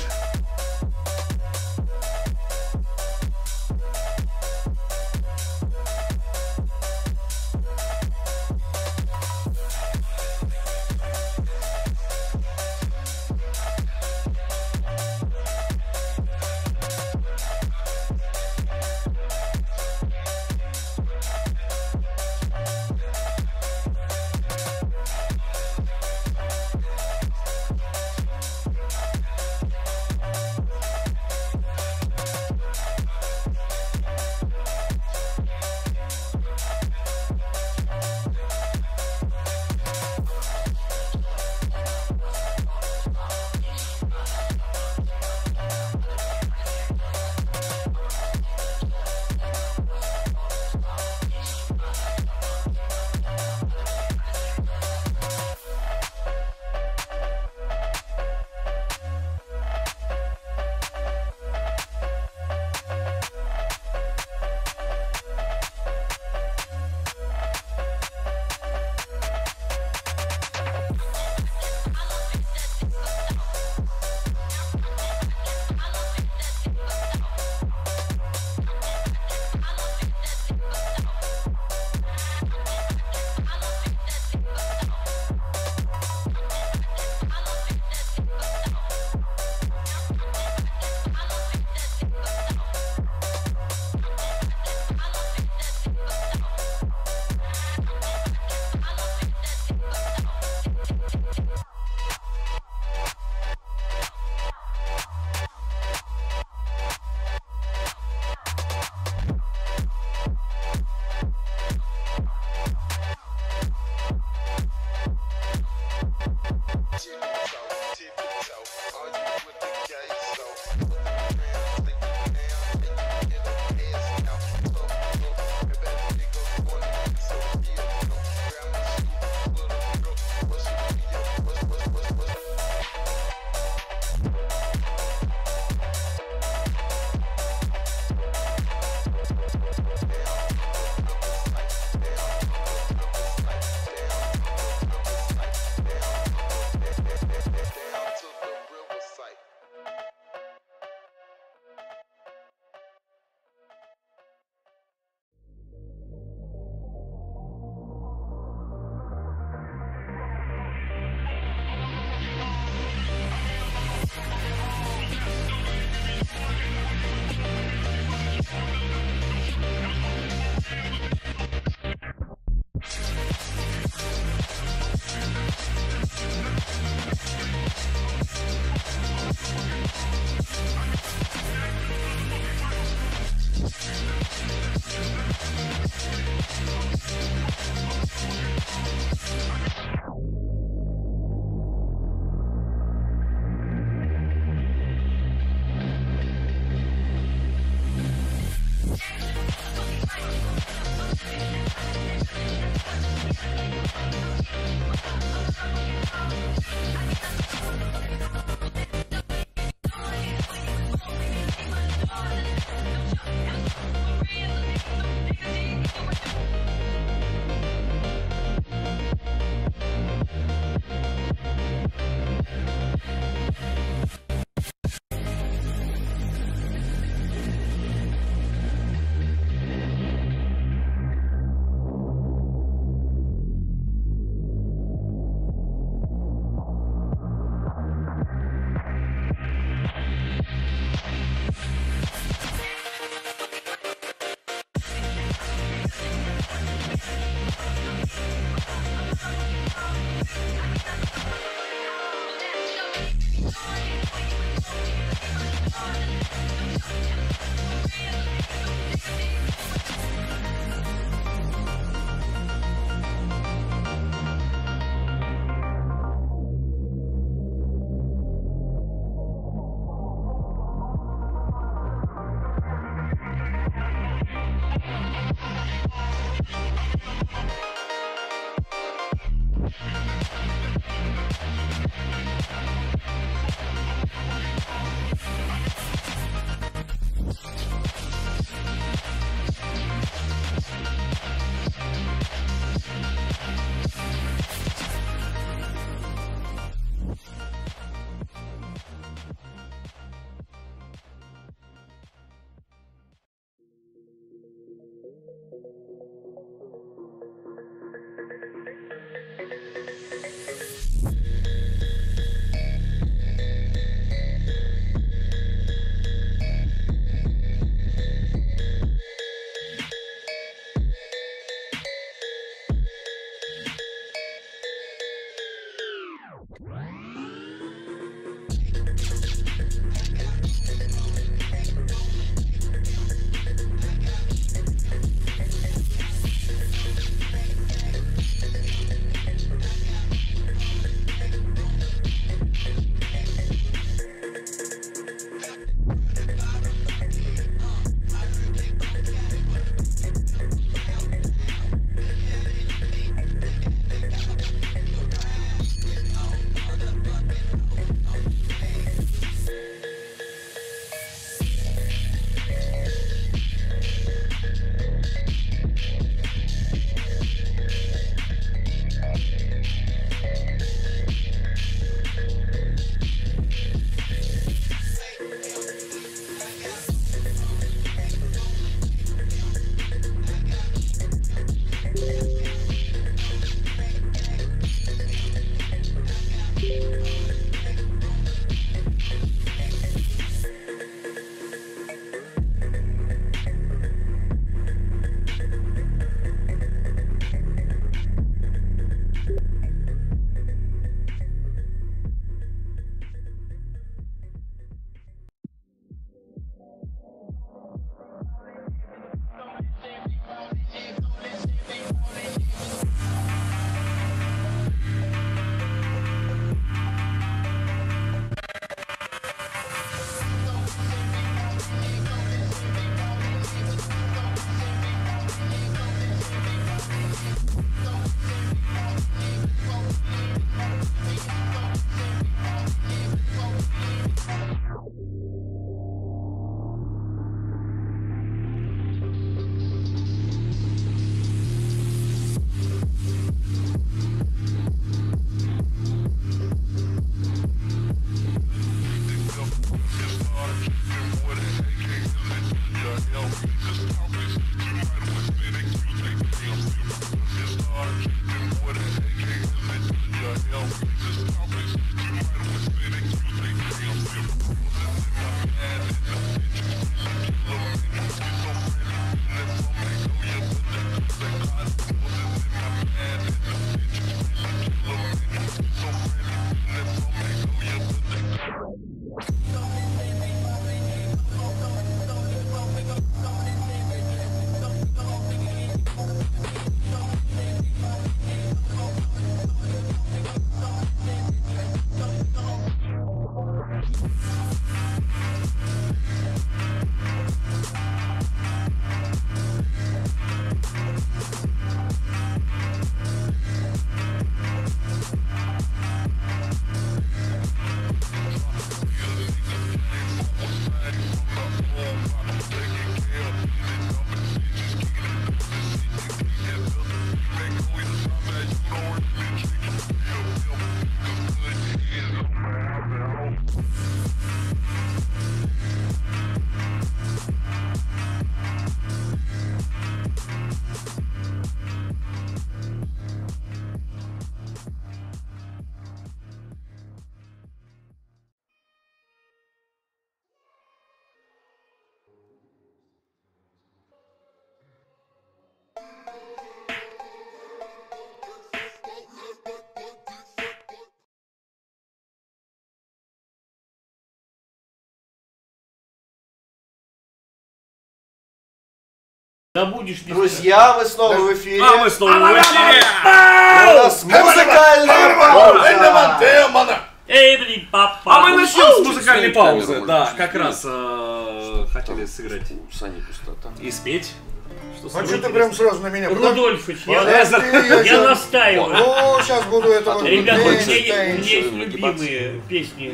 Забудешь не Друзья, вы снова в эфире. А мы снова в эфире! У нас музыкальная пауза. А мы начнем с музыкальной Камеру паузы. можно Да, включить. как раз хотели сыграть У Сани пустота. и спеть. А что ты прям сразу на меня? Рудольфович, я Я настаиваю. О, сейчас буду этого. Ребята, у меня есть Нагибаться. любимые песни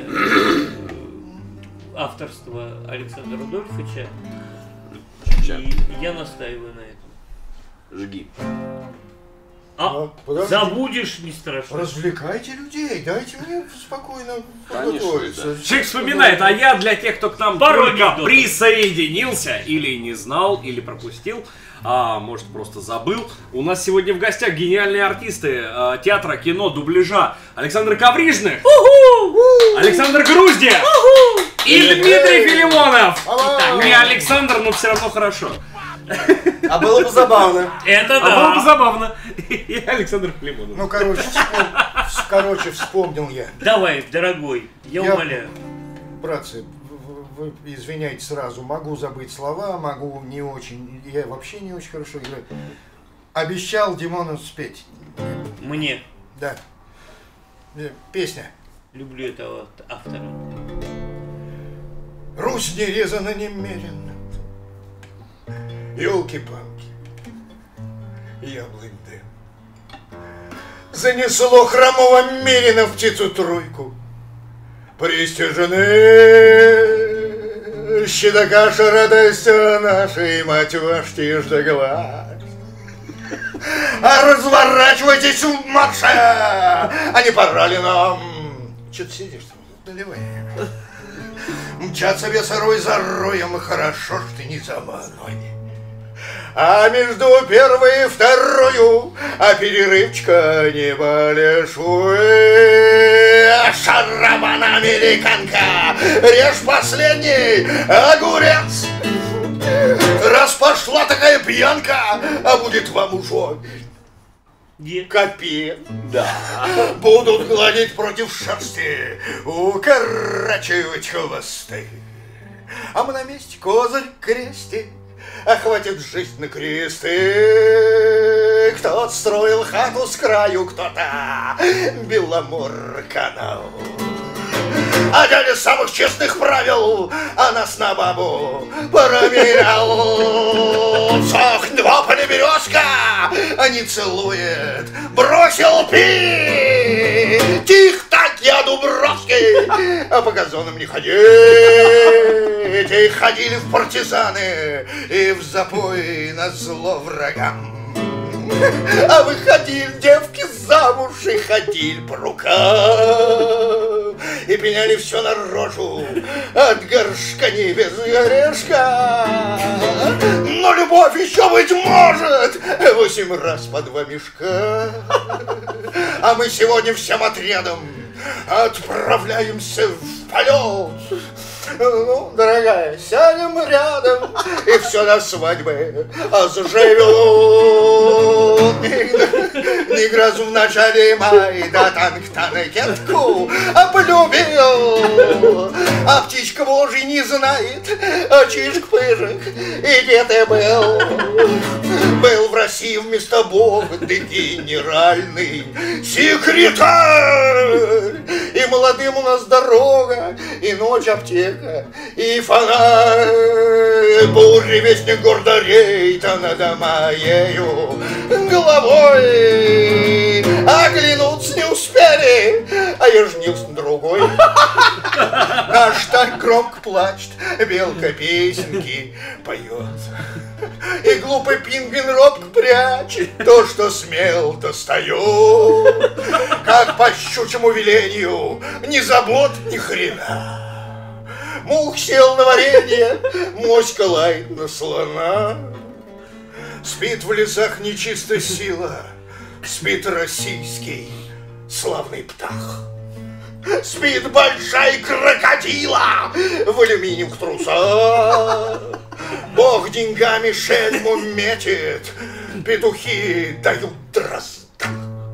авторства Александра Рудольфовича. И я настаиваю на этом. Жги. Подожди. Забудешь, не страшно. Развлекайте людей, дайте мне спокойно Конечно, подготовиться. Человек вспоминает, а я для тех, кто к нам Пару только анекдотов. присоединился, или не знал, или пропустил, а может просто забыл. У нас сегодня в гостях гениальные артисты театра, кино, дубляжа Александр Коврижных, Александр Груздев и Дмитрий Филимонов. Не Александр, но все равно хорошо. А было бы забавно. Это А было бы да. забавно. И Александр Филимонов. Ну, короче, вспомнил я. Давай, дорогой, я умоляю. Братцы, вы извиняйте сразу, могу забыть слова, могу не очень, я вообще не очень хорошо играю. Обещал Димону спеть. Мне. Да. Песня. Люблю этого автора. Русь не резана немеренно. Ёлки-палки, яблонь дым. Занесло хромого Мирина в птицу-тройку. Пристяжены щедокаша радость нашей, мать ваш тиждоглаз. А разворачивайтесь в марше, а не пора ли нам? Че ты сидишь? Наливай. Мчатся вес рой за роем, хорошо, что ты не за мной. А между первой и второю, а перерывчика небольшой. Шарабана американка, режь последний огурец. Раз пошла такая пьянка, а будет вам уже капец. Да. Будут гладить против шерсти, укорачивать хвосты. А мы на месте козырь крестик, а хватит жизнь на кресты. Кто-то строил хату с краю, кто-то Беломор-канал. А дядя самых честных правил, а нас на бабу променял. Сохнет березка, а не целует, бросил пить. Тих так я Дубровский, а по газонам не ходить. И ходили в партизаны и в запой на зло врагам. А выходили девки замуж и ходили по рукам. И пеняли все на рожу, от горшка не без орешка. Но любовь еще, быть может, 8 раз по 2 мешка. А мы сегодня всем отрядом отправляемся в полет. Ну, дорогая, сядем рядом, и все до свадьбы заживет. Не грозу в начале мая, да танк-танкетку полюбил. А птичка божий не знает, чижик-пыжик, и где ты был? Был в России вместо Бога ты генеральный секретарь. И молодым у нас дорога, и ночь аптека, и фонарь. Буревестник гордо реет над моею головой. Оглянуться не успели, а я женился на другой. Наш так громко плачет, белка песенки поет. И глупый пингвин робко прячет то, что смел, достает. Как по щучьему велению, ни забот, ни хрена. Мух сел на варенье, моська лает на слона. Спит в лесах нечистая сила, спит российский славный птах. Спит большая крокодила в алюминиевых трусах. Бог деньгами шельму метит, петухи дают дрозда.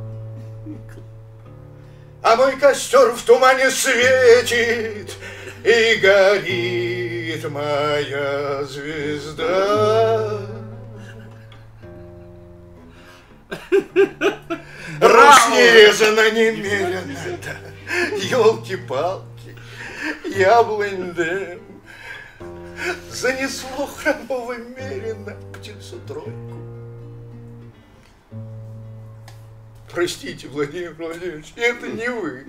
А мой костер в тумане светит, и горит моя звезда. Разнежено немерено, елки-палки, яблонь дым. Занесло хромово мерено птицу-тройку. Простите, Владимир Владимирович, это не вы.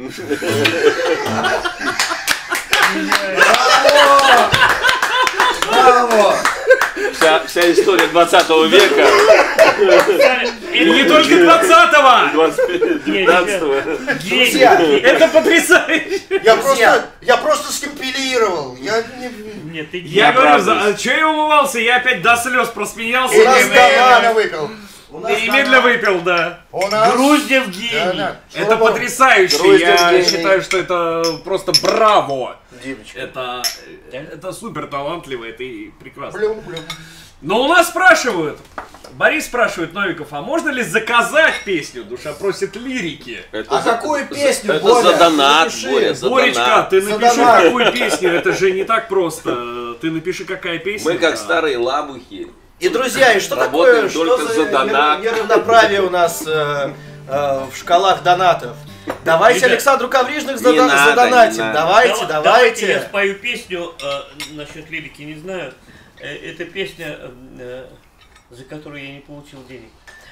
Браво! Вся история 20 века. И не только 20-го! 15-го. Друзья, Это потрясающе! Я просто скомпилировал. Нет, ты Я говорю, что я умывался? Я опять до слез просмеялся. У нас банана выпил. И медленно выпил, да. У нас... Груздев гений. Это потрясающе. Груздев Я гений. считаю, что это просто браво. Димочка. Это супер талантливо, это и прекрасно. Блюм-блюм. Но у нас спрашивают, Борис спрашивает Новиков, а можно ли заказать песню? Душа просит лирики. А какую песню, Это Боря? за донат, Напиши. Боря, за Боречка, донат. ты За напиши донат. какую песню, это же не так просто. Ты напиши, какая песня. Мы как старые лабухи. И, друзья, и что Работаем такое, только что за донат. неравноправие у нас в шкалах донатов? Давайте Ребят, Александру Коврижных не надо, задонатим. не надо. Давайте, Я давайте. спою песню, насчет лирики не знаю. Это песня, за которую я не получил денег.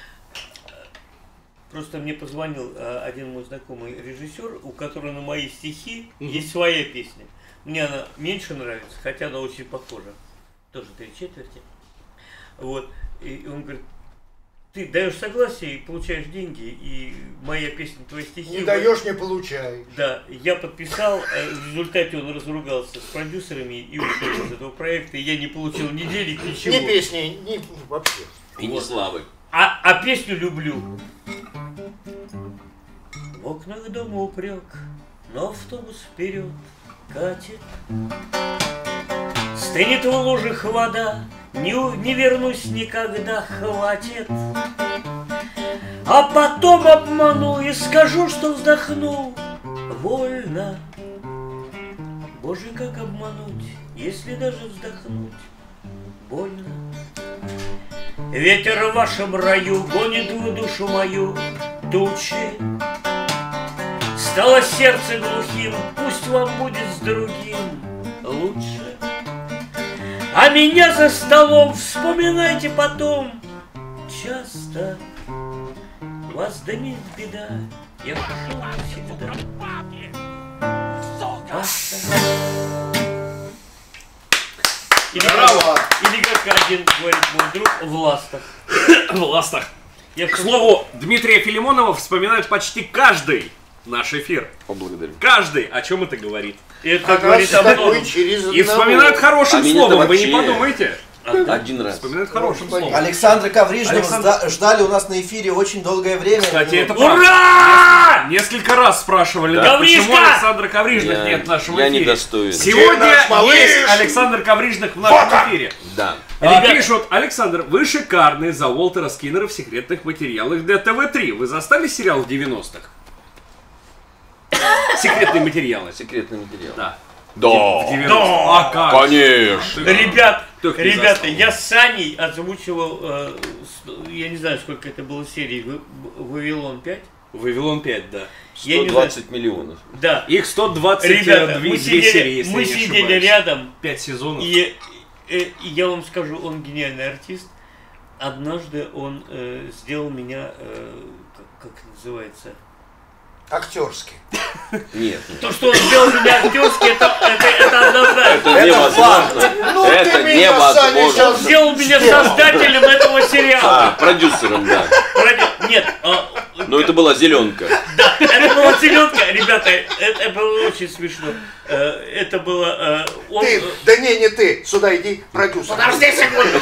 Просто мне позвонил один мой знакомый режиссер, у которого на мои стихи есть своя песня. Мне она меньше нравится, хотя она очень похожа. Тоже 3/4. Вот. И он говорит, ты даешь согласие и получаешь деньги, и моя песня, твои стихи... Не даешь, не получай. Да, я подписал, в результате он разругался с продюсерами и ушел из этого проекта, и я не получил ни денег, ничего. Ни песни, ни вообще. И не славы. А песню люблю. В окнах дома упрек, но автобус вперед катит. Стынет в лужах вода, не вернусь никогда, хватит. А потом обману и скажу, что вздохну вольно. Боже, как обмануть, если даже вздохнуть больно. Ветер в вашем раю гонит в душу мою тучи. Стало сердце глухим, пусть вам будет с другим лучше. А меня за столом вспоминайте потом часто. Вас дымит беда, я пошел навсегда. Или как один говорит мой друг, в ластах. В ластах. К слову, Дмитрия Филимонова вспоминают почти каждый наш эфир. Поблагодарю. Каждый. О чем это говорит? Это говорит о многом. И вспоминают хорошим А меня-то словом, вы не вообще- подумайте. Один раз. Вспоминают хорошим словом. Александра Коврижного Александр- ждали у нас на эфире очень долгое время. Кстати, это Ура! правда. Несколько раз спрашивали, да, Коврижка! почему Александра Коврижных нет в нашем Я эфире. недостоин. Сегодня Где наш малыш? есть Александр Коврижных в нашем эфире. Да. Ребята- Пишут, Александр, вы шикарный за Уолтера Скиннера в секретных материалах для ТВ-3. Вы застали сериал в 90-х? Секретные материалы. Секретный материал. Да. Да. В 90-х. А как? Конечно. Ребят, не ребята, застал. я с Саней озвучивал, я не знаю, сколько это было серий, Вавилон 5. Вавилон 5, да. Я не знаю. 120 миллионов. Да. Их 122 Ребята, мы серии, сидели, если мы я не сидели ошибаюсь. рядом, 5 сезонов. и я вам скажу, он гениальный артист. Однажды он сделал меня, как называется, Актерский. Нет. то, что он сделал меня актерски, это однозначно. Это невозможно. Ну, Это ты меня, Саня, невозможно. сейчас Сделал меня создателем этого сериала. Продюсером, да. Нет, Но это была зеленка. да, это была зеленка, ребята, это было очень смешно. Это было... он, Ты, да не ты, сюда иди, продюсер. Подожди секунду.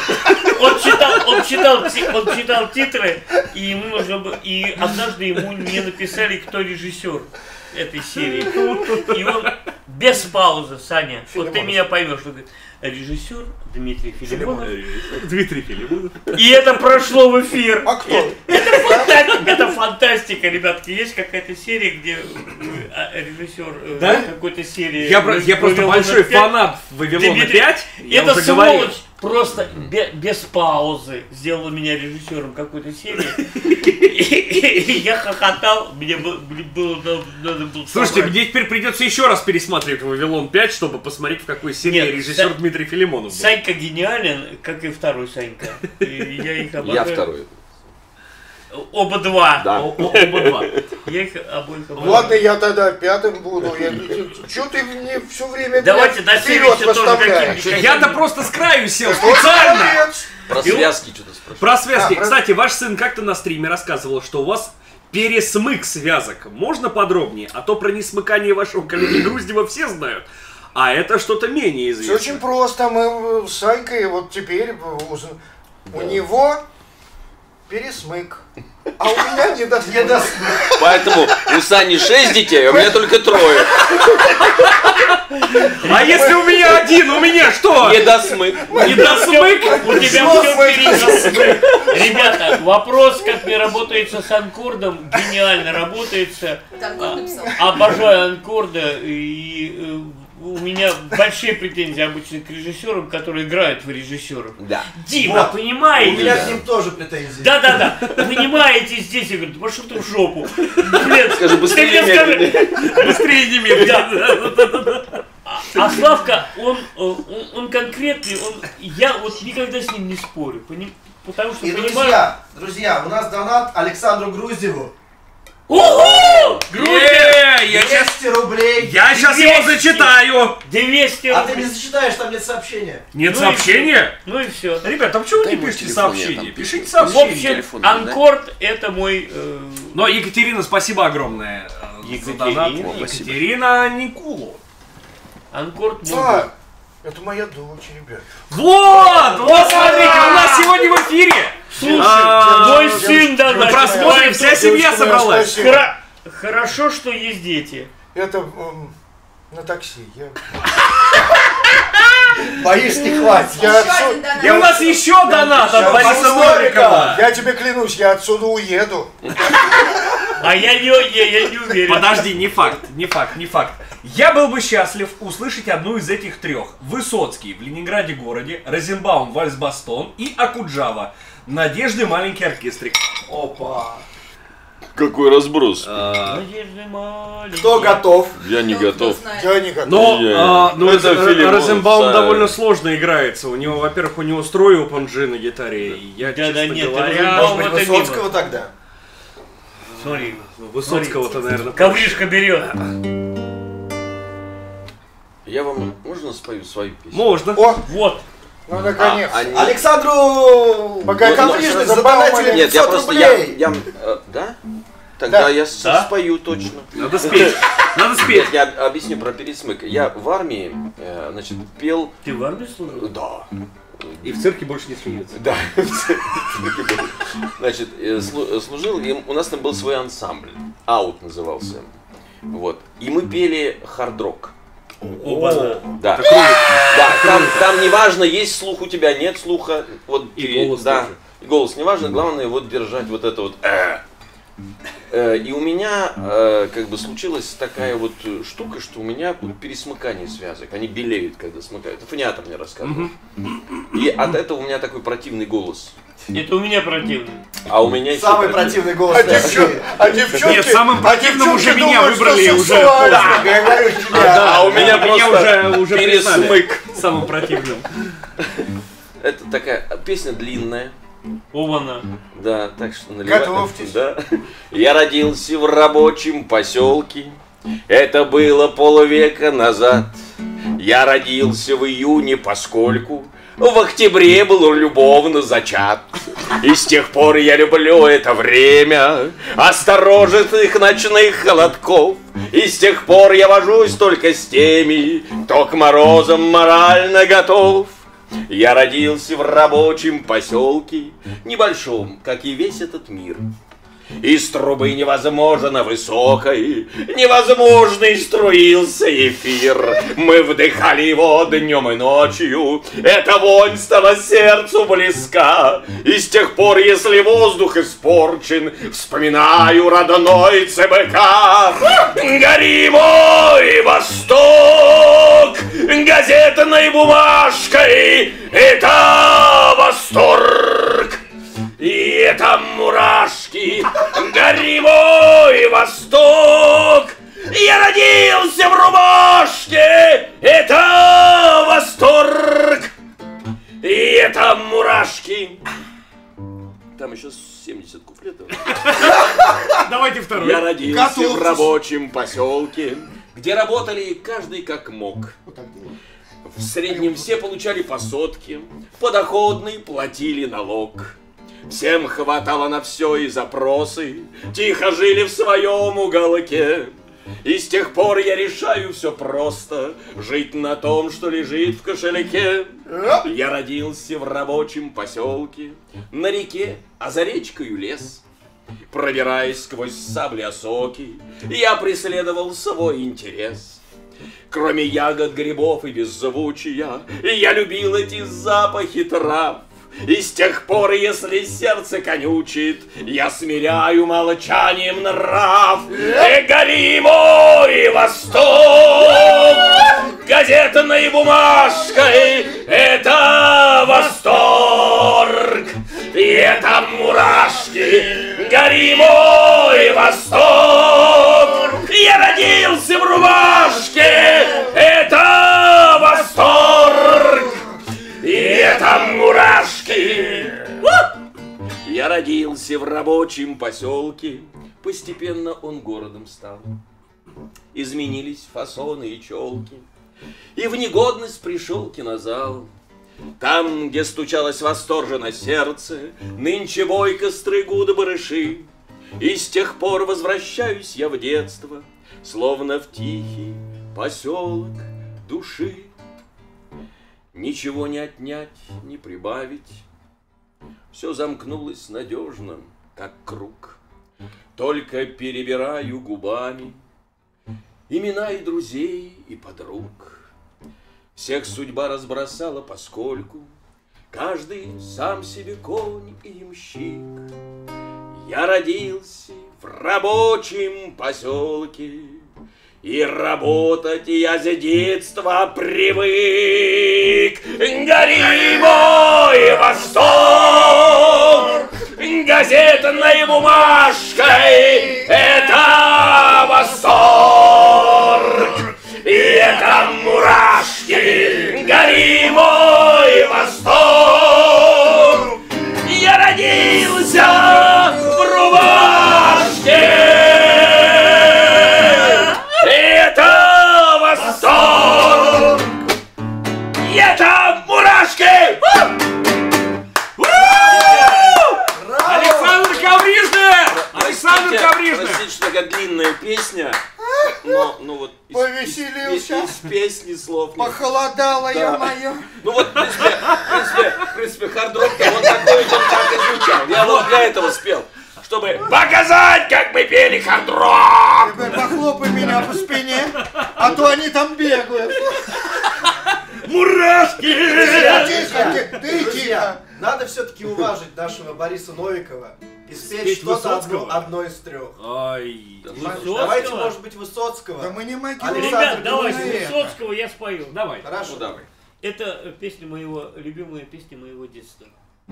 Он читал титры, и ему нужно было, и однажды ему не написали, кто режиссер этой серии. И он без паузы, Саня, вот ты меня поймешь, он говорит, режиссер Дмитрий Филимонов. Дмитрий Филимонов. И это прошло в эфир. А кто? Это фантастика, ребятки. Есть какая-то серия, где режиссер Да? какой-то серии... Я просто Вавилона большой 5. фанат Вавилона Дмитрий, 5. Я это уже говорил. сволочь, просто без паузы сделала меня режиссером какой-то серии. И я хохотал, мне надо было... Слушайте, мне теперь придется еще раз пересматривать «Вавилон 5», чтобы посмотреть, в какой серии режиссер Дмитрий Филимонов был. Санька гениален, как и второй Санька. И я их обожаю. Я второй. Оба два. Да. Оба два. Я их обоих обожаю. Ладно, я тогда пятым буду. Что ты мне все время Давайте на вперед выставляешь? Я-то просто с краю сел специально. Молодец. Про связки что-то спрашиваю. Про связки. про- Кстати, ваш сын как-то на стриме рассказывал, что у вас пересмык связок. Можно подробнее? А то про несмыкание вашего коллеги Груздева все знают. А это что-то менее Все известно. очень просто. Мы с Санькой вот теперь у него пересмык. А у меня недосмык. Поэтому у Сани 6 детей, а у меня только 3. А если у меня один, у меня что? Недосмык. Недосмык? У тебя все впереди. Ребята, вопрос, как мне работается с анкордом, гениально работается. Там код написал. Обожаю анкорда, и у меня большие претензии обычно к режиссерам, которые играют в режиссеров. Да. Дима, Вот. У понимаете? меня к ним тоже претензии. Да-да-да, понимаете, здесь я говорю, пошел ты в жопу. Блин, Скажи быстрее, ты мне скажи. медленнее. Быстрее немедленно. Да. А Славка, он конкретный, я вот никогда с ним не спорю, потому что И, понимаю... друзья, у нас донат Александру Груздеву. Ого! Я сейчас 200 рублей. Я сейчас его 200. зачитаю. 200 А ты не рублей. зачитаешь, там нет сообщения. Нет Ну и сообщения? Ну и все. Ребята, а почему вы Дай не мой пишете телефон, я сообщения? там Пишите В сообщения. общем, телефон, да? анкорд это мой... Но, Екатерина, спасибо огромное за Екатерина. донат. О, спасибо. Екатерина Никулу. Анкорд мой... А, это моя дочь, ребят. Вот, смотрите, у нас сегодня в эфире. Слушай, мой сын Мы просмотрим, вся семья Девочка моя, собралась. спасибо. Хорошо, что есть дети. Это на такси. Боишься, не хватит. Я Еще один отсюда- донат. И у нас еще донат от Я Бориса отсюда- Новикова. Я тебе клянусь, я отсюда уеду. А я не уверен. Подожди, не факт, не факт, не факт. Я был бы счастлив услышать одну из этих трех. Высоцкий в Ленинграде городе, Розенбаум Вальс-Бастон и Акуджава. Надежды маленький оркестрик. Опа. Какой разброс. Надежды маленькие. Кто готов? Я не Кто готов. знает. Я не готов. Но Это Филимонов, Розенбаум да. довольно сложно играется. У него, во-первых, у него строй OpenG на гитаре. И я, Да, честно нет, говоря, Розенбаум Может быть, это Высоцкого мимо. тогда? Смотри, Высоцкого-то, наверное, ковришка берет. Я вам можно спою свою песню? можно. О, Вот. ну наконец. они- Александру Пока Ковришину Ковришин задонатили Нет, я 500 просто... рублей. Да? Тогда Да. я Да? спою точно. Надо спеть. Надо спеть. Нет, я объясню про пересмык. Я в армии, значит, пел... Ты в армии служил? Да. И в цирке больше не смеется. Да. Значит, служил, и у нас там был свой ансамбль. Аут назывался. Вот. И мы пели хард-рок. Оба. Да. Да, там неважно, есть слух у тебя, нет слуха. Вот, И голос да. тоже. И голос неважно, главное вот держать вот это вот. И у меня как бы случилась такая вот штука, что у меня вот пересмыкание связок. Они белеют, когда смыкают. Это фониатор мне рассказывал. И от этого у меня такой противный голос. Это у меня противный. А у меня еще Самый противный голос. А в России. девчонки... Нет, самым противным уже девчонки меня думают, что выбрали уже. сексуально. Да, я говорю, что А у меня Меня просто уже признали пересмык. самым противным. Это такая песня длинная. Оба-на. Да, так что наливай. Готовьтесь. Да. Я родился в рабочем поселке. Это было полвека назад. Я родился в июне, поскольку в октябре был любовно зачат. И с тех пор я люблю это время осторожных ночных холодков. И с тех пор я вожусь только с теми, кто к морозам морально готов. Я родился в рабочем поселке, небольшом, как и весь этот мир. Из трубы невозможно высокой, невозможный струился эфир. Мы вдыхали его днем и ночью, эта вонь стала сердцу близка. И с тех пор, если воздух испорчен, вспоминаю родной ЦБК. Гори мой Восток, газетной газетной бумажкой. Это восторг, и это мурашки. Гори мой восток. Я родился в рубашке. Это восторг, и это мурашки. Там еще 70 куплетов. Давайте второй. Я родился в рабочем поселке, где работали каждый как мог. В среднем все получали по сотке, подоходный платили налог. Всем хватало на все и запросы, тихо жили в своем уголке. И с тех пор я решаю все просто, жить на том, что лежит в кошельке. Я родился в рабочем поселке, на реке, а за речкою лес. Пробираясь сквозь сабли осоки, я преследовал свой интерес. Кроме ягод, грибов и беззвучия, я любил эти запахи трав. И с тех пор, если сердце конючит, я смиряю молчанием нрав. Гори мой восток газетной бумажкой. Это восторг, и это мурашки. Гори мой восток. Я родился в рубашке. Это восторг, и это мурашки. Я родился в рабочем поселке, постепенно он городом стал. Изменились фасоны и челки, и в негодность пришел кинозал. Там, где стучалось восторженно сердце, нынче бойко стригут барыши. И с тех пор возвращаюсь я в детство, словно в тихий поселок души. Ничего не отнять, не прибавить, все замкнулось надежно, как круг. Только перебираю губами имена и друзей, и подруг. Всех судьба разбросала поскольку каждый сам себе конь и ямщик. Я родился в рабочем поселке, и работать я с детства привык. Гори мой восток газетной бумажкой. Это восторг, и это мурашки. Гори мой восток. Я родился в рубашке. Это восторг, и это мурашки. Александр Коврижный! Александр Коврижный! Простите, что такая длинная песня, но вот Повеселился. из песни слов нет. Похолодало, Да. ё-моё. Ну вот, в принципе, хард-рок-то вот такой вот так и звучал. Я вот для этого спел, чтобы показать, как мы пели хард-рок. Теперь похлопай меня по спине, а то они там бегают. Мурашки! Тихо, ты Друзья, тихо. надо все-таки уважить нашего Бориса Новикова и спеть Спеть что-то Высоцкого? одно из трех. Ай. Давайте, может быть, Высоцкого. Да мы не могли. Александр Ребят, давайте, Коврижный. Высоцкого я спою. Давай. Хорошо. Ну давай. Это песня моего, любимая песня моего детства.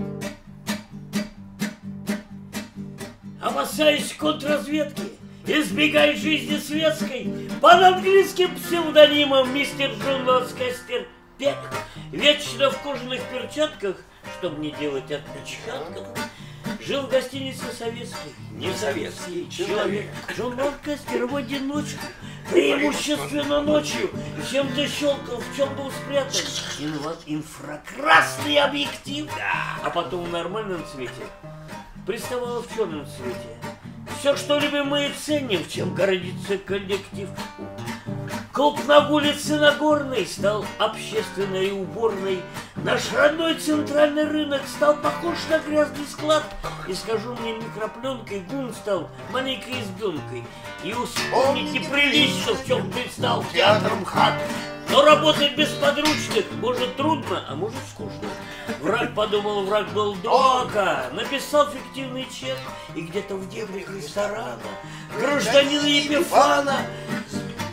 Опасаясь контрразведки, избегая жизни светской, под английским псевдонимом мистер Джон Ланкастер Пек, вечно в кожаных перчатках, чтобы не делать отпечатков, жил в гостинице советской, не советский человек. Джон Ланкастер в одиночку, преимущественно ночью, чем-то щелкал, в чем был спрятан инфракрасный объектив, а потом в нормальном цвете приставала в черном цвете. Все, что любим мы и ценим, в чем гордится коллектив. Клуб на улице Нагорной стал общественной уборной. Наш родной центральный рынок стал похож на грязный склад. Искаженной микропленкой гум стал маленькой избенкой. И вспомнить неприлично, в чем предстал театр МХАТ. Но работать без подручных может трудно, а может скучно. Враг подумал, враг был дуака, написал фиктивный чек, и где-то в дебрях ресторана гражданина Епифана сбил с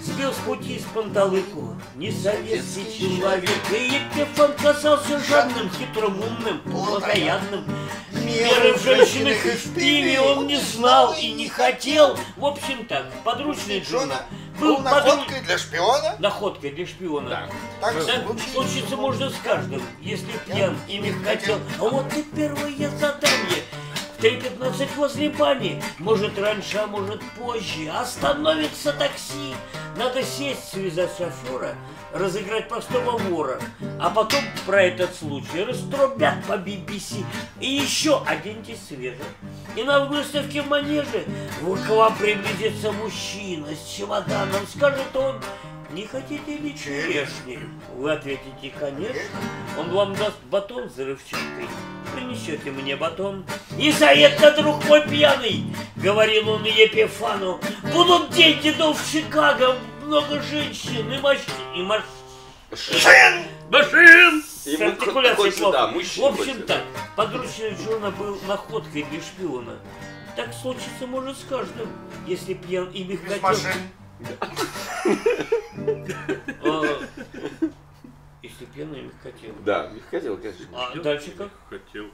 хоть и с панталыку, не советский человек. И Епифан казался жадным, хитрым, умным, плотоядным. Меры в женщинах и в пиве он не знал и не хотел. В общем так, подручный Джона был находкой для шпиона? Находкой для шпиона. Да. Так случиться можно с каждым, если пьян и мягкотел. А вот и первое задание. В 3:15 возле бани, может раньше, а может позже, остановится такси. Надо сесть, связать шофера, разыграть простого вора, а потом про этот случай раструбят по BBC. И еще оденьтесь свежо. И на выставке в манеже к вам приблизится мужчина с чемоданом, скажет он: не хотите ли черешни? Вы ответите: конечно. Он вам даст батон взрывчатый. Принесете мне батон. И за это, друг мой пьяный, говорил он Епифану, будут деньги, но в Чикаго много женщин и машин. С артикуляцией плохо. В общем так, подручный Джона был находкой для шпиона. Так случится может с каждым, если пьян и мягкотел. Если пьяный мягкотел. Да, мягкотел, конечно. А дальше как? Хотел.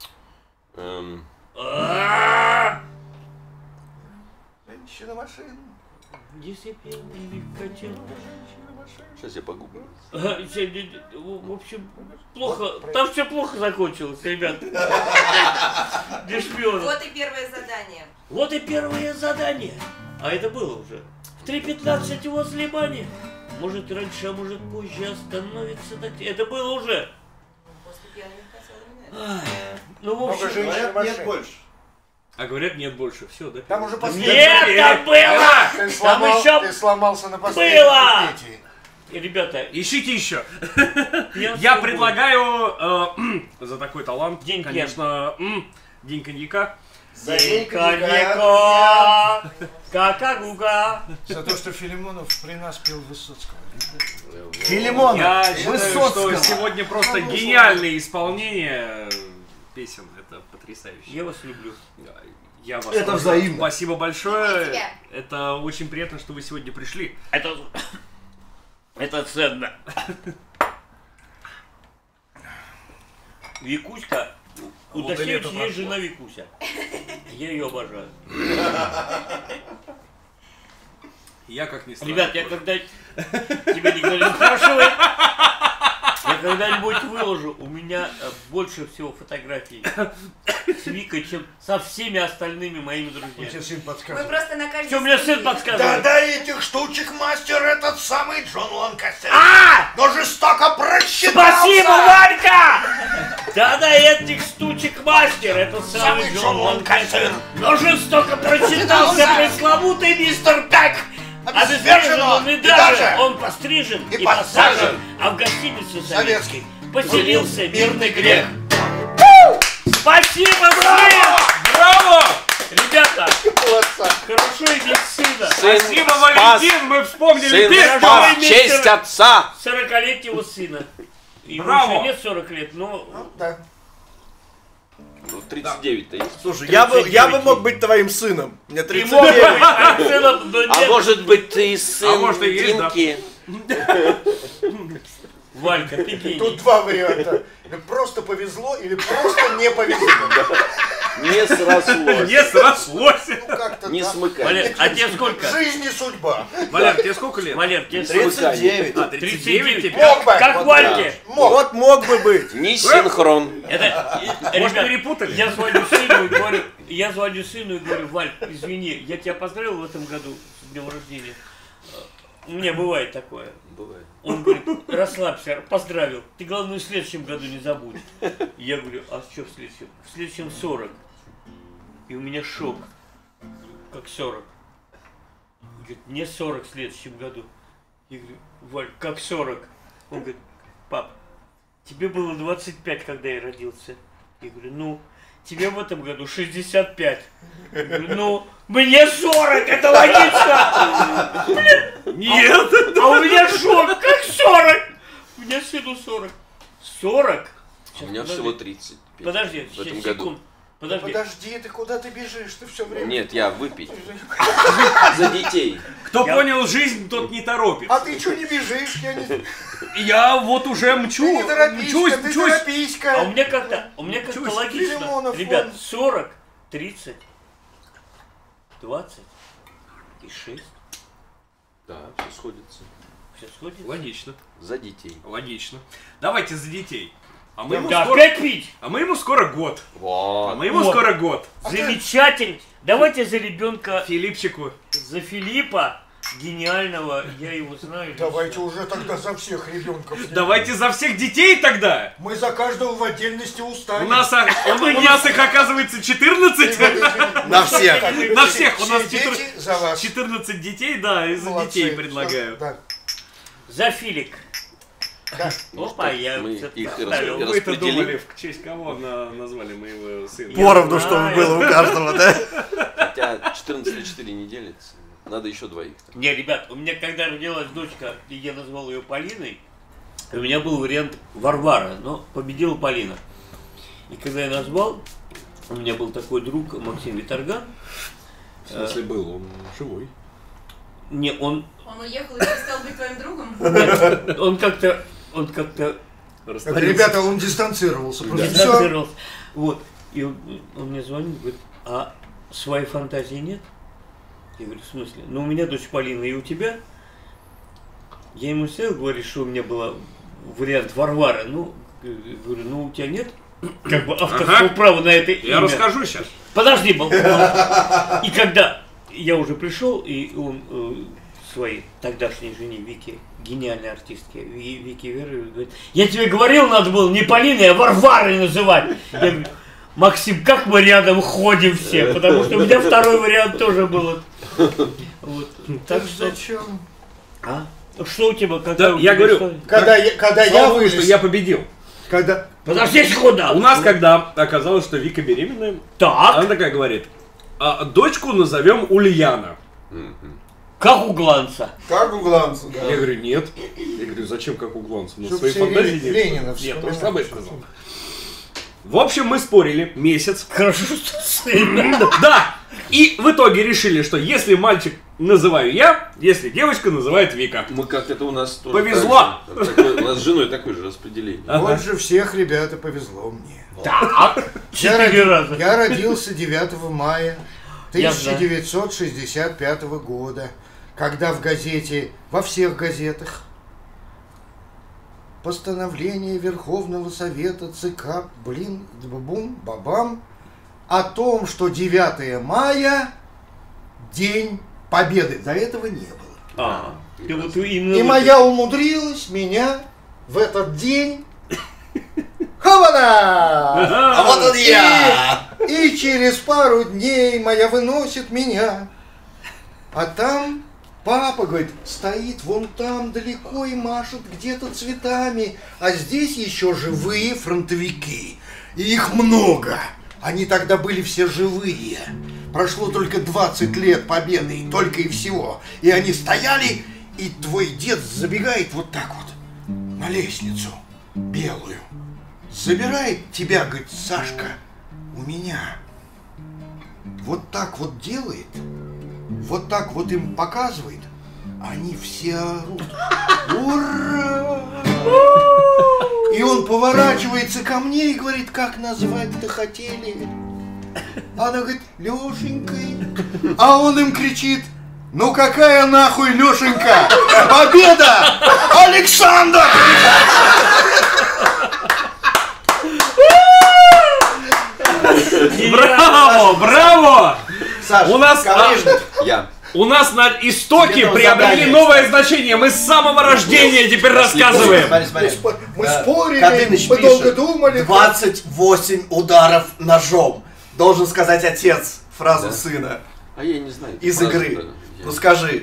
Женщина-машина. Если пьяный мягкотел. Сейчас я погуглю. В общем, плохо. Там все плохо закончилось, ребят. Для шпиона. Вот и первое задание. Вот и первое задание. А это было уже. В 3:15 возле бани. Может раньше, а может позже остановится такси. Это было уже. После пьяных хотел. Ну, в общем, Говорят, нет больше. А говорят, нет больше. Все, да? Там уже последний. нет, там было! Там еще Ты сломался на последнем было! куплете. Ребята, Ищите еще. я Я предлагаю за такой талант, День конечно, день коньяка. День коньяка, кака-гуга. За то, что Филимонов при нас пел Высоцкого. Филимонов, Я считаю, что Высоцкого. сегодня просто гениальное исполнение песен. Это потрясающе. Я вас люблю. Я вас Это тоже. взаимно. Спасибо Я большое. тебя. Это очень приятно, что вы сегодня пришли. Это ценно. Викуська. У Тахевича есть жена Викуся. Я ее обожаю. Я как ни странно. Ребят, я когда тебя никто не спрашивает, я когда-нибудь выложу. У меня больше всего фотографий с Викой, чем со всеми остальными моими друзьями. Тебе сын Вы подсказывает. просто на каждой Что мне сын серии. Да, подсказывает? да, этих штучек мастер этот самый Джон Ланкастер. А! Но жестоко просчитался. Спасибо, Валька! Да-да, этих штучек мастер, это самый Самый Джон Джон Ланкастер. Ланкастер. Но жестоко прочитался пресловутый мистер Пэк. Обезврежен он и даже он пострижен и посажен, а в гостинице советской поселился мирный грех. Спасибо, сын! Браво! Ребята, хорошо иметь сына. Спасибо, Валентин, мы вспомнили Сын песню. спас честь отца. 40-летнего сына. Ему Браво! еще нет 40 лет, но... Да. Ну, 39-то есть. Слушай, я бы мог быть твоим сыном. Мне И может 39. быть, сыном, но А нет. может быть, ты сын А может, и есть, да. Димки? Валька, ты гений. Тут два варианта. Просто повезло или просто не повезло. Не срослось. Не срослось. Ну как-то Не так. смыкай. Валер, а тебе сколько? Жизнь не судьба. Валер, тебе сколько лет? Валер, тебе сколько? 39. А, 39 тебе? Мог бы. Как Вот, Вальке. Мог. Вот мог бы быть. Не синхрон. Это, Может, ребят, перепутали? я звоню сыну и говорю, Валь, извини, я тебя поздравил в этом году с днем рождения. У меня бывает такое. Бывает. Он говорит, расслабься, поздравил. Ты, главное, в следующем году не забудь. Я говорю, а что в следующем? В следующем 40. И у меня шок. Как 40? Он говорит, мне 40 в следующем году. Я говорю, Валь, как 40? Он говорит, пап, тебе было 25, когда я родился. Я говорю, ну, тебе в этом году 65. Я говорю, ну, мне 40, это логично. Нет. А у меня шок, как 40? У меня сыну 40. 40? У меня Сейчас, всего 35. Подожди, в этом сейчас, году. секунду. Подожди, ты куда ты бежишь? Ты все время... Нет, я выпить. За детей. Кто понял жизнь, тот не торопится. А ты что не бежишь? Я вот уже мчу. Ты не торопись-ка, ты мчусь. торопись-ка. А у меня как-то логично. Филимонов, Ребят, он. 40, 30, 20 и 6. Да, все сходится. Все сходится? Логично. За детей. Логично. Давайте за детей. А мы ему Да, скоро... опять пить! А мы ему скоро год. Вот. А мы ему Вот. скоро год. Замечательно! Давайте за ребенка, Филипчику. за Филиппа, гениального, я его знаю. Давайте уже тогда за всех ребенков. Давайте за всех детей тогда. Мы за каждого в отдельности устанем. У нас их оказывается 14. На всех. На всех. У нас Все дети за вас. 14 детей, да, и за Молодцы. детей предлагаю. Да. За Филик. Да. Опа, я мы всё-таки их поставил. Вы-то распределим. думали, в честь кого назвали моего сына? Поровну, знаю. чтобы было у каждого, да? Хотя 14 на 4 не делится. Надо еще двоих. Не, ребят, у меня когда родилась дочка, и я назвал ее Полиной, у меня был вариант Варвара, но победила Полина. И когда я назвал, у меня был такой друг Максим Виторган. В смысле был? Он живой. Не, он Он уехал и перестал быть твоим другом? нет, он как-то Ребята, он дистанцировался. Просто всё. дистанцировался. Вот. И он мне звонит, говорит, а своей фантазии нет? Я говорю, в смысле? Ну, у меня дочь Полина и у тебя. Я ему сказал, говорит, что у меня был вариант Варвара. Ну, говорю, ну у тебя нет как бы авторского права на это имя. Я расскажу сейчас. Подожди, болтун. И когда я уже пришел, и он своей тогдашней жене Вике, гениальной артистке Вике Веры, говорит, я тебе говорил, надо было не Полиной, а Варварой называть. Я говорю, Максим, как мы рядом ходим все, потому что у меня второй вариант тоже был. Вот. Так что... Зачем? А? Что у тебя? Да, я говорю, Когда я слава Богу, вылез, что я победил. когда... Подожди секунду. У нас, когда оказалось, что Вика беременная, Так, она такая говорит, а дочку назовем Ульяна. как у Гланца. Как у Гланца, да. Я говорю, нет. Я говорю, зачем как у Гланца? У нас Чтоб свои все фантазии нет. Ленина Нет, то же вспоминали. самое сказал. В общем, мы спорили месяц. Хорошо, что сын. Да! И в итоге решили, что если мальчик называю я, если девочка называет Вика. Мы как это у нас тоже. Повезло. так же. У нас с женой такое же распределение. Больше всех, ребята, повезло мне. Так, 4 раза. Я родился 9 мая Я знаю. 1965 года, когда в газете, во всех газетах, постановление Верховного Совета ЦК, бабам, о том, что 9 мая День Победы. До этого не было. А, ты вот именно И вот- моя умудрилась меня в этот день... Хавана! А вот он я! И через пару дней моя выносит меня. А там папа, говорит, стоит вон там далеко и машет где-то цветами. А здесь еще живые фронтовики. И их много. Они тогда были все живые. Прошло только 20 лет победы, и только и всего. И они стояли, и твой дед забегает вот так вот на лестницу белую. Забирает тебя, говорит, Сашка, у меня. Вот так вот делает, вот так вот им показывает, они все орут. Ура! И он поворачивается ко мне и говорит, как назвать-то хотели? Она говорит, Лешенькой. А он им кричит, ну какая нахуй Лешенька? Победа! Александр! Браво! Браво! Саша, У нас- коврижник. Я. У нас на истоке Тебе там приобрели задание. новое значение. Мы с самого рождения теперь рассказываем. Смотри. Мы спорили, Кадыныч мы пишет, долго думали. 28 ударов ножом. Должен сказать отец фразу Да. сына А я не знаю. из фразу-то. игры. Я- Ну скажи.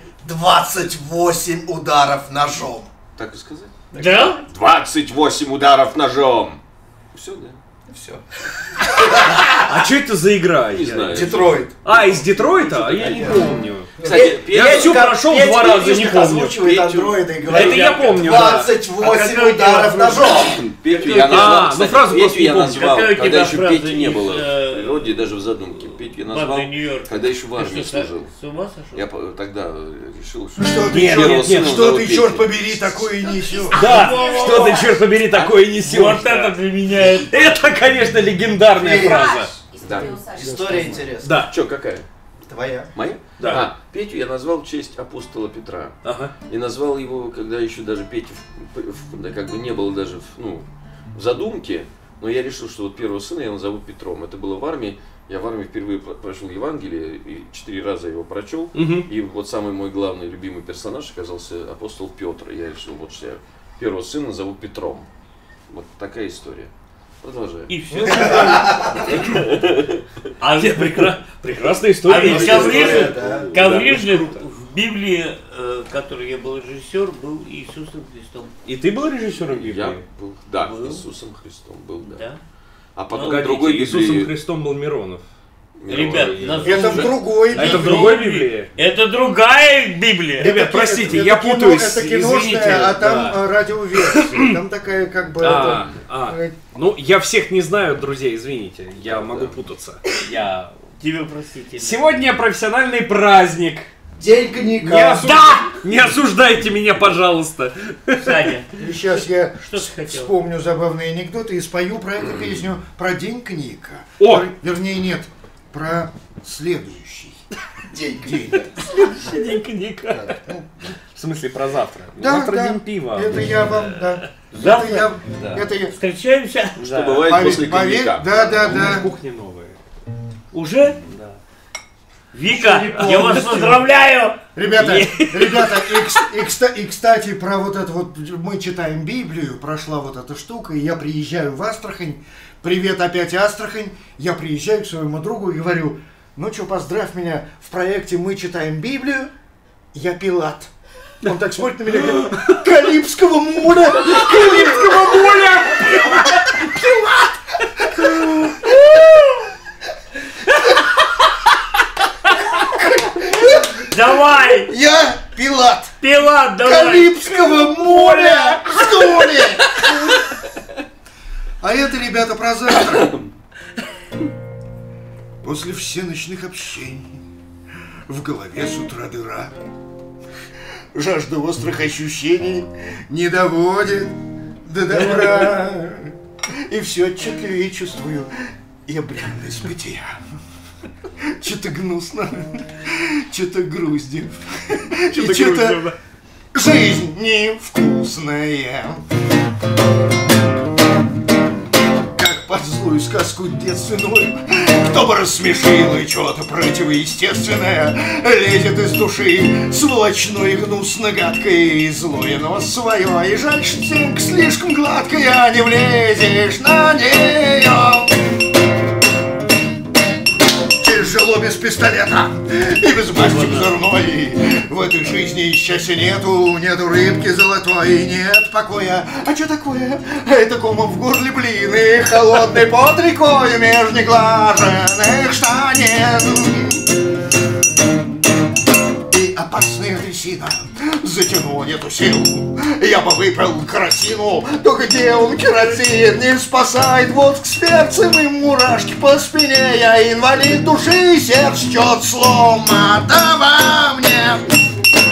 28 ударов ножом. Так и сказать? Да? 28 ударов ножом. Все, да. Все. А что это за игра? Не знаю. Детройт. А, из Детройта? А я не помню. Кстати, Я всю прошел 2 раза, не помню. Озвучивает андроида и говорит, Это я помню, да. 28 ударов ножом. Петю я назвал, кстати, фразу Петю просто я не помню. назвал, Какая у когда тебя еще фраза Пети не из, было в природе, даже в задумке. Петю я назвал, Банды Нью-Йорка. когда еще в Ты армии что, служил. с ума сошел? Я тогда решил, что... Что ты, Нет, черт, нет, нет, что ты, Петю. черт побери, такое несешь? Да, что ты, черт побери, такое несешь? Вот это для меня. Это, конечно, легендарная фраза. Да. История интересная. Да. Че, какая? Твоя. Моя? Да. А, Петю я назвал в честь апостола Петра. Ага. И назвал его, когда еще даже Петю да, как бы не было даже в задумке, но я решил, что вот первого сына я назову Петром. Это было в армии. Я в армии впервые прочел Евангелие, и 4 раза его прочел. И вот самый мой главный любимый персонаж оказался апостол Петр. И я решил, вот что я первого сына назову Петром. Вот такая история. Продолжаем. И все. А прекрасная история. А ведь да. Коврижник в Библии, который я был режиссер, был Иисусом Христом. И ты был режиссером Библии? Я был, да, Был. Иисусом Христом был, да. Да? А потом в Погодите, другой Иисусом Библии... Христом был Миронов. Ребят, Это в другой А это в Библии. другой Библии? Это другая Библия. Ребят, простите, Это я кино- путаюсь, Это киношная, извините. а там Да. радиоверсия. Там такая как бы... Ну, я всех не знаю, друзья, извините. Я могу путаться. Я... Тебе простите. Сегодня профессиональный праздник. День коньяка. Не осуждайте меня, пожалуйста. Саня, И сейчас я что ты хотел? вспомню забавные анекдоты и спою про эту песню про день коньяка. О! Вернее, нет, про следующий День день. День коньяка. Ну, В смысле, про завтра. да, Завтра да. день пива. Это я вам, да. Завтра? Это я. Встречаемся? Что бывает после Поверь, коньяка. да. Кухня новая. Уже? Да. Вика, я вас поздравляю! Ребята, и кстати, про вот это вот, мы читаем Библию, прошла вот эта штука, и я приезжаю в Астрахань, привет опять Астрахань, я приезжаю к своему другу и говорю, ну что, поздравь меня в проекте «Мы читаем Библию», я Пилат. Он так смотрит на меня и говорит, Калипского моря! Калипского моря! Давай! Я Пилат! Пилат, давай! Калипского моря! Что ли? А это, ребята, про завтра. После всеночных общений в голове с утра дыра. Жажда острых ощущений не доводит до добра. И все отчетливее чувствую я бренность бытия. Что-то гнусно, что-то груздив, и что-то жизнь невкусная. Как под злую сказку детственную, кто бы рассмешил, и что-то противоестественное лезет из души, сволочно и гнусно гадкое, и злое нос свое, и жаль, что стенка слишком гладкая, не влезешь на нее. Тяжело без пистолета и без масти взрывной. В этой жизни счастья нету, нету рыбки золотой, нет покоя. А что такое? Это комом в горле блин и холодный под рекой меж неглаженных штанин. И опасная трясина затянула нету сил. Я бы выпил керосину, то где он керосин? Не спасает воск с перцем и мурашки по спине. Я инвалид души, сердце чет слома, да во мне.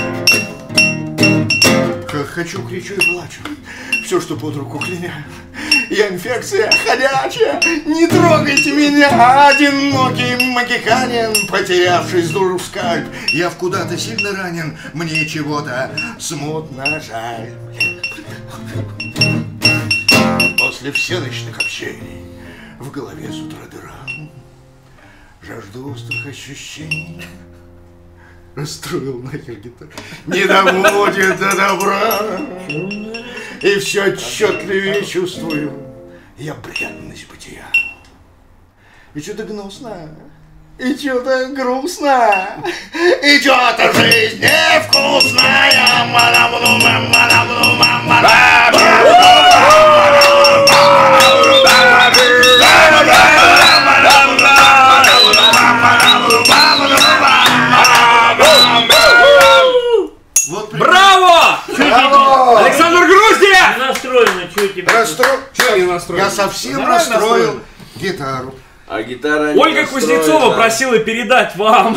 Как хочу, кричу и плачу, все, что под руку клиня. Я инфекция ходячая, не трогайте меня, одинокий магиканин, потерявший душу в скальп. Я в куда-то сильно ранен, мне чего-то смутно жаль. После всеночных общений в голове с утра дыра. Жажда острых ощущений расстроил нахер гитару. Не доводит до добра. И все отчетливее чувствую я бренность бытия. И что-то гнусно, и что-то грустно, и что-то жизнь невкусная. Браво! Браво! Александр Груздев! Не настроено, что тебе? Чё не настроен? Я совсем Нормально расстроил гитару. А гитара не Ольга настроена. Кузнецова просила передать вам,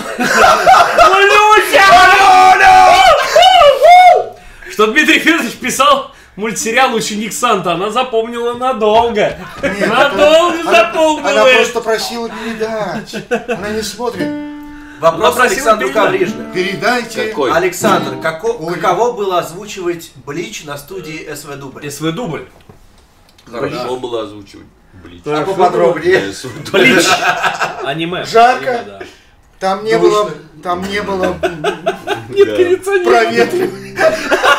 что Дмитрий Федорович писал мультсериал «Ученик Санта». Она запомнила надолго. Надолго Она запомнила. просто просила передать. Она не смотрит. Вопрос Попросил Александру передать. Коврижных. Передайте. Какой? Александр, каково было озвучивать Блич на студии СВ Дубль? СВ дубль. Хорошо было озвучивать. Блич. А поподробнее. Блич. Аниме. Жарко. Аниме, да. Там не было Нет кондиционера. проветривания.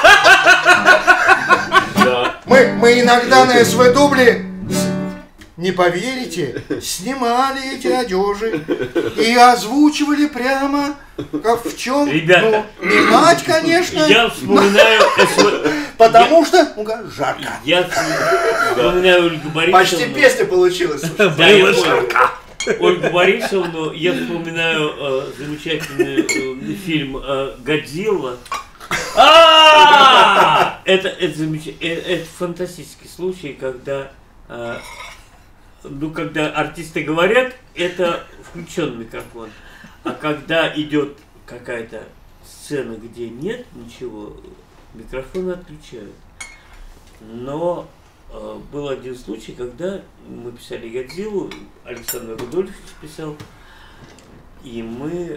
Мы иногда на СВ дубле, не поверите, снимали эти одежи и озвучивали прямо, как в чем. Ребята, Ну, не мать, конечно, я вспоминаю потому что жарко. Я вспоминаю Ольгу Борисовну. Почти песня получилась. Да, я понял. Ольгу Борисовну, я вспоминаю замечательный фильм «Годзилла». Это фантастический случай, когда когда артисты говорят, это включен микрофон, а когда идет какая-то сцена, где нет ничего, микрофон отключают. Но был один случай, когда мы писали «Годзиллу», Александр Рудольфович писал, и мы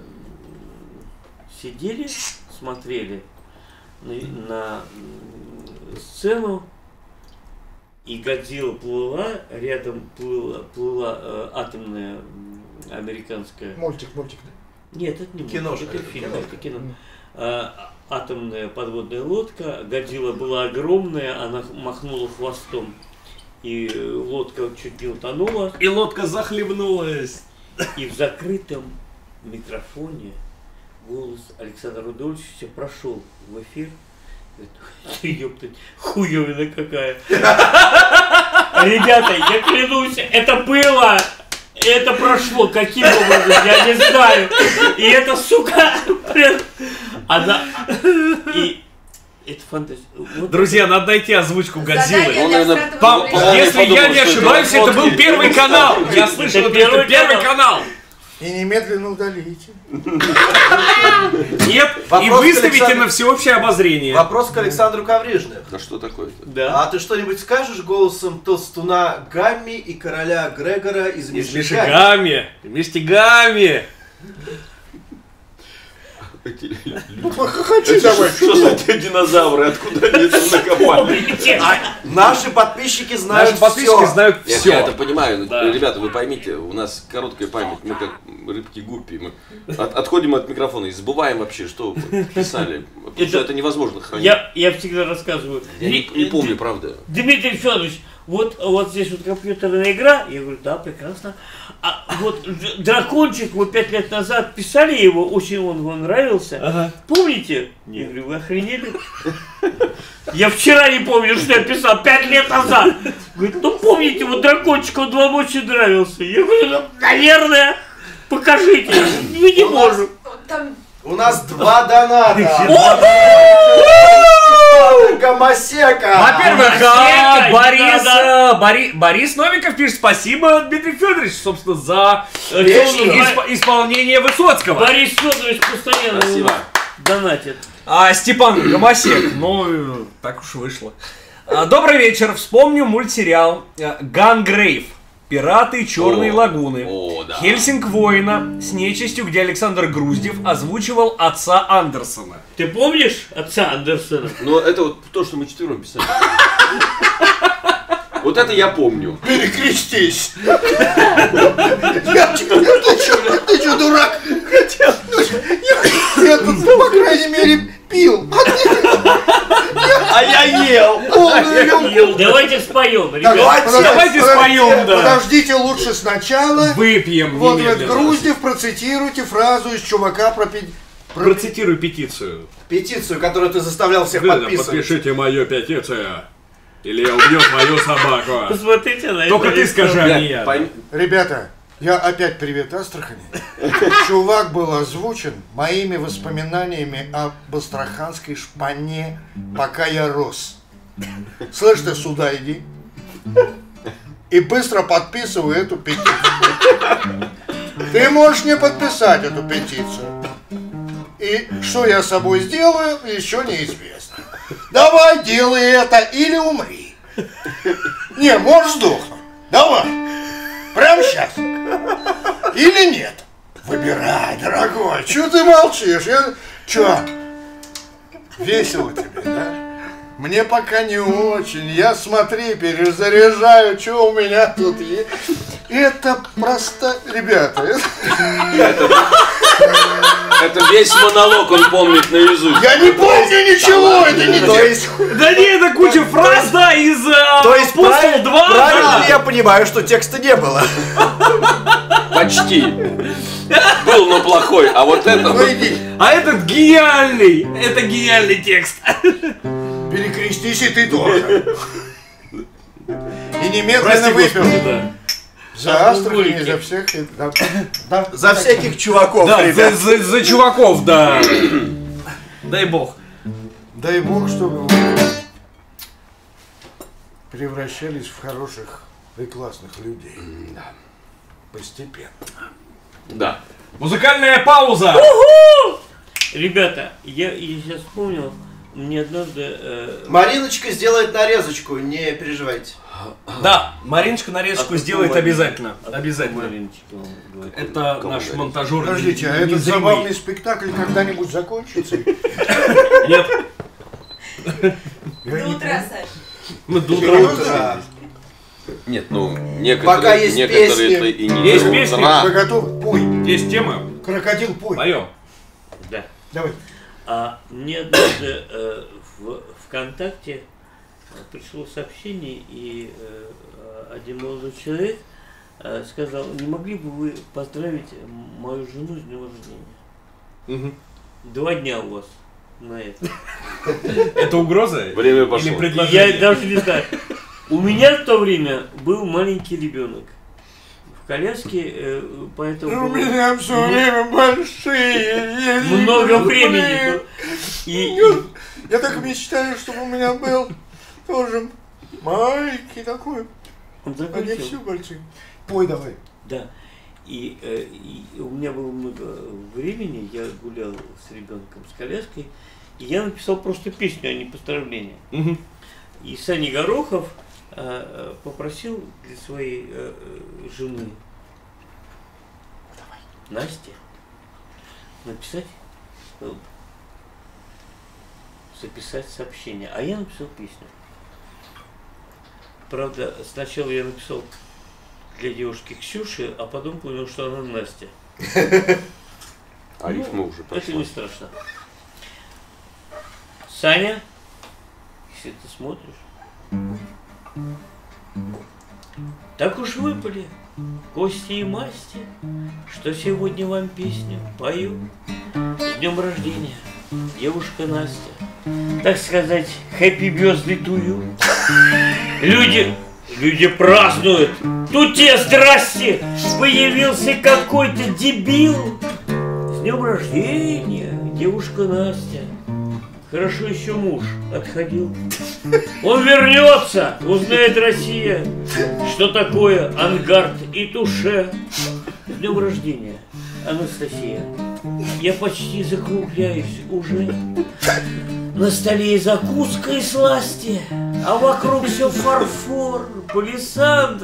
сидели, смотрели на сцену, и Годзилла плыла, рядом плыла атомная американская... Мультик. Нет, это не мультик, Киношка, это фильм, киношка. это кино. Атомная подводная лодка, Годзилла была огромная, она махнула хвостом, и лодка чуть не утонула. И лодка захлебнулась. И в закрытом микрофоне голос Александра Рудольфовича прошел в эфир. Говорит, ёптать, хуёвина какая. Ребята, я клянусь, это было, это прошло, каким образом, я не знаю. И эта сука, она, и это фантастика. Вот. Друзья, надо найти озвучку Годзиллы. Задание Он, для наверное, стартового времени. Если я подумал, не что это ошибаюсь, это был фотки. Первый канал. Я слышал, это Первый Первый канал. И немедленно удалите. Нет, и Вопрос выставите Александр- на всеобщее обозрение. Вопрос к Александру Коврижных. А что такое-то? Да. А ты что-нибудь скажешь голосом толстуна Гамми и короля Грегора из Из Мишигами? Мишигами. Хочу давай. Что за те динозавры? Откуда они это накопали? Наши подписчики знают Наши подписчики все. знают Я все. это понимаю, но, Да. ребята, вы поймите, у нас короткая память, мы как рыбки гуппи, мы отходим от микрофона и забываем вообще, что мы писали. Потому что это невозможно хранить. Я всегда рассказываю. Я не помню, правда. Дмитрий Федорович, вот здесь вот компьютерная игра. Я говорю, да, прекрасно. А вот дракончик, вы 5 лет назад писали его, очень он вам нравился. Ага. Помните? Я говорю, вы охренели? Я вчера не помню, что я писал 5 лет назад. Говорит, ну помните, вот дракончик, он вам очень нравился. Я говорю, ну, наверное, покажите. Мы не можем. Там У нас 2 доната. Гомосека. Во-первых, Гомосека, Борис Новиков пишет спасибо, Дмитрий Федорович, собственно, за Спасибо. исполнение Высоцкого. Борис Федорович постоянно Спасибо. донатит. А Степан Гомосек, ну, так уж вышло. Добрый вечер, вспомню мультсериал «Гангрейв. Пираты Черной О, лагуны». о, да. Хельсинг воина с нечистью, где Александр Груздев озвучивал отца Андерсона. Ты помнишь отца Андерсона? Но это вот то, что мы четвером писали. Вот это я помню. Перекрестись. Ты что, дурак? Я тут, по крайней мере, пил. А я ел! Полную рюмку. Давайте споем, ребят. Давайте споем, да. Подождите лучше сначала. Выпьем Вот немедленно. Груздев, процитируйте фразу из чувака про Процитирую петицию. Петицию, которую ты заставлял всех подписывать. Подпишите мою петицию, или я убью твою собаку. Посмотрите на это. Только ты скажи, а не Ребят, я. пойм- Ребята, Я опять привет Астрахани. Чувак был озвучен моими воспоминаниями об астраханской шпане, пока я рос. Слышь ты, сюда иди. И быстро подписывай эту петицию. Ты можешь не подписать эту петицию. И что я с собой сделаю, еще неизвестно. Давай, делай это или умри. Не, можешь сдохнуть. Давай. Прямо сейчас. Или нет? Выбирай, дорогой. Чего ты молчишь? Чё? Весело тебе, да? Мне пока не очень. Я, смотри, перезаряжаю, что у меня тут есть. Это просто... Ребята, Это весь монолог он помнит наизусть. я не помню ничего, это не То есть, Да не, это куча фраз, да, из то есть Апостол 2. правильно ли я понимаю, что текста не было? Почти. Был, но плохой. А вот это... Ну иди, А этот гениальный. Это гениальный текст. перекрестись и ты тоже. И немедленно Прости, выпил. Господи, да. За Астрахань, за всех. Да. За всяких чуваков, Да, ребят. за чуваков, да. Дай бог. Дай бог, чтобы вы превращались в хороших и классных людей. Постепенно. Да. Музыкальная пауза. Ребята, я сейчас вспомнил, мне однажды... Мариночка сделает нарезочку, не переживайте. Да, Мариночка нарезку А сделает какую обязательно. Мариночку? Обязательно. Мариночку, он говорит. Это Кому наш говорить? монтажер. Подождите, а этот незримый. забавный спектакль когда-нибудь закончится? Нет, До утра, Саш. мы до утра. Серьезно? Нет, ну, некоторые, Пока есть некоторые песни. это и не Есть до песни. утра. Вы готовы? Пой. Есть тема. Крокодил, пой. Поем. Да. Давай. А мне однажды в ВКонтакте пришло сообщение, и один молодой человек сказал: не могли бы вы поздравить мою жену с днем рождения? 2 дня у вас на это. Это угроза? Время Или пошло. Я предложение? даже не знаю. У меня в то время был маленький ребенок в коляске, поэтому У было меня все время большие. много времени. И Я так мечтаю, чтобы у меня был тоже маленький такой. он А не закончил. все большие. Пой давай. Да. И у меня было много времени, я гулял с ребенком с коляской, и я написал просто песню, а не поздравления. Мгм. И Саня Горохов попросил для своей жены Насте написать, записать сообщение. А я написал песню. Правда, сначала я написал для девушки Ксюши, а потом понял, что она Настя. А рифма уже Это пошла. не страшно. Саня, если ты смотришь, так уж выпали кости и масти, что сегодня вам песню пою. С днем рождения, девушка Настя. Так сказать, happy birthday to you. Люди празднуют. Тут тебе здрасте, появился какой-то дебил. С днем рождения, девушка Настя. Хорошо еще муж отходил. Он вернется, узнает Россия, что такое ангард и туше. С днем рождения, Анастасия. Я почти закругляюсь уже. На столе закуска и сласти, а вокруг все фарфор, палисандр.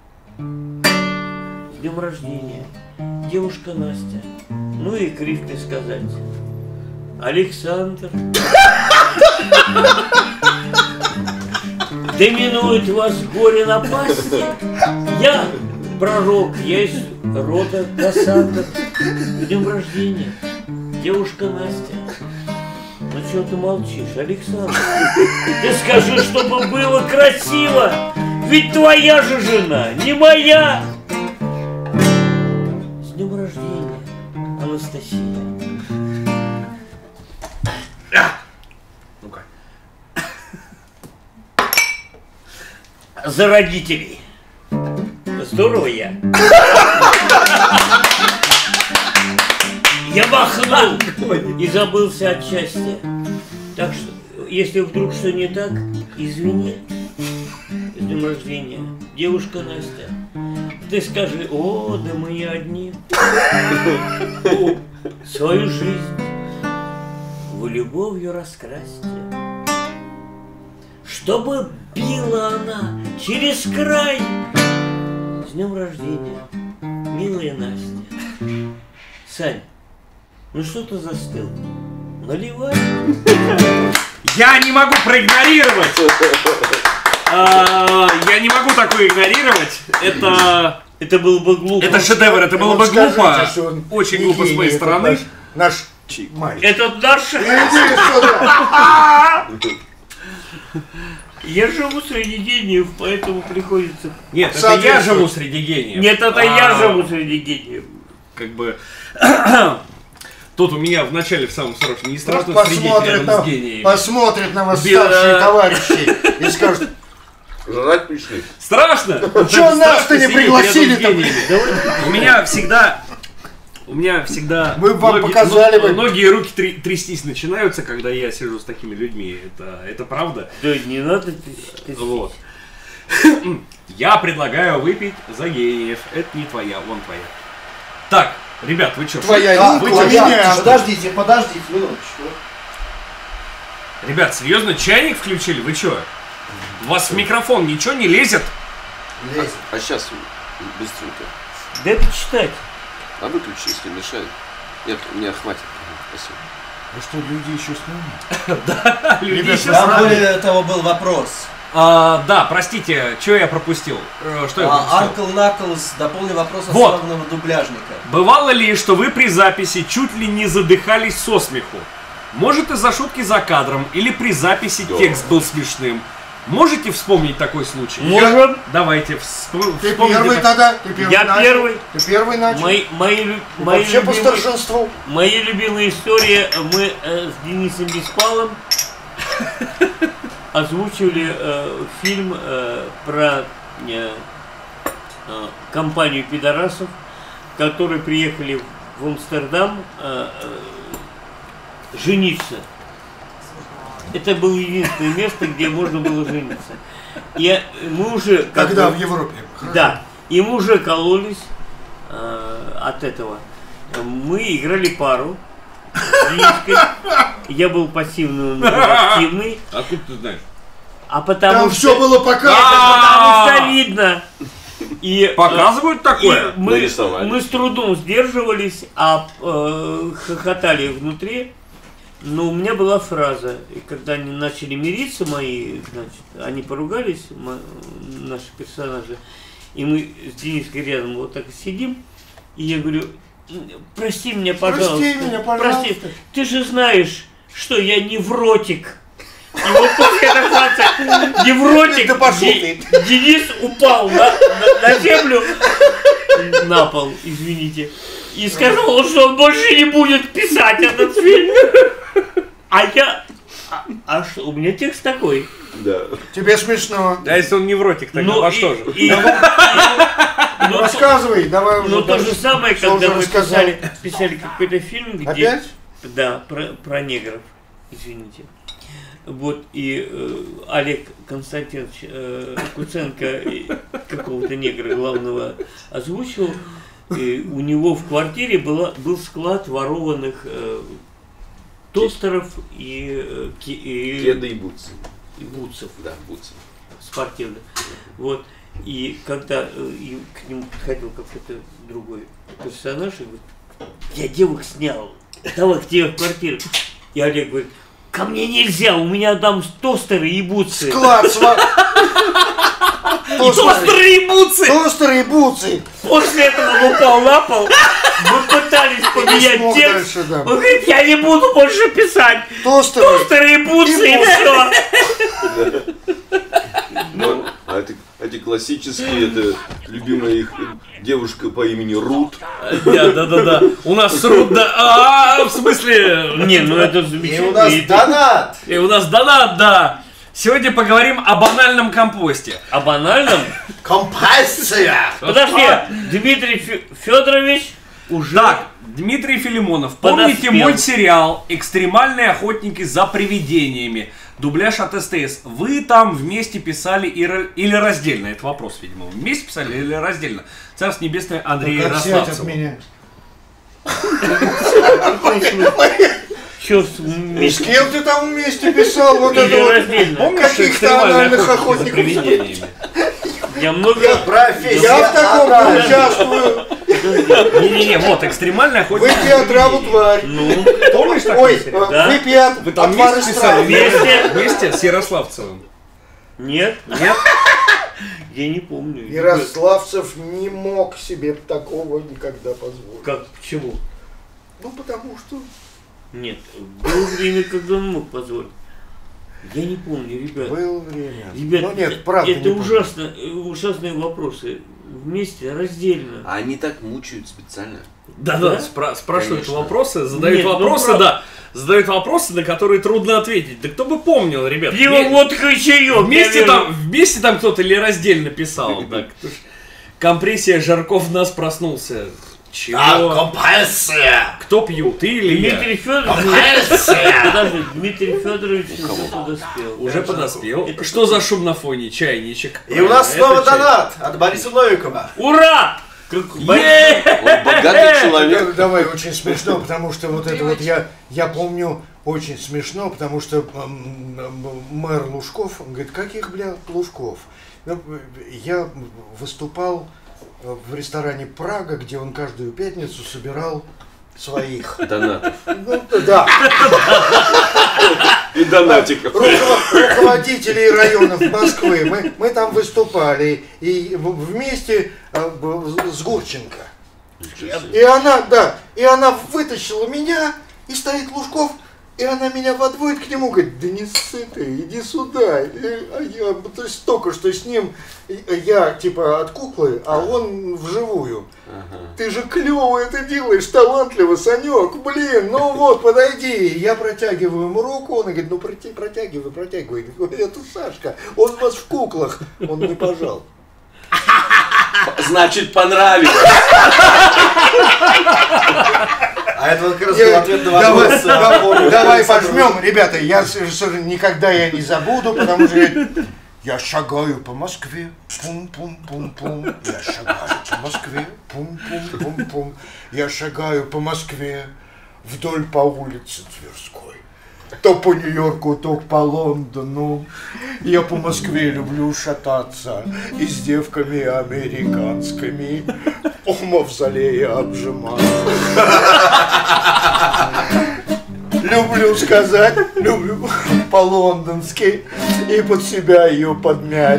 С днем рождения, девушка Настя. Ну и крик сказать. Александр. Доминует вас горе напасти. Я пророк, я из рода Кассандр. С днем рождения, девушка Настя. Ну что ты молчишь, Александр? Ты скажи, чтобы было красиво. Ведь твоя же жена, не моя. С днем рождения, Анастасия. Ну-ка. За родителей. Здорово я. Я махнул и забылся от счастья. Так что, если вдруг что не так, извини. С днем рождения, девушка Настя. Ты скажи: о, да мы не одни. О, свою жизнь вы любовью раскрасьте, чтобы била она через край. С днем рождения, милая Настя. Сань, ну что ты застыл? Наливай. Я не могу проигнорировать. Я не могу такое игнорировать. Это было бы глупо. Это шедевр, это было бы скажите, глупо. что он Очень не глупо с гений, моей это стороны. Наш мальчик. Это наш. Иди сюда. Я живу среди гениев, поэтому приходится... Нет, это я Соответственно. живу среди гениев. Нет, это я живу среди гениев. Как бы... Тут у меня в начале в самом срочном не страшно Посмотрит сидеть рядом на, с гениями. посмотрит на вас Без- старшие товарищи и скажет: Жрать пришли. Страшно? чё нас-то не Сидеть пригласили рядом с гениями. У меня всегда Мы вам показали бы. ноги и руки трястись начинаются, когда я сижу с такими людьми. Это правда. Да не надо. Вот. Я предлагаю выпить за гениев. Это не твоя, вон твоя. Так, ребят, вы что? Твоя, Вы у меня. подождите, минуточку. Ребят, серьезно, чайник включили? Вы что? У вас в микрофон ничего не лезет? Лезет. А сейчас быстренько. Дай почитать. А выключи, если мешает. Нет, у меня хватит. Спасибо. Ну что, люди еще с нами? Люди Ребят, еще Там с нами. более того был вопрос. Да, простите, что я пропустил? Что я пропустил? Анкл Наклс дополнил вопрос Вот. основного дубляжника. Бывало ли, что вы при записи чуть ли не задыхались со смеху? Может, из-за шутки за кадром, или при записи Да. текст был смешным? Можете вспомнить такой случай? Можем. Давайте, Ты вспомните. первый тогда? Ты первый Я начал? первый. Ты первый начал? Мои Вообще по любимые, старшинству. мои любимые истории мы с Денисом Беспалом озвучивали фильм про компанию пидорасов, которые приехали в Амстердам жениться. Это было единственное место, где можно было жениться. И мы уже... как Когда бы- в Европе. Да, и мы уже кололись от этого. Мы играли пару с Дениской. Я был пассивный, он был активный. Откуда ты знаешь? А потому Там что... все было показано. Потому что видно. И, Показывают такое? и мы Нарисовали. с трудом сдерживались, а хохотали внутри. Но у меня была фраза, и когда они начали мириться мои, значит, они поругались, наши персонажи, и мы с Дениской рядом вот так сидим, и я говорю: прости меня, пожалуйста. Прости меня, пожалуйста. Прости. Ты же знаешь, что я невротик. И вот после этой фразы невротик, Да пошел ты. Денис упал на землю, на пол, извините, и сказал, что он больше не будет писать этот фильм. А я... А что, у меня текст такой. Да. Тебе смешно. А если он невротик, тогда во что же? Ну, рассказывай, давай уже. Но то же самое, Что когда уже мы рассказал? писали какой-то фильм, где... Опять? Да, про негров, извините. Вот, и Олег Константинович Куценко какого-то негра главного озвучил. И у него в квартире был склад ворованных тостеров и Кеды и бутсы. бутсов Да, бутсы. спортивных. Вот. И когда к нему подходил какой-то другой персонаж и говорит: я девок снял, давай к тебе в квартиру. И Олег говорит: ко мне нельзя, у меня там тостеры и бутсы. Склад Тостеры и бутсы! Тостеры и бутсы. После этого он упал на пол, мы пытались поменять смог текст. дальше, да. Он говорит: я не буду больше писать. Тостеры. Тостеры и бутсы, и все. Ну, а эти классические, это любимая их девушка по имени Рут. Да. У нас Рут, да. В смысле... Не, ну это И у нас замечательно. донат! И у нас донат, да. Сегодня поговорим о банальном компосте. О банальном? Композиция! Подожди, Дмитрий Федорович уже... Так, Дмитрий Филимонов, помните подоспел. мультсериал «Экстремальные охотники за привидениями»? Дубляж от СТС. Вы там вместе писали или раздельно? Это вопрос, видимо. Вместе писали или раздельно? Царство небесное, Андрей Ярославцев. от меня. Чё С кем ты там вместе писал вот или это раздельно? Помнишь каких-то экстремальные анальных охотники за охотников? привидениями? Я много... Профессия. Я в таком не анальная. участвую. Не-не-не, вот, экстремальные охотники за Выпей отраву, привидениями. тварь. Ну, Помнишь такой Ой, сериал? Да. выпей Вы там отвар вместе из писали? травы. Вместе? Вместе с Ярославцевым? нет, Нет? я не помню. Ярославцев не мог себе такого никогда позволить. Как, почему? Ну, потому что... Нет, было время, когда он мог позволить. Я не помню, ребят. Было время. Ребят, Ну нет, правда это не помню. ужасные вопросы. Вместе, раздельно. А они так мучают специально. Да-да, Да? спрашивают Конечно. вопросы, задают Нет, ну, вопросы, правда. да. Задают вопросы, на которые трудно ответить. Да кто бы помнил, ребят. Пиво, водка и чаек. Вместе там кто-то или раздельно писал. Да, компрессия Жарков в нас проснулся. Чего? Композиция! Кто пьют, ты или я? Дмитрий Федорович. Композиция! Подожди, Дмитрий Федорович уже подоспел. Уже подоспел. Это Что за шум на фоне? Чайничек. И у нас Правильно, снова это чай. донат от Бориса Новикова. Ура! Как Он богатый человек. Давай, очень смешно, потому что вот это вот я помню очень смешно, потому что мэр Лужков, он говорит, каких, бля, Лужков? Ну, я выступал в ресторане «Прага», где он каждую пятницу собирал своих. Донатов. Ну, да, И донатиков. руководителей районов Москвы. Мы там выступали и вместе с Гурченко. И она вытащила меня, и стоит Лужков, и она меня подводит к нему, говорит, да не ссы ты, иди сюда. То есть только что с ним я типа от куклы, а он вживую. Ты же клево это делаешь, талантливо, Санек, блин, ну вот, подойди. Я протягиваю ему руку, он говорит, ну протягивай. Это Сашка, он у вас в куклах. Он не пожал. Значит, понравилось. А это вот как раз был ответ на вопрос. Давай пожмем, ребята, я никогда не забуду, потому что я шагаю по Москве, пум-пум-пум-пум, я шагаю по Москве, пум-пум-пум-пум, я шагаю по Москве вдоль по улице Тверской. То по Нью-Йорку, то по Лондону. Я по Москве люблю шататься и с девками американскими у мавзолея обжиматься. Люблю сказать, люблю по-лондонски и под себя ее подмять.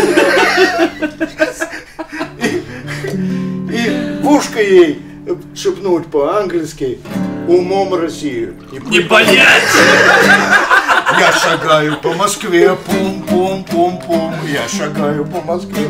И в ушко ей шепнуть по-английски умом Россию. Не понять! Я шагаю по Москве, пум-пум-пум-пум. Я шагаю по Москве.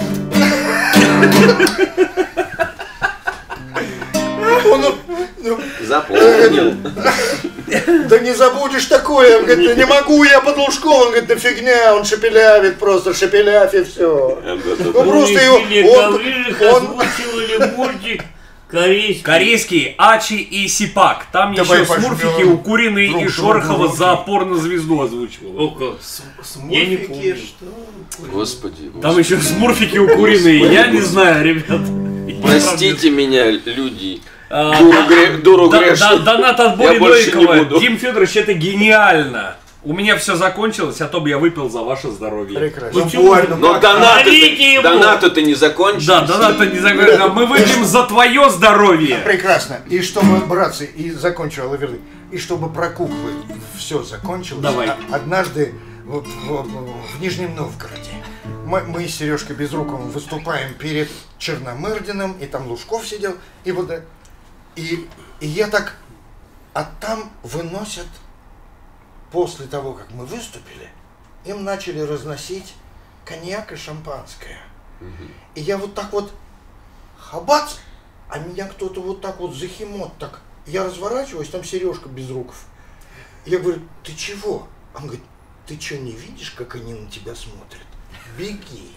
Запомнил. Да не забудешь такое. Он говорит, не могу, я под Лужком. Он говорит, да фигня, он шепелявит просто, шепеляв и все. Ну просто его... озвучивали мультик корейский. Корейский Ачи и Сипак. Там Давай еще пожмем Смурфики, Укуренный друг и другу Шорохова руки. за порнозвезду озвучивал. О, как. Я не помню. Господи. Там еще Смурфики Укуренные. Я не знаю, ребят. Простите меня, люди. А, Дуру грешную. Донат от Я Бори больше не Новикова. буду. Дим Федорович, это гениально. У меня все закончилось, а то бы я выпил за ваше здоровье. Прекрасно. Почему? Но Дарите ему. донаты-то не закончились. Да, донат-то не закончился. Мы выпьем за твое здоровье. Прекрасно. И чтобы, братцы, и закончил Лаверды, и чтобы про куклы все закончилось, Давай. однажды в Нижнем Новгороде мы с Сережкой Безруковым выступаем перед Черномырдиным, и там Лужков сидел, и вот и я так, а там выносят, после того, как мы выступили, им начали разносить коньяк и шампанское. И я вот так вот хабац, а меня кто-то вот так вот захимот так. Я разворачиваюсь, там Сережка Безруков. Я говорю, ты чего? Он говорит, ты что, не видишь, как они на тебя смотрят? Беги.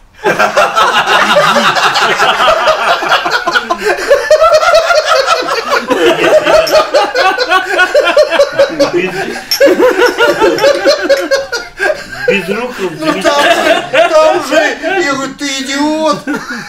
Безруков. Ну там же, я говорю, ты идиот.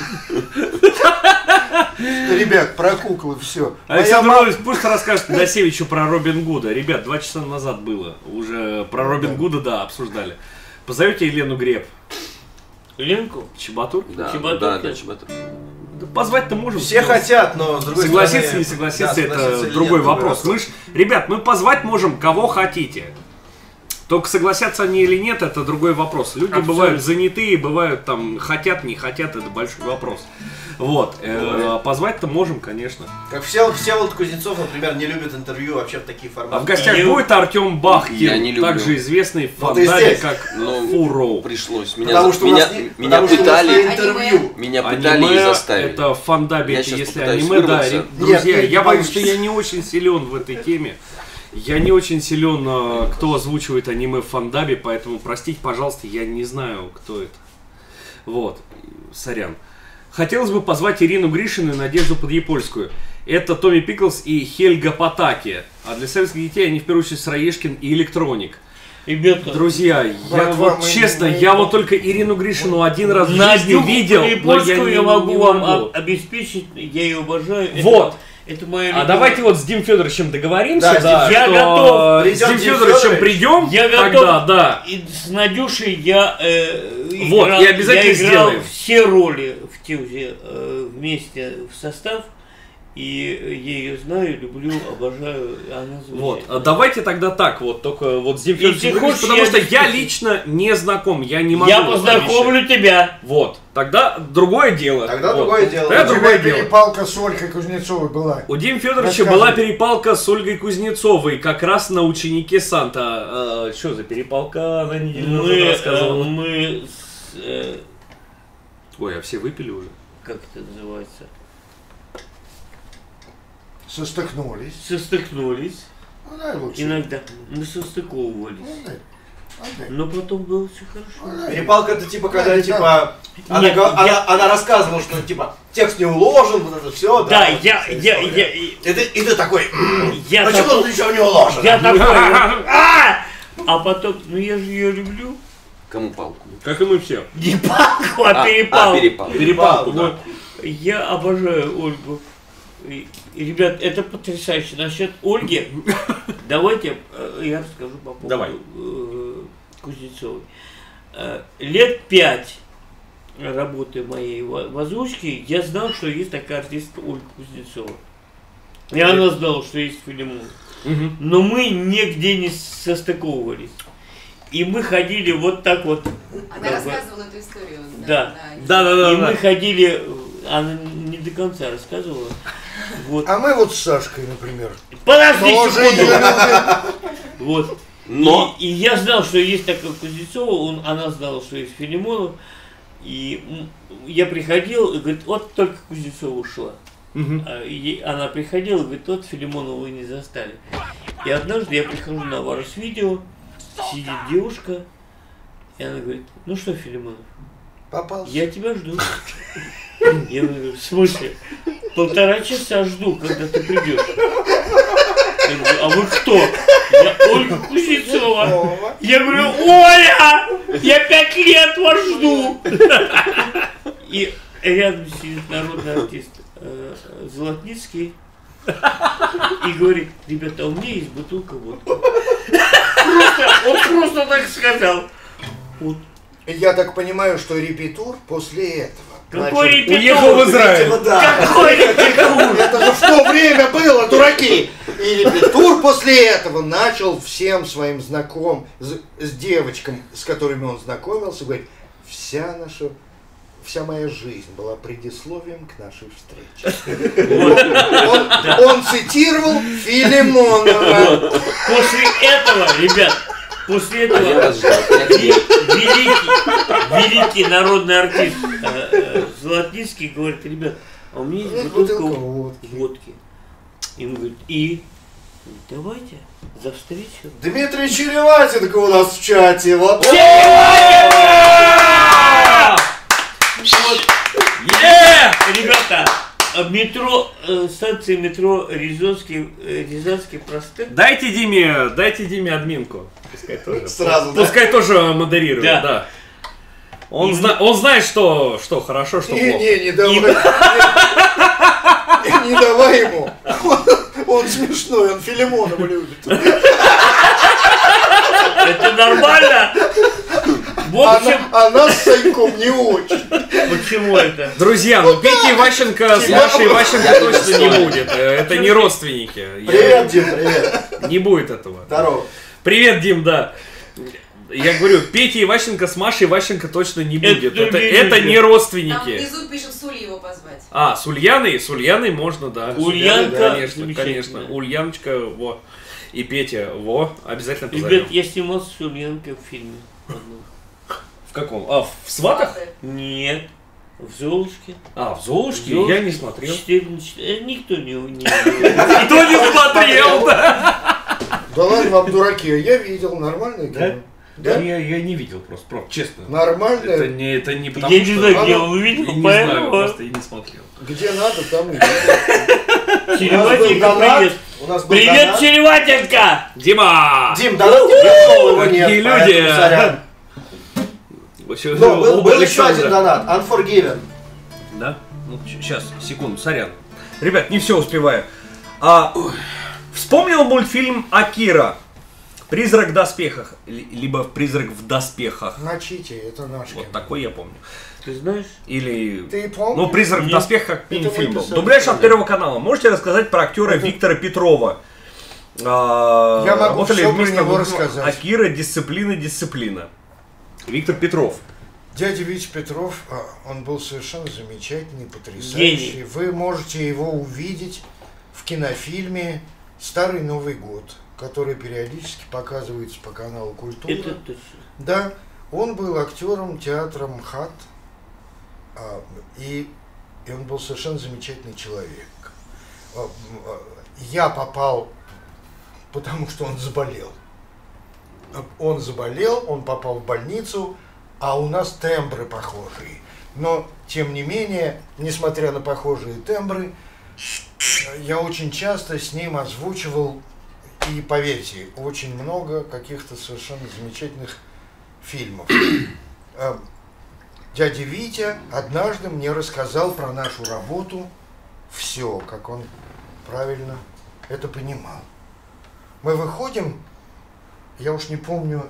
Ребят, про куклы все. Александр Иванович, пусть расскажет Досевичу про Робин Гуда. Ребят, 2 часа назад было. Уже про Робин Гуда, да, обсуждали. Позовете Елену Греб. Ленку? Чебатур? Да, Чебатур, да, да. Чебатур. Да позвать-то можем. Все хотят, но с другой Согласиться, стороны... не согласиться, да, это согласиться или другой нет, вопрос. Мы ж, ребят, мы позвать можем кого хотите. Только согласятся они или нет, это другой вопрос. Люди Абсолютно. бывают занятые, бывают там хотят, не хотят, это большой вопрос. Вот. Позвать-то можем, конечно. Как Всеволод Кузнецов, например, не любит интервью вообще в такие форматы. А в гостях Я- будет Артем Я не Бахтин, люблю. также известный в Вот и фандаме здесь. как Ну, Фуроу. Пришлось. Потому что у нас не- Меня потому что у нас пытали. не интервью. Меня пытали и Аниме заставили. это в фандабе, Я это щас если попытаюсь аниме, да, вырваться. друзья, Нет, я не боюсь, что получится. я не очень силен в этой теме. Я не очень силен, кто озвучивает аниме в фандабе, поэтому простите, пожалуйста, я не знаю, кто это. Вот, сорян. Хотелось бы позвать Ирину Гришину и Надежду Подъепольскую. Это Томми Пиклс и Хельга Потаки. А для советских детей они в первую очередь Сыроежкин и Электроник. Ребята, Друзья, я Братва, вот мы- честно, мы- я вот только Ирину Гришину один раз в жизни Надю видел, но я Подъепольскую не я могу вам могу. обеспечить, я ее обожаю. Вот. Это моя А любимая. давайте вот с Дим Федоровичем договоримся, Да, да, я что готов. с Придем, Дим Дим Федоровичем Федорович. придем, Я тогда, готов. да. И с Надюшей я Вот, играл, и обязательно я играл сделаем. все роли в Тилзе вместе в состав. И я ее знаю, люблю, обожаю. Она Вот, замечательная. а давайте тогда так, вот только вот с Дим Если Федоровичем хочешь, потому я что я обеспечу. лично не знаком, я не могу. Я вас познакомлю тебя. обещать. Вот, тогда другое дело. Тогда Вот. другое дело. Тогда У тебя другое дело. перепалка с Олькой Кузнецовой была. У Димы Федоровича Рассказывай. была перепалка с Ольгой Кузнецовой, как раз на ученике Санта. Что за перепалка? Она неделю назад рассказывала. Мы Ой, а все выпили уже? как это называется? Состыкнулись. Состыкнулись. Ну, дай лучше. Иногда мы состыковывались. Ну, дай. Отдай. Но потом было все хорошо. Перепалка это типа, когда Да, типа она, Нет, она рассказывала, что типа текст не уложен, вот это все, Да, вот я вся история. И ты такой, почему такой- тут ничего не уложено? Я такой, а потом, ну я же ее люблю. Кому палку? Как и мы все. Не палку, а перепалку. Перепал. Перепалку, да. Вот. Я обожаю Ольгу. И, ребят, это потрясающе. Насчет Ольги, давайте я расскажу по поводу Давай. Кузнецовой. Лет 5 работы моей в озвучке, я знал, что есть такая артистка Ольга Кузнецова. И она знала, что есть Филимон. Мгм. Но мы нигде не состыковывались. И мы ходили вот так вот. Она как бы, рассказывала эту историю. Да. Да. И мы ходили, она не до конца рассказывала. Вот. А мы вот с Сашкой, например. Подожди Тоже секунду. ее любим. Вот. Но И я знал, что есть такая Кузнецова, она знала, что есть Филимонов. И я приходил и говорит, вот только Кузнецова ушла. Мгм. И она приходила и говорит, вот Филимонова вы не застали. И однажды я прихожу на Варус видео, сидит девушка, и она говорит, ну что, Филимонов, Попался. я тебя жду. Я говорю, в смысле? 1,5 часа жду, когда ты придешь. Я говорю, а вы кто? Я Ольга Кузнецова. Я говорю, Оля! Я 5 лет вас жду! И рядом сидит народный артист Золотницкий и говорит, ребята, у меня есть бутылка водки. Он просто так сказал. Вот. Я так понимаю, что репетур после этого. Какой начал- репетур? Уехал в Израиль. Видимо, да. Какой репетур? Это же в то время было, дураки! И репетур после этого начал всем своим знакомым, с девочкам, с которыми он знакомился, говорить, вся моя жизнь была предисловием к нашей встрече. Он цитировал Филимонова. После этого, ребят, после я этого вас ждал 5 лет. великий народный артист Золотницкий говорит, ребят, а у меня есть бутылка Бутылка водки. водки. И он говорит, и? Давайте. За встречу. Дмитрий Череватенко у нас в чате. Вот. Ребята, метро, станция метро Рязанский проспект. Дайте Диме админку. Пускай тоже. Сразу, да? Пускай тоже модерирует, Да. да. Он знает, что хорошо, что плохо. Не давай ему. Он смешной, он Филимонова любит. Это нормально? В общем, А нас с Саньком не очень. почему это? Друзья, ну Пети Иващенко с Машей Иващенко Я точно не будет. Это не родственники. Привет, Дим, привет. Не будет этого. Здорово. Привет, Дим, да. Я говорю, Петя Иващенко с Машей Иващенко точно не будет. Это не Там родственники. внизу пишут с Ульей его позвать. А, с Ульяной можно, да. Ульянка, Конечно, замечательно. конечно. Ульяночка, во. И Петя, во. Обязательно позовем. Ребят, я снимался с Ульянкой в фильме. В каком? А, в «Сватах»? Нет, в Золушке. А, в «Золушке»? Золушке. Я не смотрел. Никто не Никто не смотрел, да? Да ладно вам, дураки, я видел нормальное кино. Да? Я не видел просто, честно. Нормальное. Это не потому, Я не что... знаю, где оно- он Я увидел, не знаю, поэтому... просто я не смотрел. Где надо, там и Череватенко, привет. У нас был Привет, донат. Череватенко! Дима! Дим, донат не пришел, его нет. Какие поэтому люди. сорян. Вообще, Но был оба еще лица, один да. донат. Unforgiven. Да? Ну, сейчас, секунду, сорян. Ребят, не все успеваю. Вспомнил мультфильм «Акира». «Призрак в доспехах». Либо «Призрак в доспехах». Начите, это наш Вот кино. такой я помню. Ты знаешь? Или... Ты помнишь? Ну, «Призрак в Нет. доспехах» как мини-фильм мы был. писали. Дубляж от Первого канала. Можете рассказать про актера Виктора Петрова? Я могу Работали всё про вместе него в рассказать. «Акира. Дисциплина». Виктор Петров. Дядя Витя Петров, он был совершенно замечательный, потрясающий. Гений. Вы можете его увидеть в кинофильме «Старый Новый год», который периодически показывается по каналу «Культура». Это точно. Да, он был актером театра МХАТ, и он был совершенно замечательный человек. Я попал, потому что он заболел. Он заболел, он попал в больницу, а у нас тембры похожие. Но, тем не менее, несмотря на похожие тембры, я очень часто с ним озвучивал, и поверьте, очень много каких-то совершенно замечательных фильмов. Дядя Витя однажды мне рассказал про нашу работу все, как он правильно это понимал. Мы выходим, я уж не помню,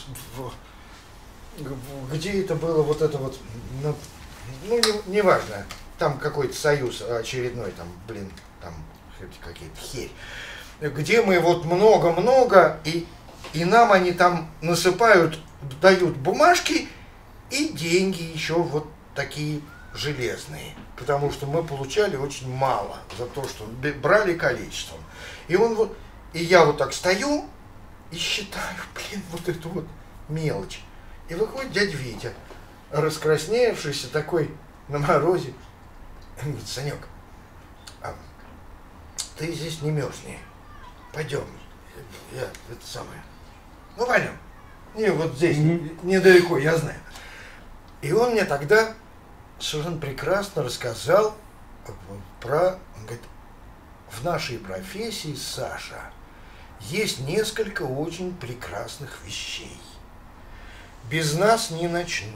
где это было, вот это вот, ну, неважно, там какой-то союз очередной, там, там какие-то херь, где мы вот много-много, и нам они там насыпают, дают бумажки и деньги еще вот такие железные, потому что мы получали очень мало за то, что брали количеством. И я вот так стою и считаю, вот эту вот мелочь. И выходит дядя Витя, раскрасневшийся такой на морозе. Он говорит: Санек, ты здесь не мерзни. Пойдем. Я это самое. Ну, пойдем. Не, вот здесь, недалеко, я знаю. И он мне тогда совершенно прекрасно рассказал про, он говорит, в нашей профессии, Саша, есть несколько очень прекрасных вещей. Без нас не начнут.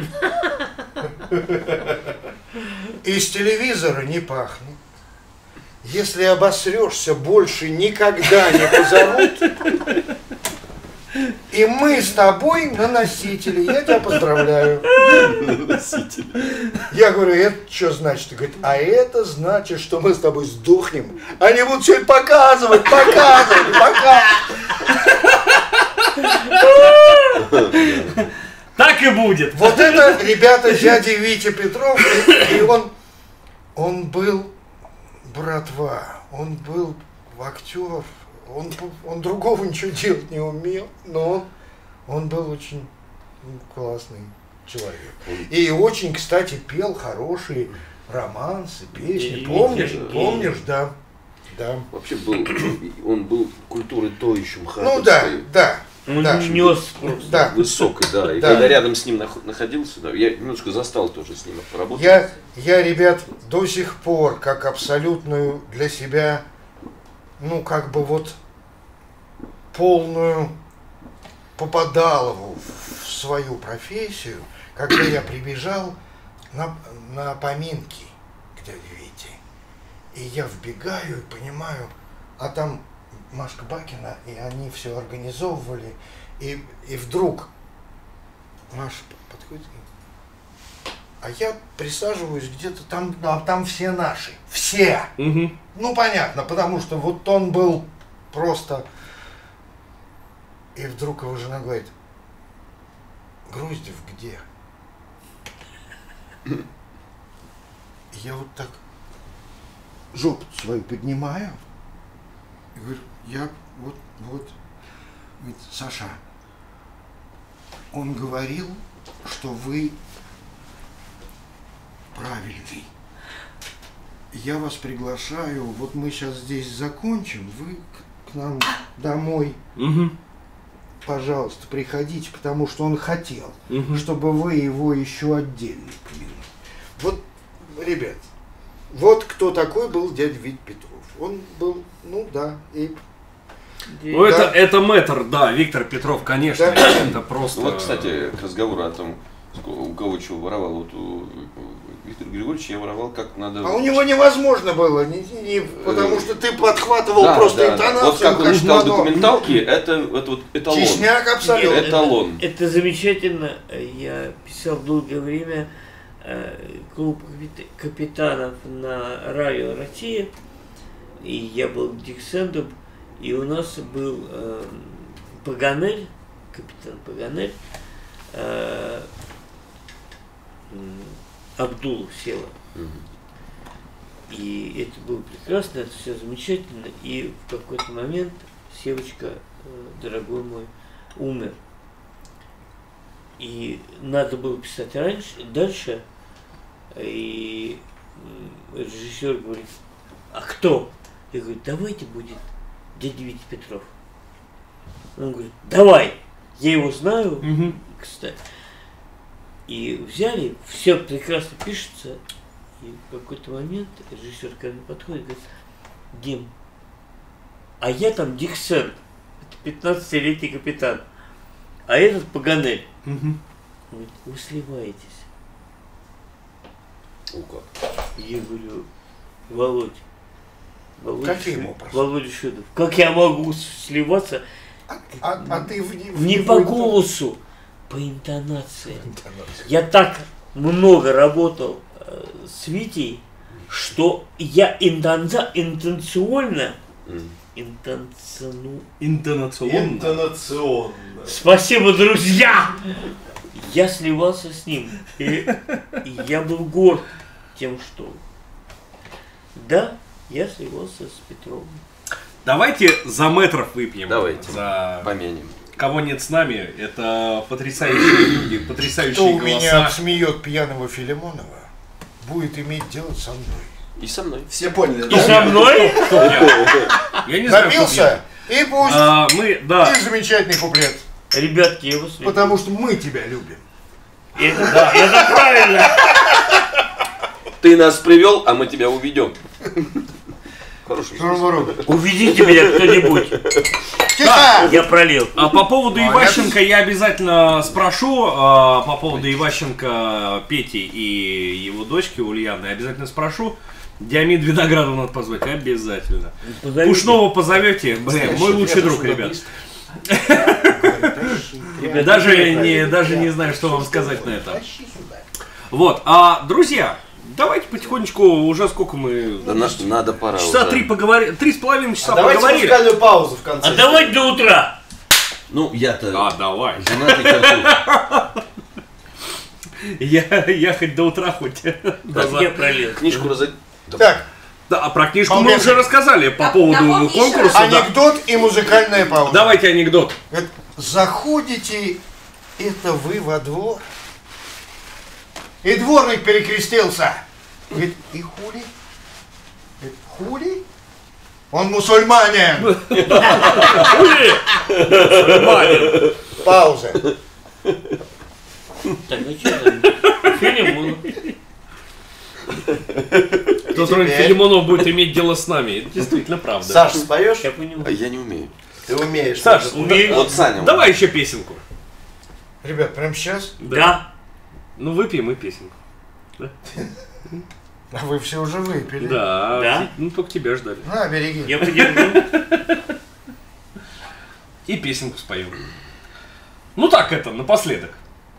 Из телевизора не пахнет. Если обосрешься, больше никогда не позовут. И мы с тобой на носителе. Я тебя поздравляю. Я говорю: это что значит? Говорит: а это значит, что мы с тобой сдохнем. Они будут все это показывать. Так и будет. Вот это, ребята, дядя Витя Петров. И он был братва. Он был актер. Он другого ничего делать не умел, но он был очень классный человек. И очень, кстати, пел хорошие романсы, песни. Помнишь, да? Да. Вообще он был культурой то еще Ну да, да. Он да. нес просто. Да. Высокой, да. И Да. когда рядом с ним находился, да, я немножко застал тоже с ним поработать. Я, ребят, до сих пор, как абсолютную для себя, ну, как бы вот полную попадалову в свою профессию, когда я прибежал на поминки к дяде Вите. И я вбегаю и понимаю, а там Машка Бакина, и они все организовывали, и вдруг Маша подходит, а я присаживаюсь где-то там, а там все наши, все. Угу. Ну понятно, потому что вот он был просто, и вдруг его жена говорит: Груздев где? И я вот так жопу свою поднимаю и говорю: я вот, говорит, Саша, он говорил, что вы правильный. Я вас приглашаю, вот мы сейчас здесь закончим, вы к нам домой, пожалуйста, приходите, потому что он хотел, чтобы вы его еще отдельно помянули. Вот, ребят, вот кто такой был дядя Витя Петров. Он был, ну да, и... Ну, да. это мэтр, да, Виктор Петров, конечно, Да. это просто... Вот, кстати, к разговору о том, у кого чего воровал. Вот у Виктора Григорьевича я воровал, как надо... А у него невозможно было, потому что ты подхватывал просто интонацию. Вот как он читал Кошманов. документалки, это вот эталон. Честняк абсолютно. Эталон. Это замечательно. Я писал долгое время клуб капитанов на радио Россия, и я был диксендом, и у нас был Паганель, капитан Паганель, Абдулов Сева. И это было прекрасно, это все замечательно. И в какой-то момент Севочка, дорогой мой, умер. И надо было писать дальше. И режиссер говорит: а кто? Я говорю: давайте будет дядя Витя Петров. Он говорит: давай, я его знаю, кстати. И взяли, все прекрасно пишется. И в какой-то момент режиссер ко мне подходит и говорит: Дим, а я там Диксен, это 15-летний капитан, а этот Паганель. Говорит: вы сливаетесь. Я говорю: Каким образом? Володя Шудов, как я могу сливаться? А ты Не по голосу, по интонации. Я так много работал с Витей, что я интонационно. Спасибо, друзья! Я сливался с ним. И я был горд тем, что да, я сливался с Петровым. Давайте за мэтров выпьем. Давайте. За... Поменим. Кого нет с нами, это потрясающие люди, потрясающие Кто у голоса. меня смеет пьяного Филимонова, будет иметь дело со мной. И со мной. Все поняли, И со мной? Я не знаю, кто Напился? И пусть. мы, да. И замечательный куплет. Ребятки, я вас люблю. Потому что мы тебя любим. Это правильно. Ты нас привел, а мы тебя уведем. Хороший. Уведите меня кто-нибудь. Тихо! Я пролил. А по поводу Иващенко я обязательно спрошу. По поводу Иващенко, Пети и его дочки Ульяны обязательно спрошу. Диамид Виноградов надо позвать, обязательно. Пушного позовете, мой лучший друг, ребят. Даже не знаю, что вам сказать на это. Вот, друзья, давайте потихонечку, уже сколько мы... Да надо пора Часа уже. 3 поговорили, 3,5 часа Давайте поговорили. музыкальную паузу в конце. А давай до утра. Ну, я-то Давай. женатый картух. Я хоть до утра, хоть. Я пролил. Книжку разойти. Так, Да, а про книжку мы Балбес. уже рассказали по поводу Напомни еще конкурса. Да. анекдот и музыкальная пауза. Давайте анекдот. Говорит, заходите, это вы во двор. И дворник перекрестился. Говорит, и хули? Говорит, хули? Он мусульманин. Мусульманин. Пауза. Так, ну что там? Филимонов. Тот роль Филимонов будет иметь дело с нами. Это действительно правда. Саш, споешь? Я понял. А я не умею. Ты умеешь. Саш, Вот Саня. давай еще песенку. Ребят, прямо сейчас? Да. Ну выпьем и песенку. А вы все уже выпили. Да. Да? Ну только тебя ждали. На, береги. Я подержу. И песенку споем. Ну так это, напоследок.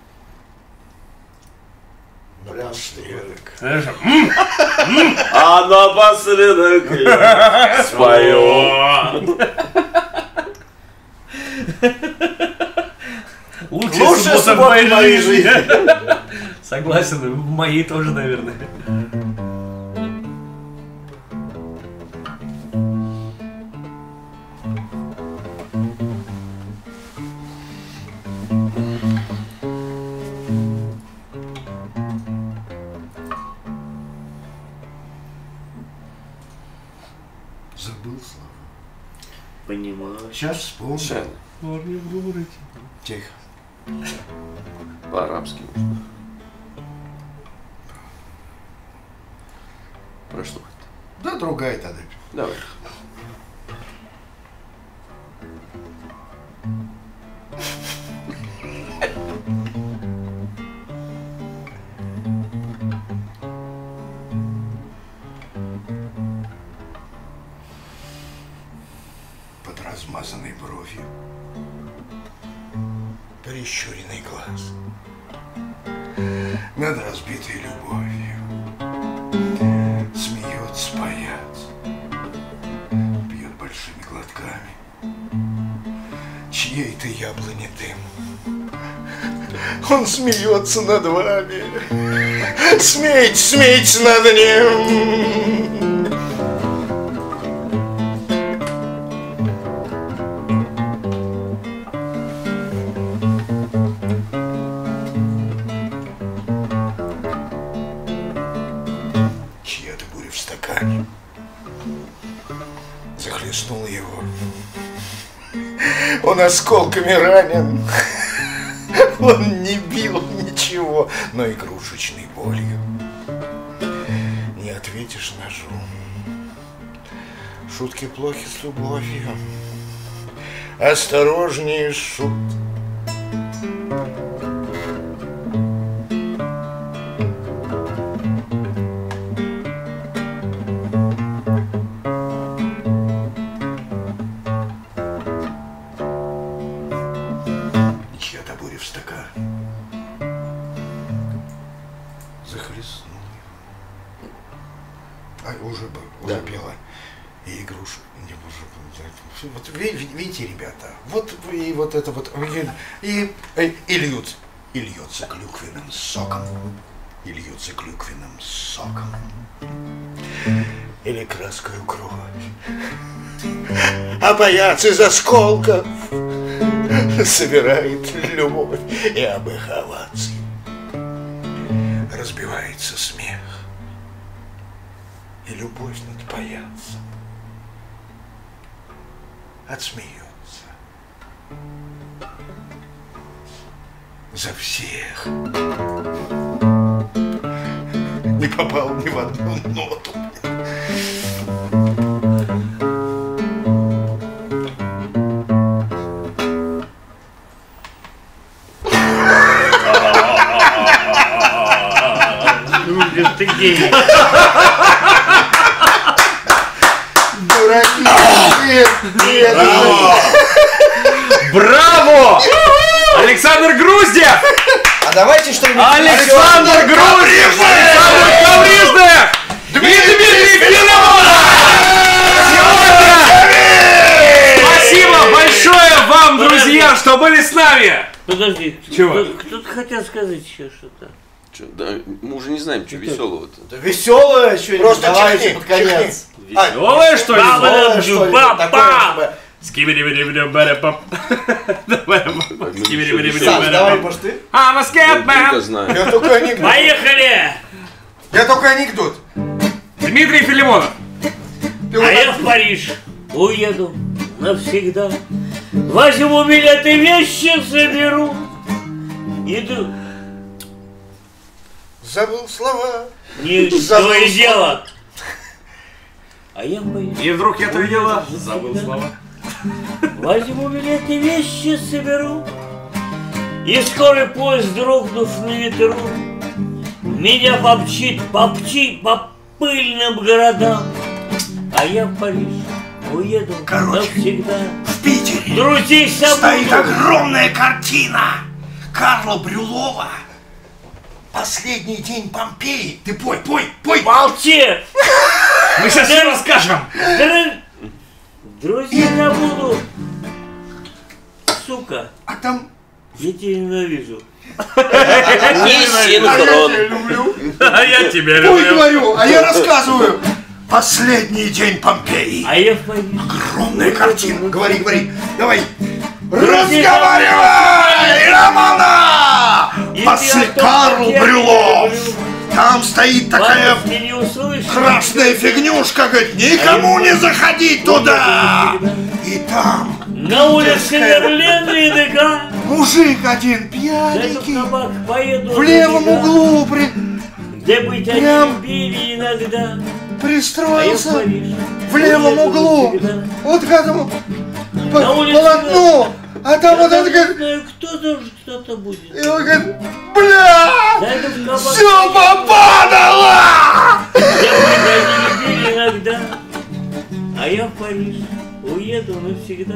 Напоследок. Знаешь, А напоследок я спою. Лучшая суббота в моей жизни. Согласен, в моей тоже, наверное. Забыл слова. Понимаю. Сейчас вспомнил. Саня, Тихо. по-арабски можно. Про что это? Да другая тогда. Давай. Под размазанной бровью прищуренный глаз над разбитой любовью смеется паяц, пьет большими глотками чьей-то яблони дым. Он смеется над вами, смейтесь, смейтесь над ним. Чья-то буря в стакане захлестнула его. Он осколками ранен. Он не бил ничего, но игрушечной болью. Не ответишь ножу. Шутки плохи с любовью. Осторожнее, шут. Чья-то буря в стакане захлестнула его. А уже пела. И игрушек. Не, уже, вот видите, ребята, вот и вот это вот и льется клюквенным соком. И льется клюквенным соком. Или краскою кровь. А паяц из осколков собирает любовь, и об их овации разбивается смех. И любовь над паяцем отсмеется за всех. Не попал ни в одну ноту. Ты гений. Дураки! Привет! Браво! Александр Груздев! А давайте что-нибудь... Александр Груздев! Александр Коврижных! Дмитрий Филимонов! Спасибо большое вам, друзья, что были с нами! Подожди, Чего? кто-то хотел сказать еще что-то. Чё, да, мы уже не знаем, что веселого-то. Да веселое что-нибудь, Просто давайте чихни, под конец. Веселое, что ли? Веселое что-нибудь такое, чтобы... Саш, давай, может, ты? I'm a scared Только man. знаю. Я только анекдот. Поехали! Я только анекдот. Дмитрий Филимонов. А я в Париж уеду навсегда. Возьму билеты, вещи соберу. Иду. Забыл слова. Не то и дело. А я в Париж. И вдруг я то дело забыл слова. Возьму билеты, вещи соберу. И скорый поезд, дрогнув на ветру, меня попчит по пыльным городам. А я в Париж уеду навсегда. В Питере Друзей собой. стоит огромная картина Карла Брюлова. Последний день Помпеи. Ты пой. Молчи! Мы сейчас все расскажем. Друзей забуду. Сука, А там... я тебя ненавижу. Не синхрон. люблю. А я тебя Пой, люблю. говорю, а я рассказываю. Последний день Помпеи. А я в Париж. Огромная картина. Говори. Давай. Разговаривай, Романа! Карл Брюлов. Там стоит такая красная фигнюшка, говорит, никому не заходить туда. И там на улице Верлена и Дега. мужик один Зайду в пьяненький кабак, поеду в левом на берега, углу где быть они прям любили иногда. А я в пристроился Париж. в левом Уеду углу, навсегда. вот к этому На улице полотну, а там вот это не говорит, знаю, кто-то будет. и он говорит, бля, Зайду в кабак, все попадало! где быть они любили иногда. А я в Париж уеду навсегда.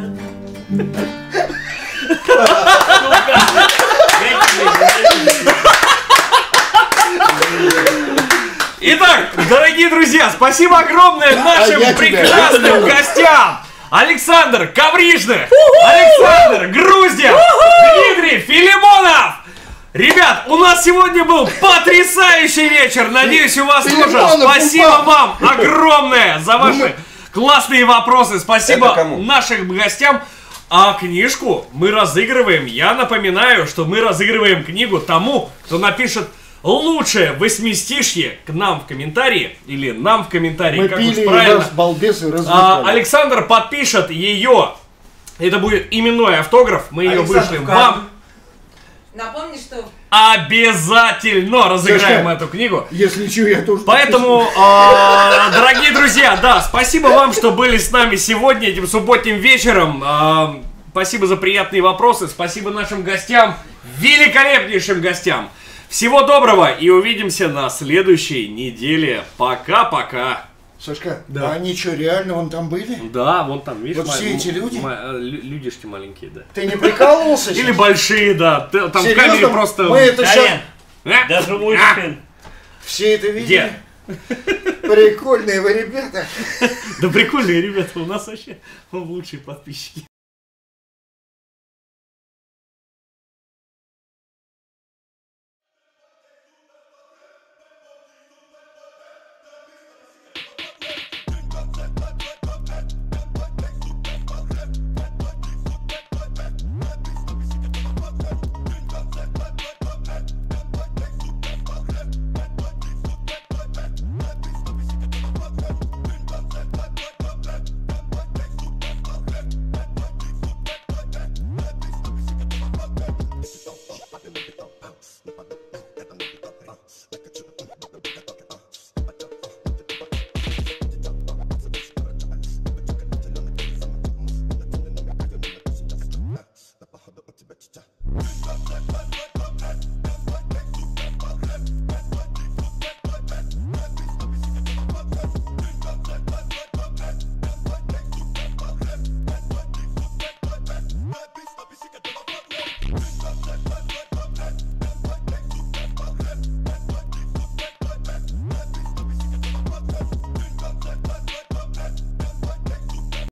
Итак, дорогие друзья, спасибо огромное нашим прекрасным гостям. Александр Коврижных, Александр Груздев, Дмитрий Филимонов. Ребят, у нас сегодня был потрясающий вечер. Надеюсь, у вас тоже. Спасибо вам огромное за ваши классные вопросы. Спасибо нашим гостям. А книжку мы разыгрываем. Я напоминаю, что мы разыгрываем книгу тому, кто напишет лучшее восьмистишье к нам в комментарии. Или нам в комментарии, Мы как пили уж правильно. балбесы, развлекали. Александр подпишет ее. Это будет именной автограф. Мы ее Александр, вышлем как? вам. Напомни, что обязательно разыграем Сашка, эту книгу. Если что, я тоже... Поэтому, дорогие друзья, да, спасибо вам, что были с нами сегодня, этим субботним вечером. Спасибо за приятные вопросы, спасибо нашим гостям, великолепнейшим гостям. Всего доброго и увидимся на следующей неделе. Пока-пока. Сашка, Да. а они что, реально вон там были? Да, вон там, видишь, Вот все эти люди? людишки маленькие, да. Ты не прикалывался? Или сейчас? большие, да. Там в Серьезно? камере просто... Мы это сейчас... Колян, даже мой сын. Все это видели? Где? Прикольные вы ребята. Да прикольные ребята, у нас вообще лучшие подписчики. Cha-cha.